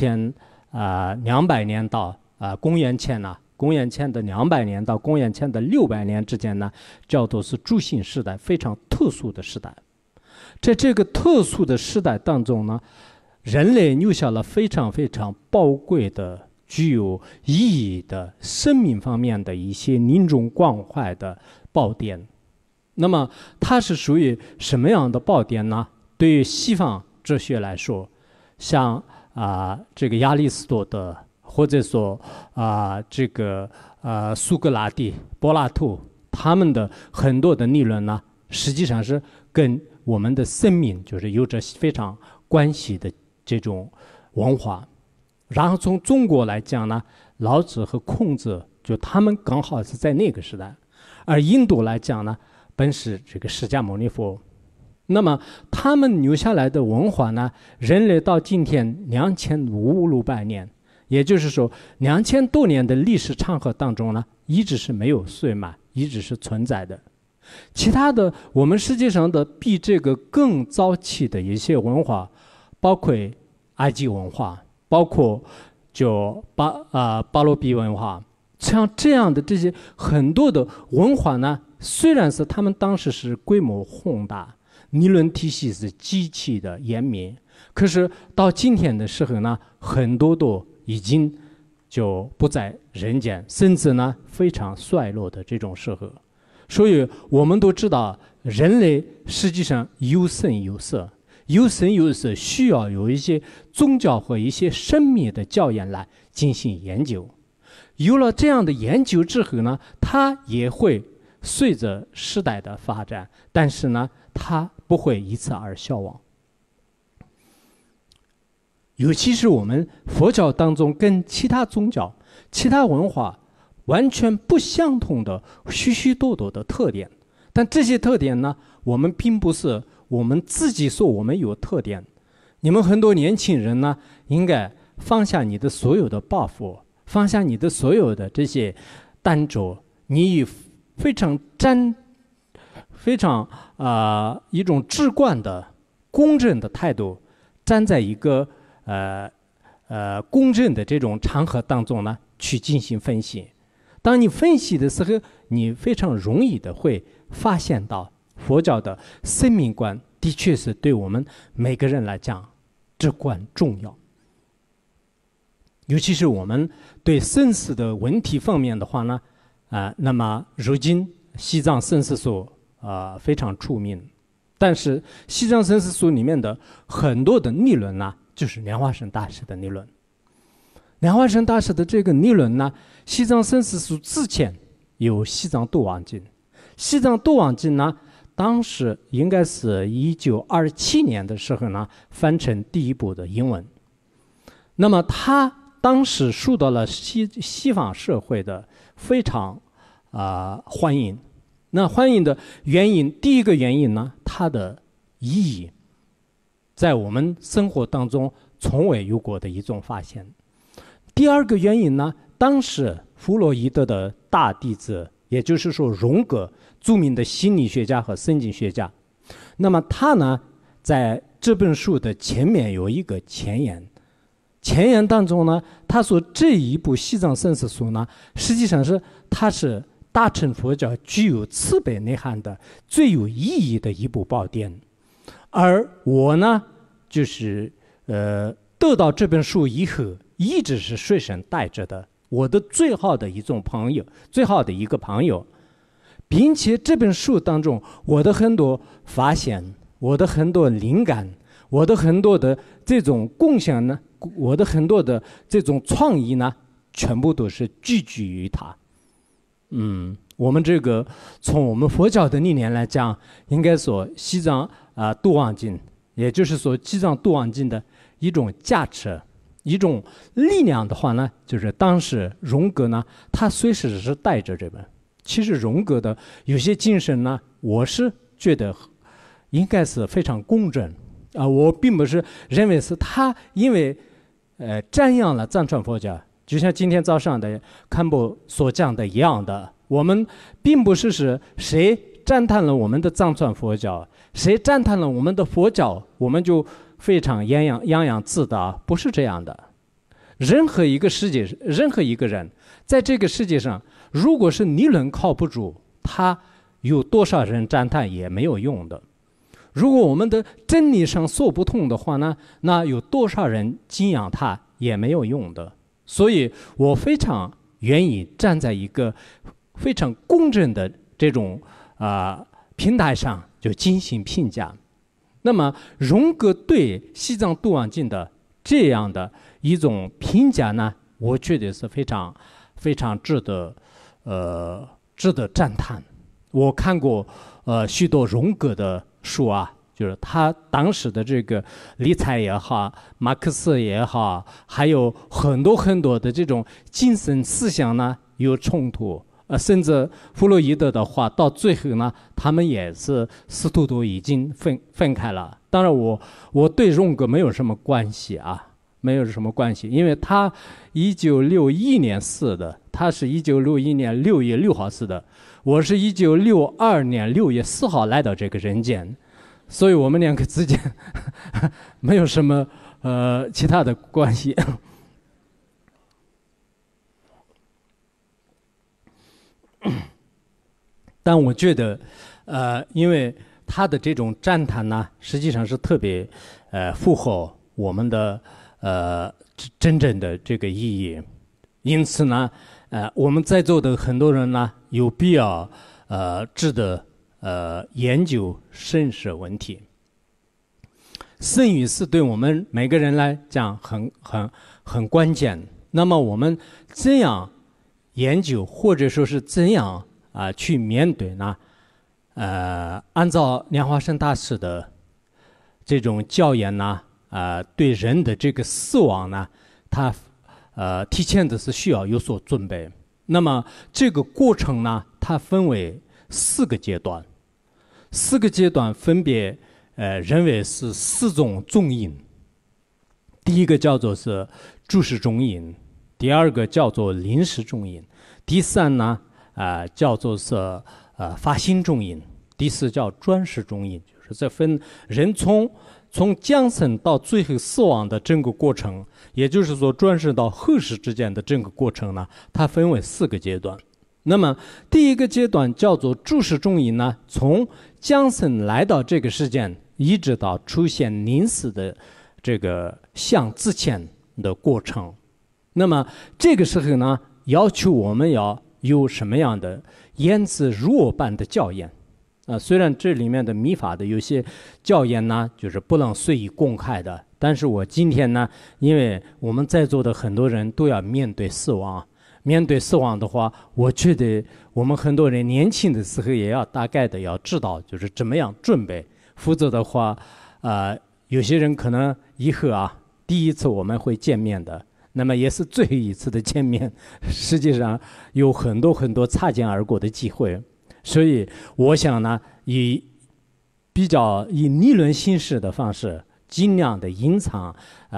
2200年到公元前的200年到公元前的600年之间呢，叫做是诸新时代，非常特殊的时代。在这个特殊的时代当中呢，人类留下了非常非常宝贵的、具有意义的生命方面的一些临终关怀的宝典。那么它是属于什么样的宝典呢？对于西方哲学来说，像这个亚里士多德，或者说这个苏格拉底、柏拉图，他们的很多的理论呢，实际上是跟我们的生命就是有着非常关系的这种文化。 然后从中国来讲呢，老子和孔子就他们刚好是在那个时代，而印度来讲呢，本是这个释迦牟尼佛。那么他们留下来的文化呢，人类到今天2500年，也就是说2000多年的历史长河当中呢，一直是没有衰满，一直是存在的。其他的我们世界上的比这个更早期的一些文化，包括埃及文化，包括就巴罗比文化，像这样的这些很多的文化呢，虽然是他们当时是规模宏大，理论体系是极其的严密，可是到今天的时候呢，很多都已经就不在人间，甚至呢非常衰落的这种时候。所以我们都知道，人类实际上有声有色，有声有色需要有一些宗教和一些神秘的教研来进行研究。有了这样的研究之后呢，它也会随着时代的发展，但是呢，它不会一次而消亡。尤其是我们佛教当中跟其他宗教、其他文化完全不相同的许许多多的特点，但这些特点呢，我们并不是我们自己说我们有特点。你们很多年轻人呢，应该放下你的所有的抱负，放下你的所有的这些担着，你以非常一种直观的、公正的态度，站在一个公正的这种场合当中呢，去进行分析。当你分析的时候，你非常容易的会发现到佛教的生命观的确是对我们每个人来讲至关重要。尤其是我们对生死的问题方面的话呢，那么如今西藏生死所非常出名，但是西藏生死所里面的很多的理论呢，就是莲花生大师的理论。莲花生大师的这个理论呢，西藏生死所之前有西藏度亡经，西藏度亡经呢，当时应该是1927年的时候呢，翻成第一部的英文。那么他当时受到了西方社会的非常欢迎。那欢迎的原因，第一个原因呢，它的意义在我们生活当中从未有过的一种发现。第二个原因呢，当时弗洛伊德的大弟子，也就是说荣格，著名的心理学家和神经学家，那么他呢，在这本书的前面有一个前言，前言当中呢，他说这一部西藏生死书呢，实际上它是大乘佛教具有慈悲内涵的最有意义的一部宝典。而我呢，就是得到这本书以后，一直是随身带着的，我的最好的一种朋友，最好的一个朋友，并且这本书当中，我的很多发现，我的很多灵感，我的很多的这种贡献呢，我的很多的这种创意呢，全部都是聚集于它。我们这个从我们佛教的理念来讲，应该说西藏度亡经，也就是说西藏度亡经的一种价值。一种力量的话呢，就是当时荣格呢，他随时是带着这本。其实荣格的有些精神呢，我是觉得应该是非常公正我并不是认为是他因为瞻仰了藏传佛教，就像今天早上的堪布所讲的一样的，我们并不是谁赞叹了我们的藏传佛教，谁赞叹了我们的佛教，我们就非常洋洋自大，不是这样的。任何一个人在这个世界上，如果是理论靠不住，他有多少人赞叹也没有用的。如果我们的真理上说不通的话呢，那有多少人敬仰他也没有用的。所以我非常愿意站在一个非常公正的这种平台上就进行评价。那么荣格对西藏度亡经的这样的一种评价呢，我觉得是非常非常值得赞叹。我看过许多荣格的书就是他当时的这个理财也好，马克思也好，还有很多很多的这种精神思想呢有冲突。甚至弗洛伊德的话，到最后呢，他们也是师徒都已经分开了。当然我对荣格没有什么关系啊，没有什么关系，因为他1961年死的，他是1961年6月6号死的，我是1962年6月4号来到这个人间，所以我们两个之间没有什么其他的关系。但我觉得，因为他的这种赞叹呢，实际上是特别符合我们的真正的这个意义。因此呢，我们在座的很多人呢，有必要值得研究生死问题。生与死对我们每个人来讲很关键。那么我们怎样研究，或者说是怎样去面对呢？按照莲花生大师的这种教言呢，对人的这个死亡呢，他提前的是需要有所准备。那么这个过程呢，它分为4个阶段，4个阶段分别认为是4种重因。第一个叫做是注释重因，第二个叫做临时重因，第3呢叫做是发心重因，第4叫转世重因，就是这分人从降生到最后死亡的整个过程，也就是说转世到后世之间的整个过程呢，它分为4个阶段。那么第一个阶段叫做注释重因呢，从降生来到这个世间，一直到出现临死的这个相之前的过程。那么这个时候呢，要求我们要有什么样的言之如我般的教言。虽然这里面的密法的有些教言呢，就是不能随意公开的，但是我今天呢，因为我们在座的很多人都要面对死亡，面对死亡的话，我觉得我们很多人年轻的时候也要大概的要知道，就是怎么样准备，否则的话，有些人可能以后第一次我们会见面的，那么也是最后一次的见面，实际上有很多很多擦肩而过的机会。所以我想呢，以理论形式的方式，尽量的隐藏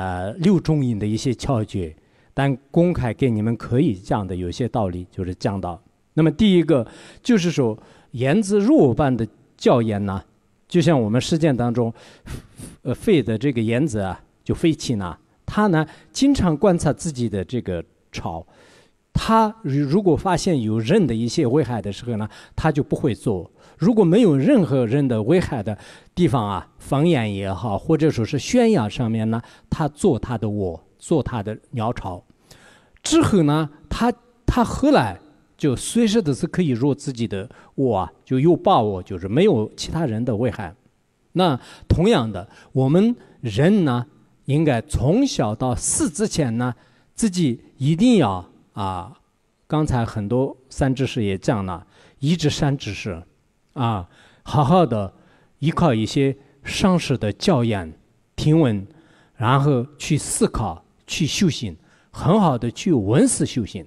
6种因的一些窍诀，但公开给你们可以讲的有些道理就是讲到。那么第一个就是说，言之如我般的教言呢，就像我们实践当中废的这个言子就废气呢，他呢经常观察自己的这个巢。他如果发现有人的一些危害的时候呢，他就不会做。如果没有任何人的危害的地方方言也好，或者说是悬崖上面呢，他做他的窝，做他的鸟巢。之后呢，他后来就随时的是可以入自己的窝就有把握，就是没有其他人的危害。那同样的，我们人呢，应该从小到死之前呢，自己一定要刚才很多三知识也讲了，一至3知识好好的依靠一些上师的教言听闻，然后去思考，去修行，很好的去闻思修行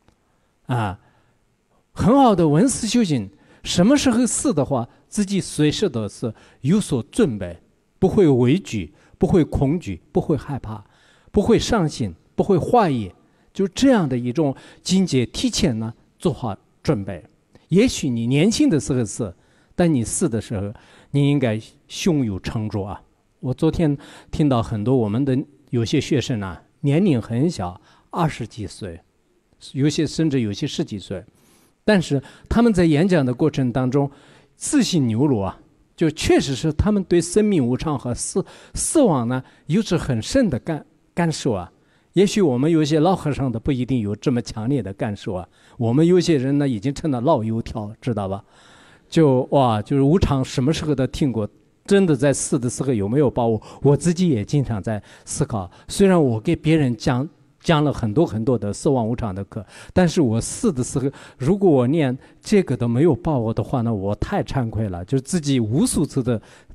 很好的闻思修行。什么时候死的话，自己随时都是有所准备，不会畏惧，不会恐惧，不会害怕，不会伤心，不会怀疑，就这样的一种境界，提前呢做好准备。也许你年轻的时候死，但你死的时候，你应该胸有成竹我昨天听到很多我们的有些学生年龄很小，20几岁，有些甚至有些10几岁，但是他们在演讲的过程当中自信流露就确实是他们对生命无常和死亡呢有着很深的感受也许我们有些老和尚的不一定有这么强烈的感受我们有些人呢已经成了老油条，知道吧？就是无常什么时候都听过，真的在死的时候有没有把握？我自己也经常在思考。虽然我给别人讲了很多很多的死亡无常的课，但是我死的时候，如果我连这个都没有把握的话呢，我太惭愧了，就自己无数次的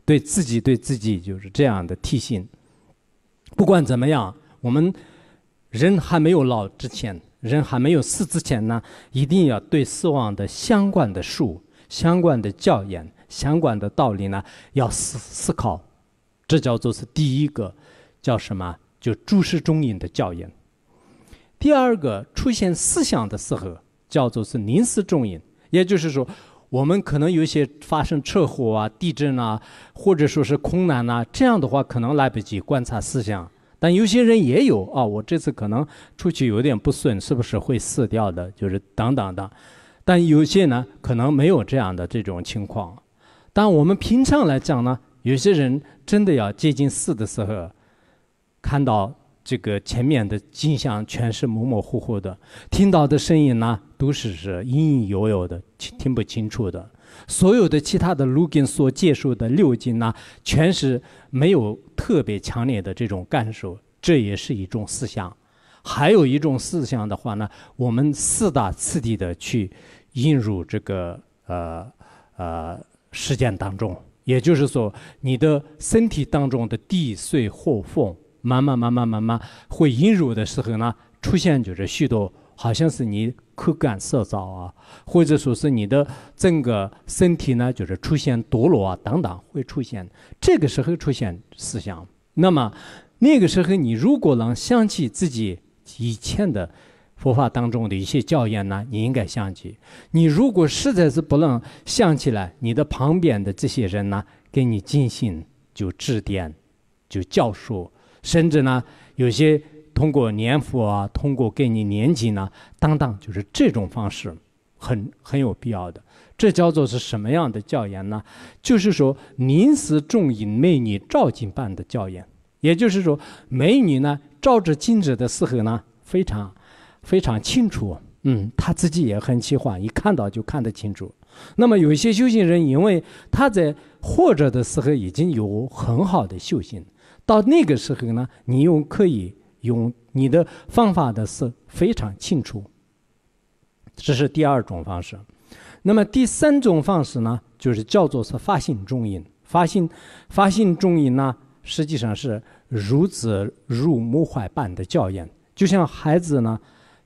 对自己就是这样的提醒。不管怎么样，我们人还没有老之前，人还没有死之前呢，一定要对死亡的相关的书、相关的教言、相关的道理呢，要思考。这叫做是第一个，叫什么？就诸事中因的教言。第二个，出现思想的时候，叫做是临死中因，也就是说，我们可能有些发生车祸啊、地震啊，或者说是空难啊，这样的话可能来不及观察思想。但有些人也有啊，我这次可能出去有点不顺，是不是会死掉的？就是等等的。但有些呢，可能没有这样的这种情况。但我们平常来讲呢，有些人真的要接近死的时候，看到这个前面的景象全是模模糊糊的，听到的声音呢都是隐隐有有的，听不清楚的。所有的其他的路径所接受的六境呢，全是没有特别强烈的这种感受，这也是一种思想。还有一种思想的话呢，我们四大次第的去引入这个实践当中，也就是说，你的身体当中的地水火风，慢慢会引入的时候呢，出现就是许多，好像是你口干舌燥啊，或者说是你的整个身体呢，就是出现堕落啊等等，会出现。这个时候出现思想，那么那个时候你如果能想起自己以前的佛法当中的一些教言呢，你应该想起。你如果实在是不能想起来，你的旁边的这些人呢，给你进行就指点，就教授，甚至呢，有些通过念佛啊，通过给你念经呢，等等，就是这种方式很有必要的。这叫做是什么样的教言呢？就是说临死中因美女照镜般的教言，也就是说美女呢照着镜子的时候呢，非常清楚，他自己也很喜欢，一看到就看得清楚。那么有一些修行人，因为他在活着的时候已经有很好的修行，到那个时候呢，你可以用你的方法的是非常清楚。这是第二种方式。那么第三种方式呢，就是叫做是发心中因。发心中因呢，实际上是如子入母怀般的教言，就像孩子呢，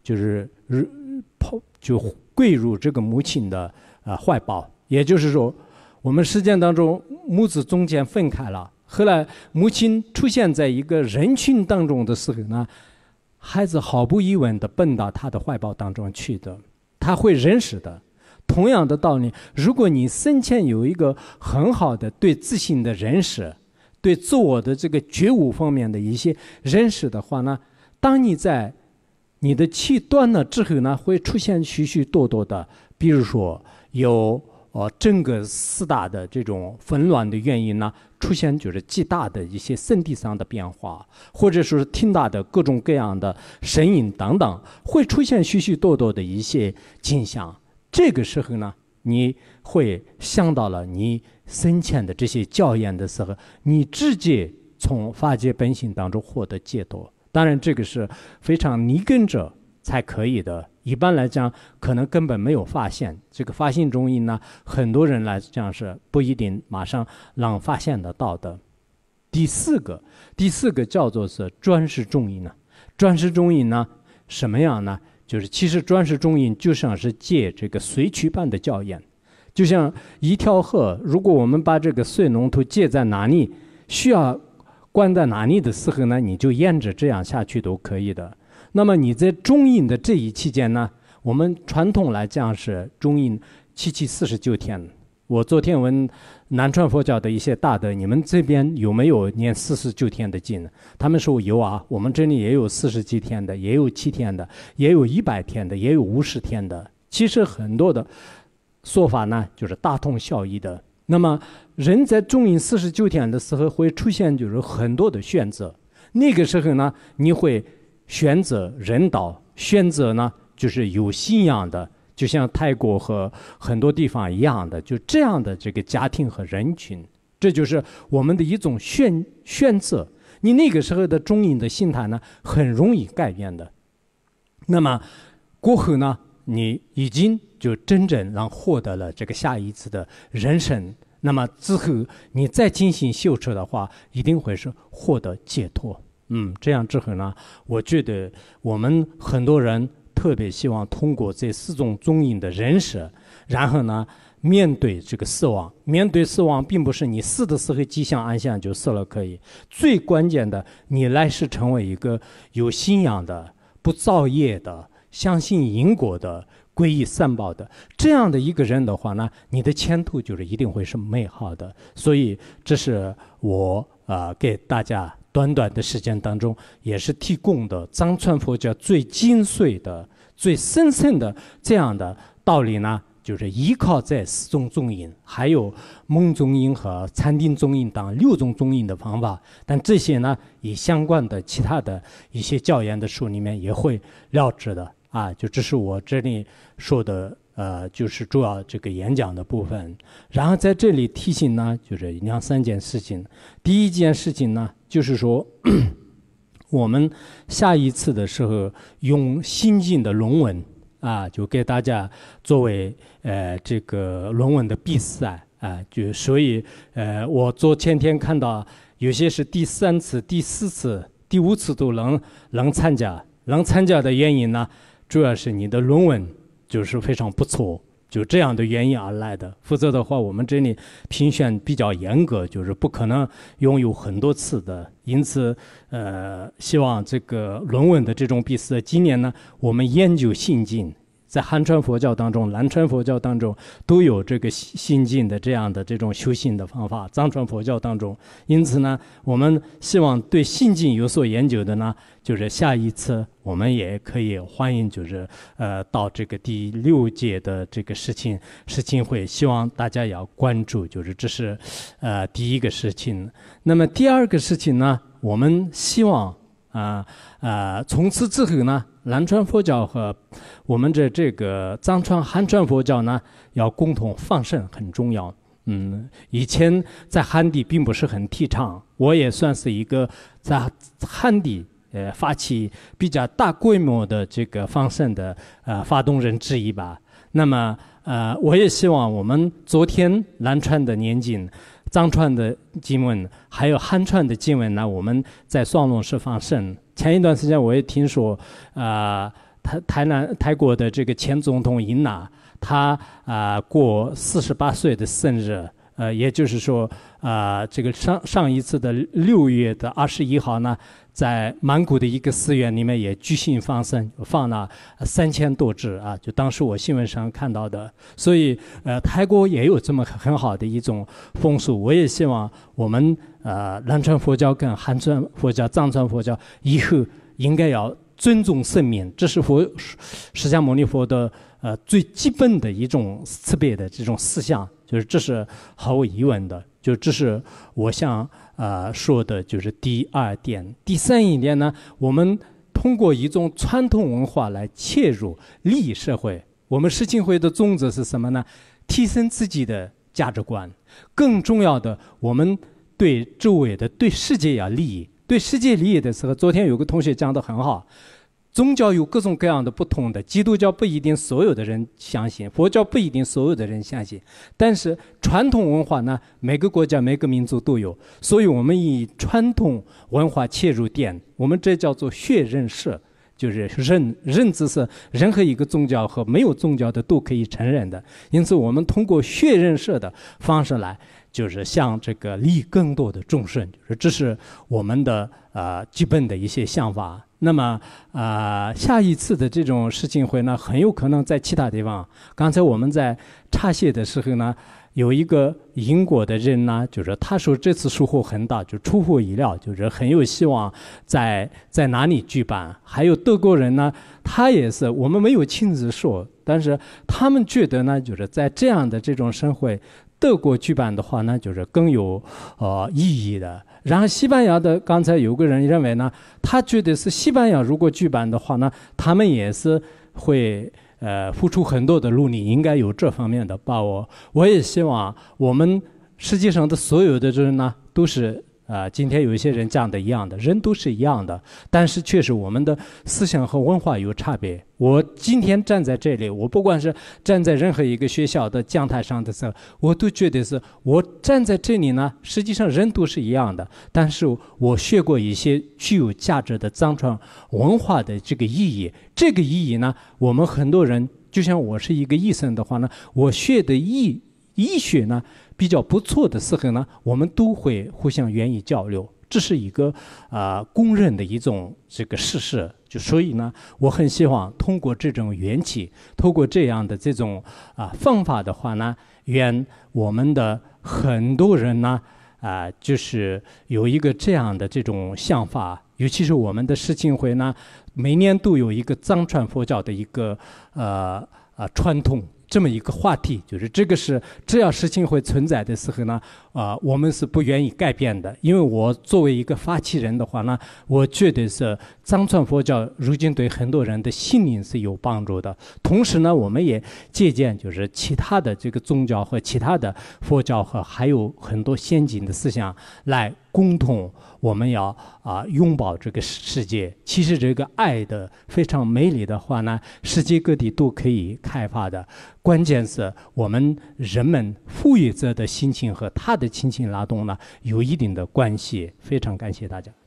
就跪入这个母亲的怀抱。也就是说，我们实践当中母子中间分开了，后来母亲出现在一个人群当中的时候呢，孩子毫不疑问地奔到他的怀抱当中去的，他会认识的。同样的道理，如果你生前有一个很好的对自信的认识，对自我的这个觉悟方面的一些认识的话呢，当你在你的气断了之后呢，会出现许许多多的，比如说有整个四大的这种纷乱的原因呢，出现就是极大的一些身体上的变化，或者说是听到的各种各样的声音等等，会出现许许多多的一些景象。这个时候呢，你会想到了你生前的这些教言的时候，你直接从法界本性当中获得解脱。当然这个是非常泥根者才可以的，一般来讲可能根本没有发现。这个发心中因呢，很多人来讲是不一定马上能发现得到的。第四个叫做是专事中因呢。专事中因呢，什么样呢？就是其实专事中因就像是借这个水渠般的教言，就像一条河，如果我们把这个水龙头接在哪里，需要关在哪里的时候呢，你就沿着这样下去都可以的。那么你在中阴的这一期间呢，我们传统来讲是中阴749天。我昨天问南传佛教的一些大德，你们这边有没有念49天的经？他们说有啊，我们这里也有40几天的，也有7天的，也有100天的，也有50天的。其实很多的说法呢，就是大同小异的。那么人在中阴49天的时候会出现就是很多的选择，那个时候呢，你会选择人道，选择呢就是有信仰的，就像泰国和很多地方一样的，就这样的这个家庭和人群，这就是我们的一种选择。你那个时候的中阴的心态呢，很容易改变的。那么过后呢，你已经就真正让获得了这个下一次的人生那么之后你再进行修持的话，一定会是获得解脱。这样之后呢，我觉得我们很多人特别希望通过这4种宗因的认识，然后呢面对这个死亡。面对死亡并不是你死的时候吉祥安详就死了可以，最关键的你来世成为一个有信仰的、不造业的、相信因果的、皈依三宝的这样的一个人的话呢，你的前途就是一定会是美好的。所以这是我给大家短短的时间当中也是提供的藏传佛教最精髓的、最深层的这样的道理呢，就是依靠在4种宗因，还有蒙宗因和禅定宗因等6种宗因的方法。但这些呢，以相关的其他的一些教研的书里面也会了知的就这是我这里说的就是主要这个演讲的部分。然后在这里提醒呢，就是2、3件事情。第一件事情呢，就是说我们下一次的时候用新进的论文就给大家作为这个论文的比赛就所以我前天看到有些是第3次、第4次、第5次都能参加。能参加的原因呢，主要是你的论文就是非常不错，就这样的原因而来的。否则的话，我们这里评选比较严格，就是不可能拥有很多次的。因此希望这个论文的这种比赛，今年呢我们研究心经，在汉传佛教当中、南传佛教当中都有这个心经的这样的这种修行的方法，藏传佛教当中。因此呢，我们希望对心经有所研究的呢，就是下一次我们也可以欢迎，就是到这个第6届的这个事情会，希望大家要关注，就是这是第一个事情。那么第二个事情呢，我们希望从此之后呢，南传佛教和我们这个藏传汉传佛教呢，要共同放生很重要。以前在汉地并不是很提倡，我也算是一个在汉地发起比较大规模的这个放生的发动人之一吧。那么我也希望我们昨天南传的念经、藏传的经文还有汉传的经文呢，我们在双龙寺放生。前一段时间我也听说泰国的这个前总统英娜，他过48岁的生日，也就是说这个上一次的6月的21号呢，在曼谷的一个寺院里面也举行放生，放了3000多只就当时我新闻上看到的。所以泰国也有这么很好的一种风俗。我也希望我们南传佛教跟汉传佛教、藏传佛教以后应该要尊重生命，这是释迦牟尼佛的最基本的一种慈悲的这种思想，就是这是毫无疑问的。就这是我想说的，就是第2点。第3一点呢，我们通过一种传统文化来切入利益社会。我们世青会的宗旨是什么呢？提升自己的价值观，更重要的，我们对周围的、对世界要利益。对世界利益的时候，昨天有个同学讲得很好，宗教有各种各样的不同的，基督教不一定所有的人相信，佛教不一定所有的人相信，但是传统文化呢，每个国家每个民族都有，所以我们以传统文化切入点，我们这叫做血认识，就是认知是任何一个宗教和没有宗教的都可以承认的。因此我们通过血认识的方式来，就是向这个利益更多的众生，就是这是我们的基本的一些想法。那么下一次的这种事情会呢，很有可能在其他地方。刚才我们在茶谢的时候呢，有一个英国的人呢，就是他说这次收获很大，就出乎意料，就是很有希望在哪里举办。还有德国人呢，他也是我们没有亲自说，但是他们觉得呢，就是在这样的这种盛会，德国举办的话呢，就是更有意义的。然后西班牙的，刚才有个人认为呢，他觉得是西班牙如果举办的话呢，他们也是会付出很多的努力，应该有这方面的把握。我也希望我们世界上的所有的人呢，都是今天有一些人讲的一样的，人都是一样的，但是确实我们的思想和文化有差别。我今天站在这里，我不管是站在任何一个学校的讲台上的时候，我都觉得是我站在这里呢，实际上人都是一样的，但是我学过一些具有价值的藏传文化的这个意义。这个意义呢，我们很多人，就像我是一个医生的话呢，我学的医学呢比较不错的时候呢，我们都会互相愿意交流，这是一个公认的一种这个事实。就所以呢，我很希望通过这种缘起，通过这样的这种方法的话呢，愿我们的很多人呢就是有一个这样的这种想法，尤其是我们的世青会呢，每年都有一个藏传佛教的一个传统。这么一个话题，就是这个是只要事情会存在的时候呢，我们是不愿意改变的。因为我作为一个发起人的话呢，我觉得是藏传佛教如今对很多人的心灵是有帮助的。同时呢，我们也借鉴就是其他的这个宗教和其他的佛教和还有很多先进的思想来共同。我们要拥抱这个世界。其实这个爱的非常美丽的话呢，世界各地都可以开发的。关键是我们人们赋予者的心情和他的亲情拉动呢有一定的关系。非常感谢大家。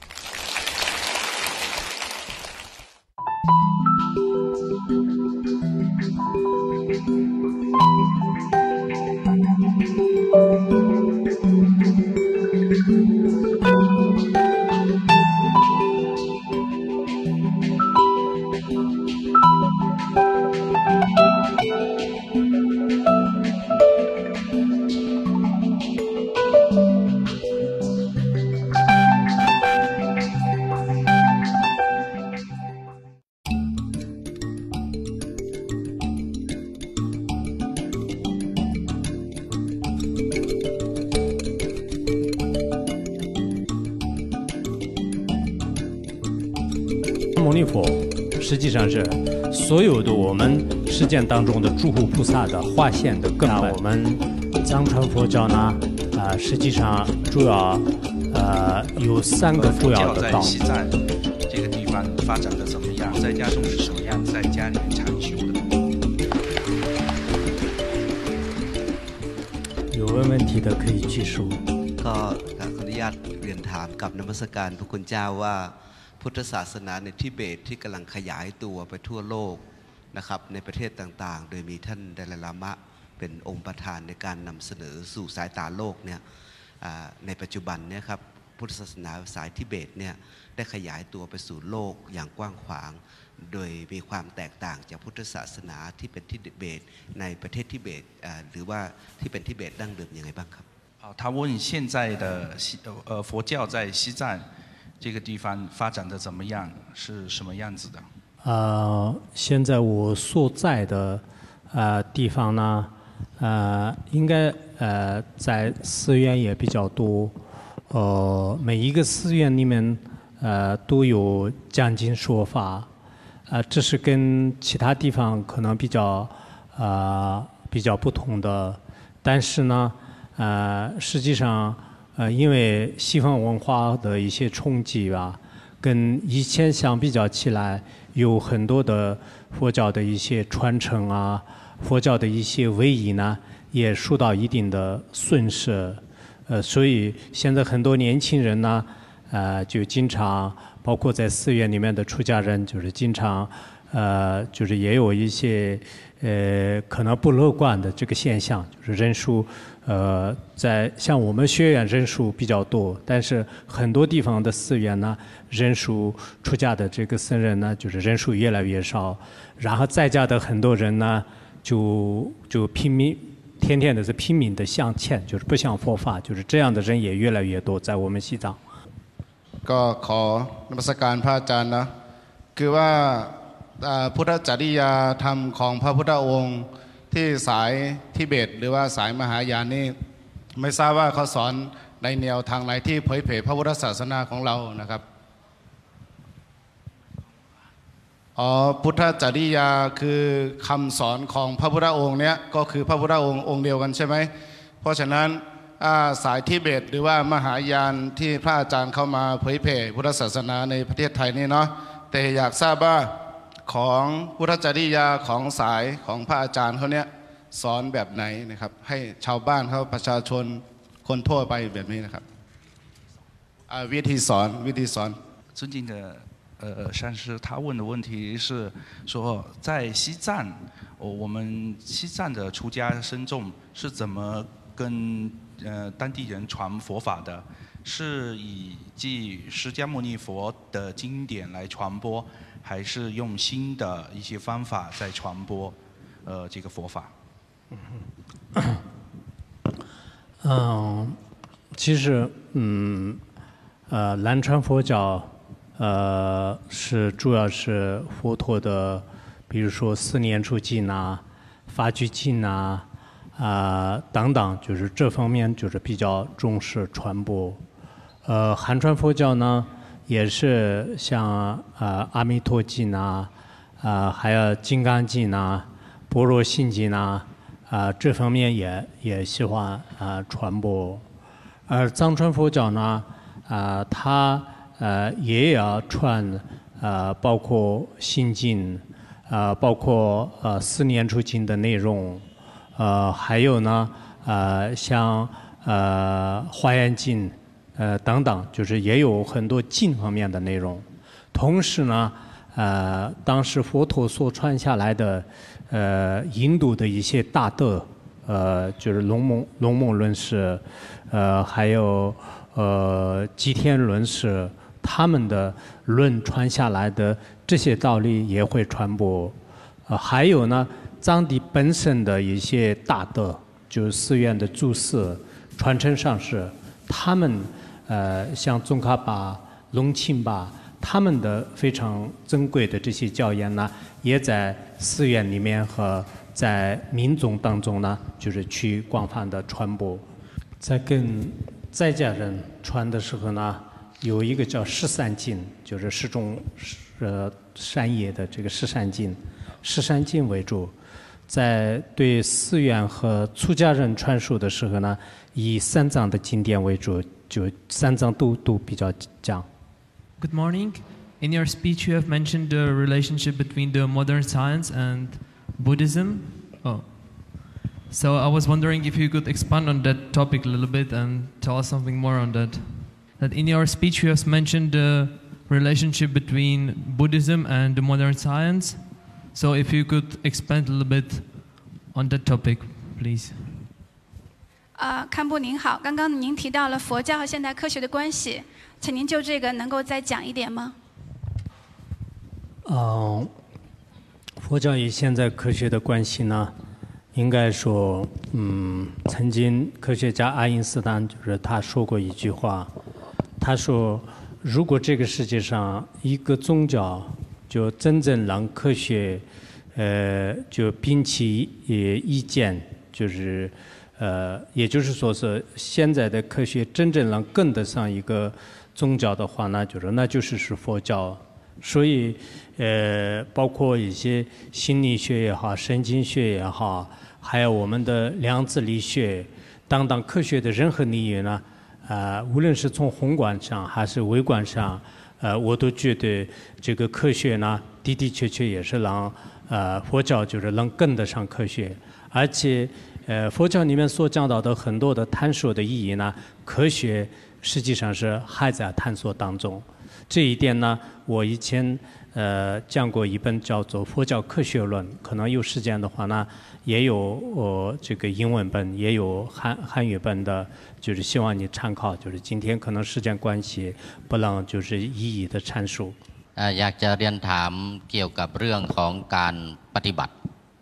牟尼佛实际上是所有的我们实践当中的诸佛菩萨的化现的根本。我们藏传佛教呢，实际上主要有3个主要的道。 在西藏这个地方发展的怎么样？在家中是什么样？在家里面禅修的。 有问题的可以举手。 ก็ขออนุญาตเรียนถามกับนมัสการพระคุณเจ้าว่าพุทธศาสนาในทิเบตที่กำลังขยายตัวไปทั่วโลกนะครับในประเทศต่างๆโดยมีท่านไดไลลามะเป็นองค์ประธานในการนำเสนอสู่สายตาโลกเนี่ยในปัจจุบันเนี่ยครับพุทธศาสนาสายทิเบตเนี่ยได้ขยายตัวไปสู่โลกอย่างกว้างขวางโดยมีความแตกต่างจากพุทธศาสนาที่เป็นทิเบตในประเทศทิเบตหรือว่าที่เป็นทิเบตดั้งเดิมยังไงบ้างครับ他问现在的佛教在西藏这个地方发展的怎么样？是什么样子的？ 现在我所在的地方呢，应该在寺院也比较多，每一个寺院里面都有讲经说法，这是跟其他地方可能比较不同的，但是呢，实际上。因为西方文化的一些冲击吧，跟以前相比较起来，有很多的佛教的一些传承啊，佛教的一些位移呢，也受到一定的损失。所以现在很多年轻人呢，就经常，包括在寺院里面的出家人，就是经常，就是也有一些可能不乐观的这个现象，就是人数。在像我们学院人数比较多，但是很多地方的寺院呢，人数出家的这个僧人呢，就是人数越来越少，然后在家的很多人呢，就拼命，天天的是拼命的向前，就是不想佛法，就是这样的人也越来越多，在我们西藏。 ก็ขอนมัสการพระอาจารย์นะคือว่าพุทธจริยธรรมของพระพุทธองค์ที่สายทิเบตหรือว่าสายมหายานนี่ไม่ทราบว่าเขาสอนในแนวทางไหนที่เผยแผ่พระพุทธศาสนาของเรานะครับพุทธจริยาคือคำสอนของพระพุทธองค์เนี้ยก็คือพระพุทธองค์องค์เดียวกันใช่ไหมเพราะฉะนั้นสายทิเบตหรือว่ามหายานที่พระอาจารย์เข้ามาเผยแผ่พุทธศาสนาในประเทศไทยนี่เนาะแต่อยากทราบว่าของพุทธจริยาของสายของพระอาจารย์เขาเนี่ยสอนแบบไหนนะครับให้ชาวบ้านเขาประชาชนคนทั่วไปแบบนี้นะครับวิธีสอน尊敬的上师，他问的问题是说，在西藏，我们西藏的出家僧众是怎么跟当地人传佛法的？是以继释迦牟尼佛的经典来传播，还是用新的一些方法在传播这个佛法？ 其实南传佛教。是主要是佛陀的，比如说四念处经啊、法句经啊、等等，就是这方面就是比较重视传播。汉传佛教呢，也是像阿弥陀经啊、还有金刚经啊、般若心经啊，这方面也喜欢传播。而藏传佛教呢，它也要传包括心经，包括四念处经的内容，还有呢像华严经等等，就是也有很多经方面的内容。同时呢，当时佛陀所传下来的印度的一些大德，就是龙蒙论师，还有吉田论师。他们的论传下来的这些道理也会传播，还有呢，藏地本身的一些大德，就是寺院的住持、传承上师，他们像宗喀巴、隆钦巴，他们的非常珍贵的这些教言呢，也在寺院里面和在民众当中呢，就是去广泛的传播。在跟在家人传的时候呢。有一个叫十三经，就是十种善业的这个十三经，十三经为主。在对寺院和出家人传授的时候呢，以三藏的经典为主，就三藏都比较讲。 Good morning. In your speech, you have mentioned the relationship between the modern science and Buddhism. So I was wondering if you could expand on that topic a little bit and tell us something more on that. That in your speech you have mentioned the relationship between Buddhism and the modern science. So if you could expand a little bit on that topic, please. 堪布您好，刚刚您提到了佛教和现代科学的关系，请您就这个能够再讲一点吗？ 佛教与现代科学的关系呢，应该说，曾经科学家爱因斯坦就是他说过一句话。他说：“如果这个世界上一个宗教就真正让科学，就摒弃意见，就是也就是说是现在的科学真正能跟得上一个宗教的话，那就是佛教。所以包括一些心理学也好、神经学也好，还有我们的量子力学等等科学的任何领域呢。”无论是从宏观上还是微观上，我都觉得这个科学呢，的确也是让佛教就是能跟得上科学，而且佛教里面所讲到的很多的探索的意义呢，科学实际上是还在探索当中。这一点呢，我以前讲过一本叫做《佛教科学论》，可能有时间的话呢，也有这个英文本，也有汉语本的，就是希望你参考。就是今天可能时间关系，不能就是一一的阐述。 อยากจะเรียนถามเกี่ยวกับเรื่องของการปฏิบัติ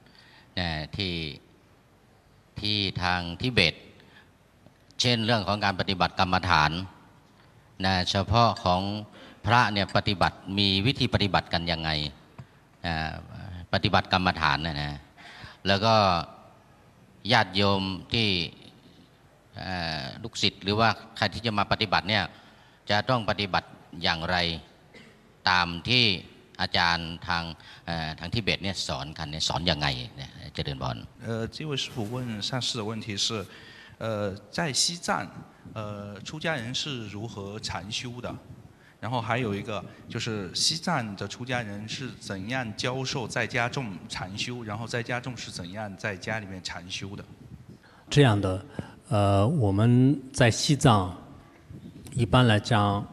ที่ทางทิเบตเช่นเรื่องของการปฏิบัติกรรมฐานเฉพาะของพระเนี่ยปฏิบัติมีวิธีปฏิบัติกันยังไงปฏิบัติกรรมฐานนะแล้วก็ญาติโยมที่ลูกศิษย์หรือว่าใครที่จะมาปฏิบัติเนี่ยจะต้องปฏิบัติอย่างไรตามที่อาจารย์ทางทิเบตเนี่ยสอนกันเนี่ยสอนยังไงเนี่ยเจริญพร这位师傅问上师的问题是在西藏，出家人是如何禅修的？然后还有一个就是西藏的出家人是怎样教授在家众禅修，然后在家众是怎样在家里面禅修的？ 这样的，我们在西藏一般来讲，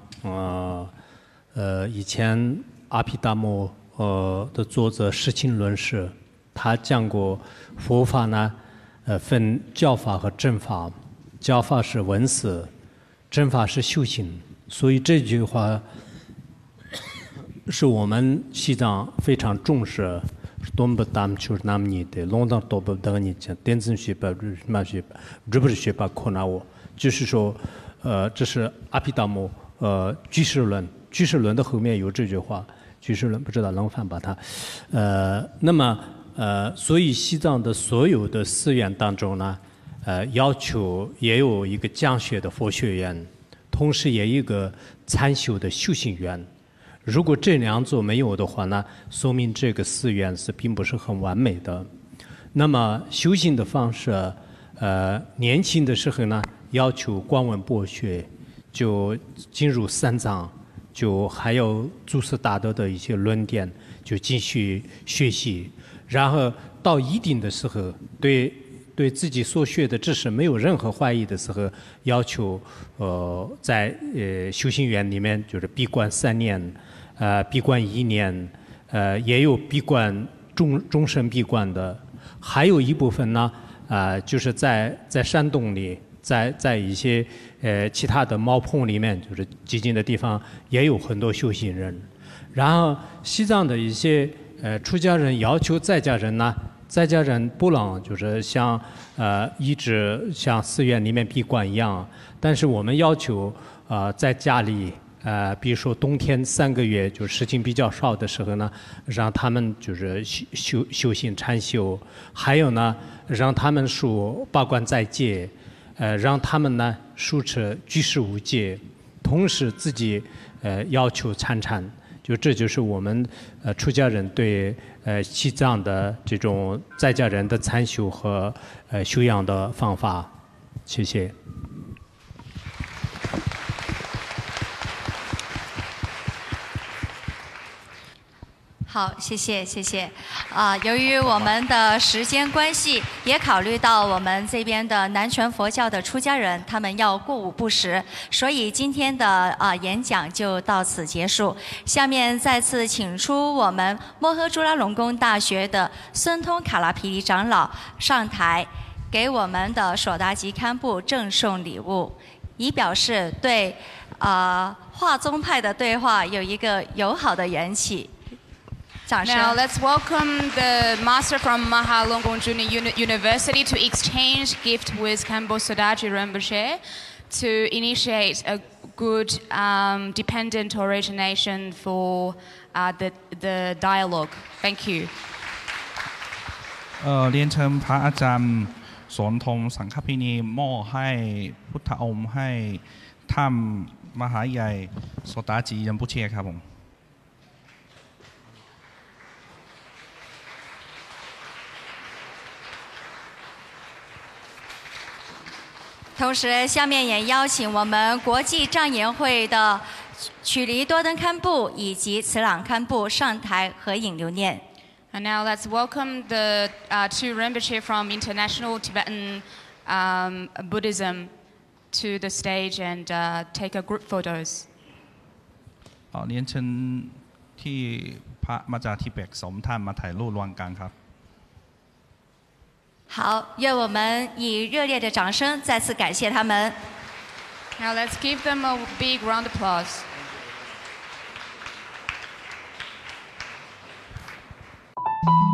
以前阿毗达摩的作者释亲论师，他讲过佛法呢，分教法和正法，教法是文思，正法是修行。所以这句话是我们西藏非常重视。东北大就是那么你的，龙当东北等你讲，电子学吧，什么学吧，这不是学吧？可那我就是说，这是阿毗达摩居士论，居士论的后面有这句话，居士论不知道能反把它，那么所以西藏的所有的寺院当中呢，要求也有一个讲学的佛学院。同时也有一个参修的修行院，如果这两座没有的话呢，说明这个寺院是并不是很完美的。那么修行的方式，年轻的时候呢，要求观闻博学，就进入三藏，就还有祖师大德的一些论点，就继续学习。然后到一定的时候，对自己所学的知识没有任何怀疑的时候，要求在修行院里面就是闭关3年，闭关1年，也有闭关终身闭关的，还有一部分呢，就是在山洞里，在一些其他的茅棚里面，就是寂静的地方，也有很多修行人。然后西藏的一些出家人要求在家人呢。在家人不能就是像一直像寺院里面闭关一样，但是我们要求在家里比如说冬天3个月就事情比较少的时候呢，让他们就是修行禅修，还有呢让他们说八关斋戒，让他们呢书持居士无戒，同时自己要求参禅。就这就是我们出家人对西藏的这种在家人的参修和修养的方法。谢谢。 好，谢谢，谢谢。由于我们的时间关系，也考虑到我们这边的南传佛教的出家人，他们要过午不食，所以今天的演讲就到此结束。下面再次请出我们摩诃朱拉隆功大学的孙通卡拉皮尼长老上台，给我们的索达吉堪布赠送礼物，以表示对华宗派的对话有一个友好的缘起。 Now let's welcome the master from Maha Longkong Junior University to exchange gift with Khenpo Sodaji Rinpoche to initiate a good dependent origination for the dialogue. Thank you. เรียนเชิญพระอาจารย์สนธงสังฆพินีมอบให้พุทธอมให้ท่านมหาใหญ่โสตาจีรินโพเช่ครับผม同时，下面也邀请我们国际藏研会的曲离多登堪布以及慈朗堪布上台合影留念。 And now let's welcome the two Rinpoche from International Tibetan Buddhism to the stage and take a group photos. เรียนเชิญที่พระมาจากทิเบต2ท่านมาถ่ายรูปรวมกันครับ好，愿我们以热烈的掌声再次感谢他们。 Now let's give them a big round of applause. Thank you.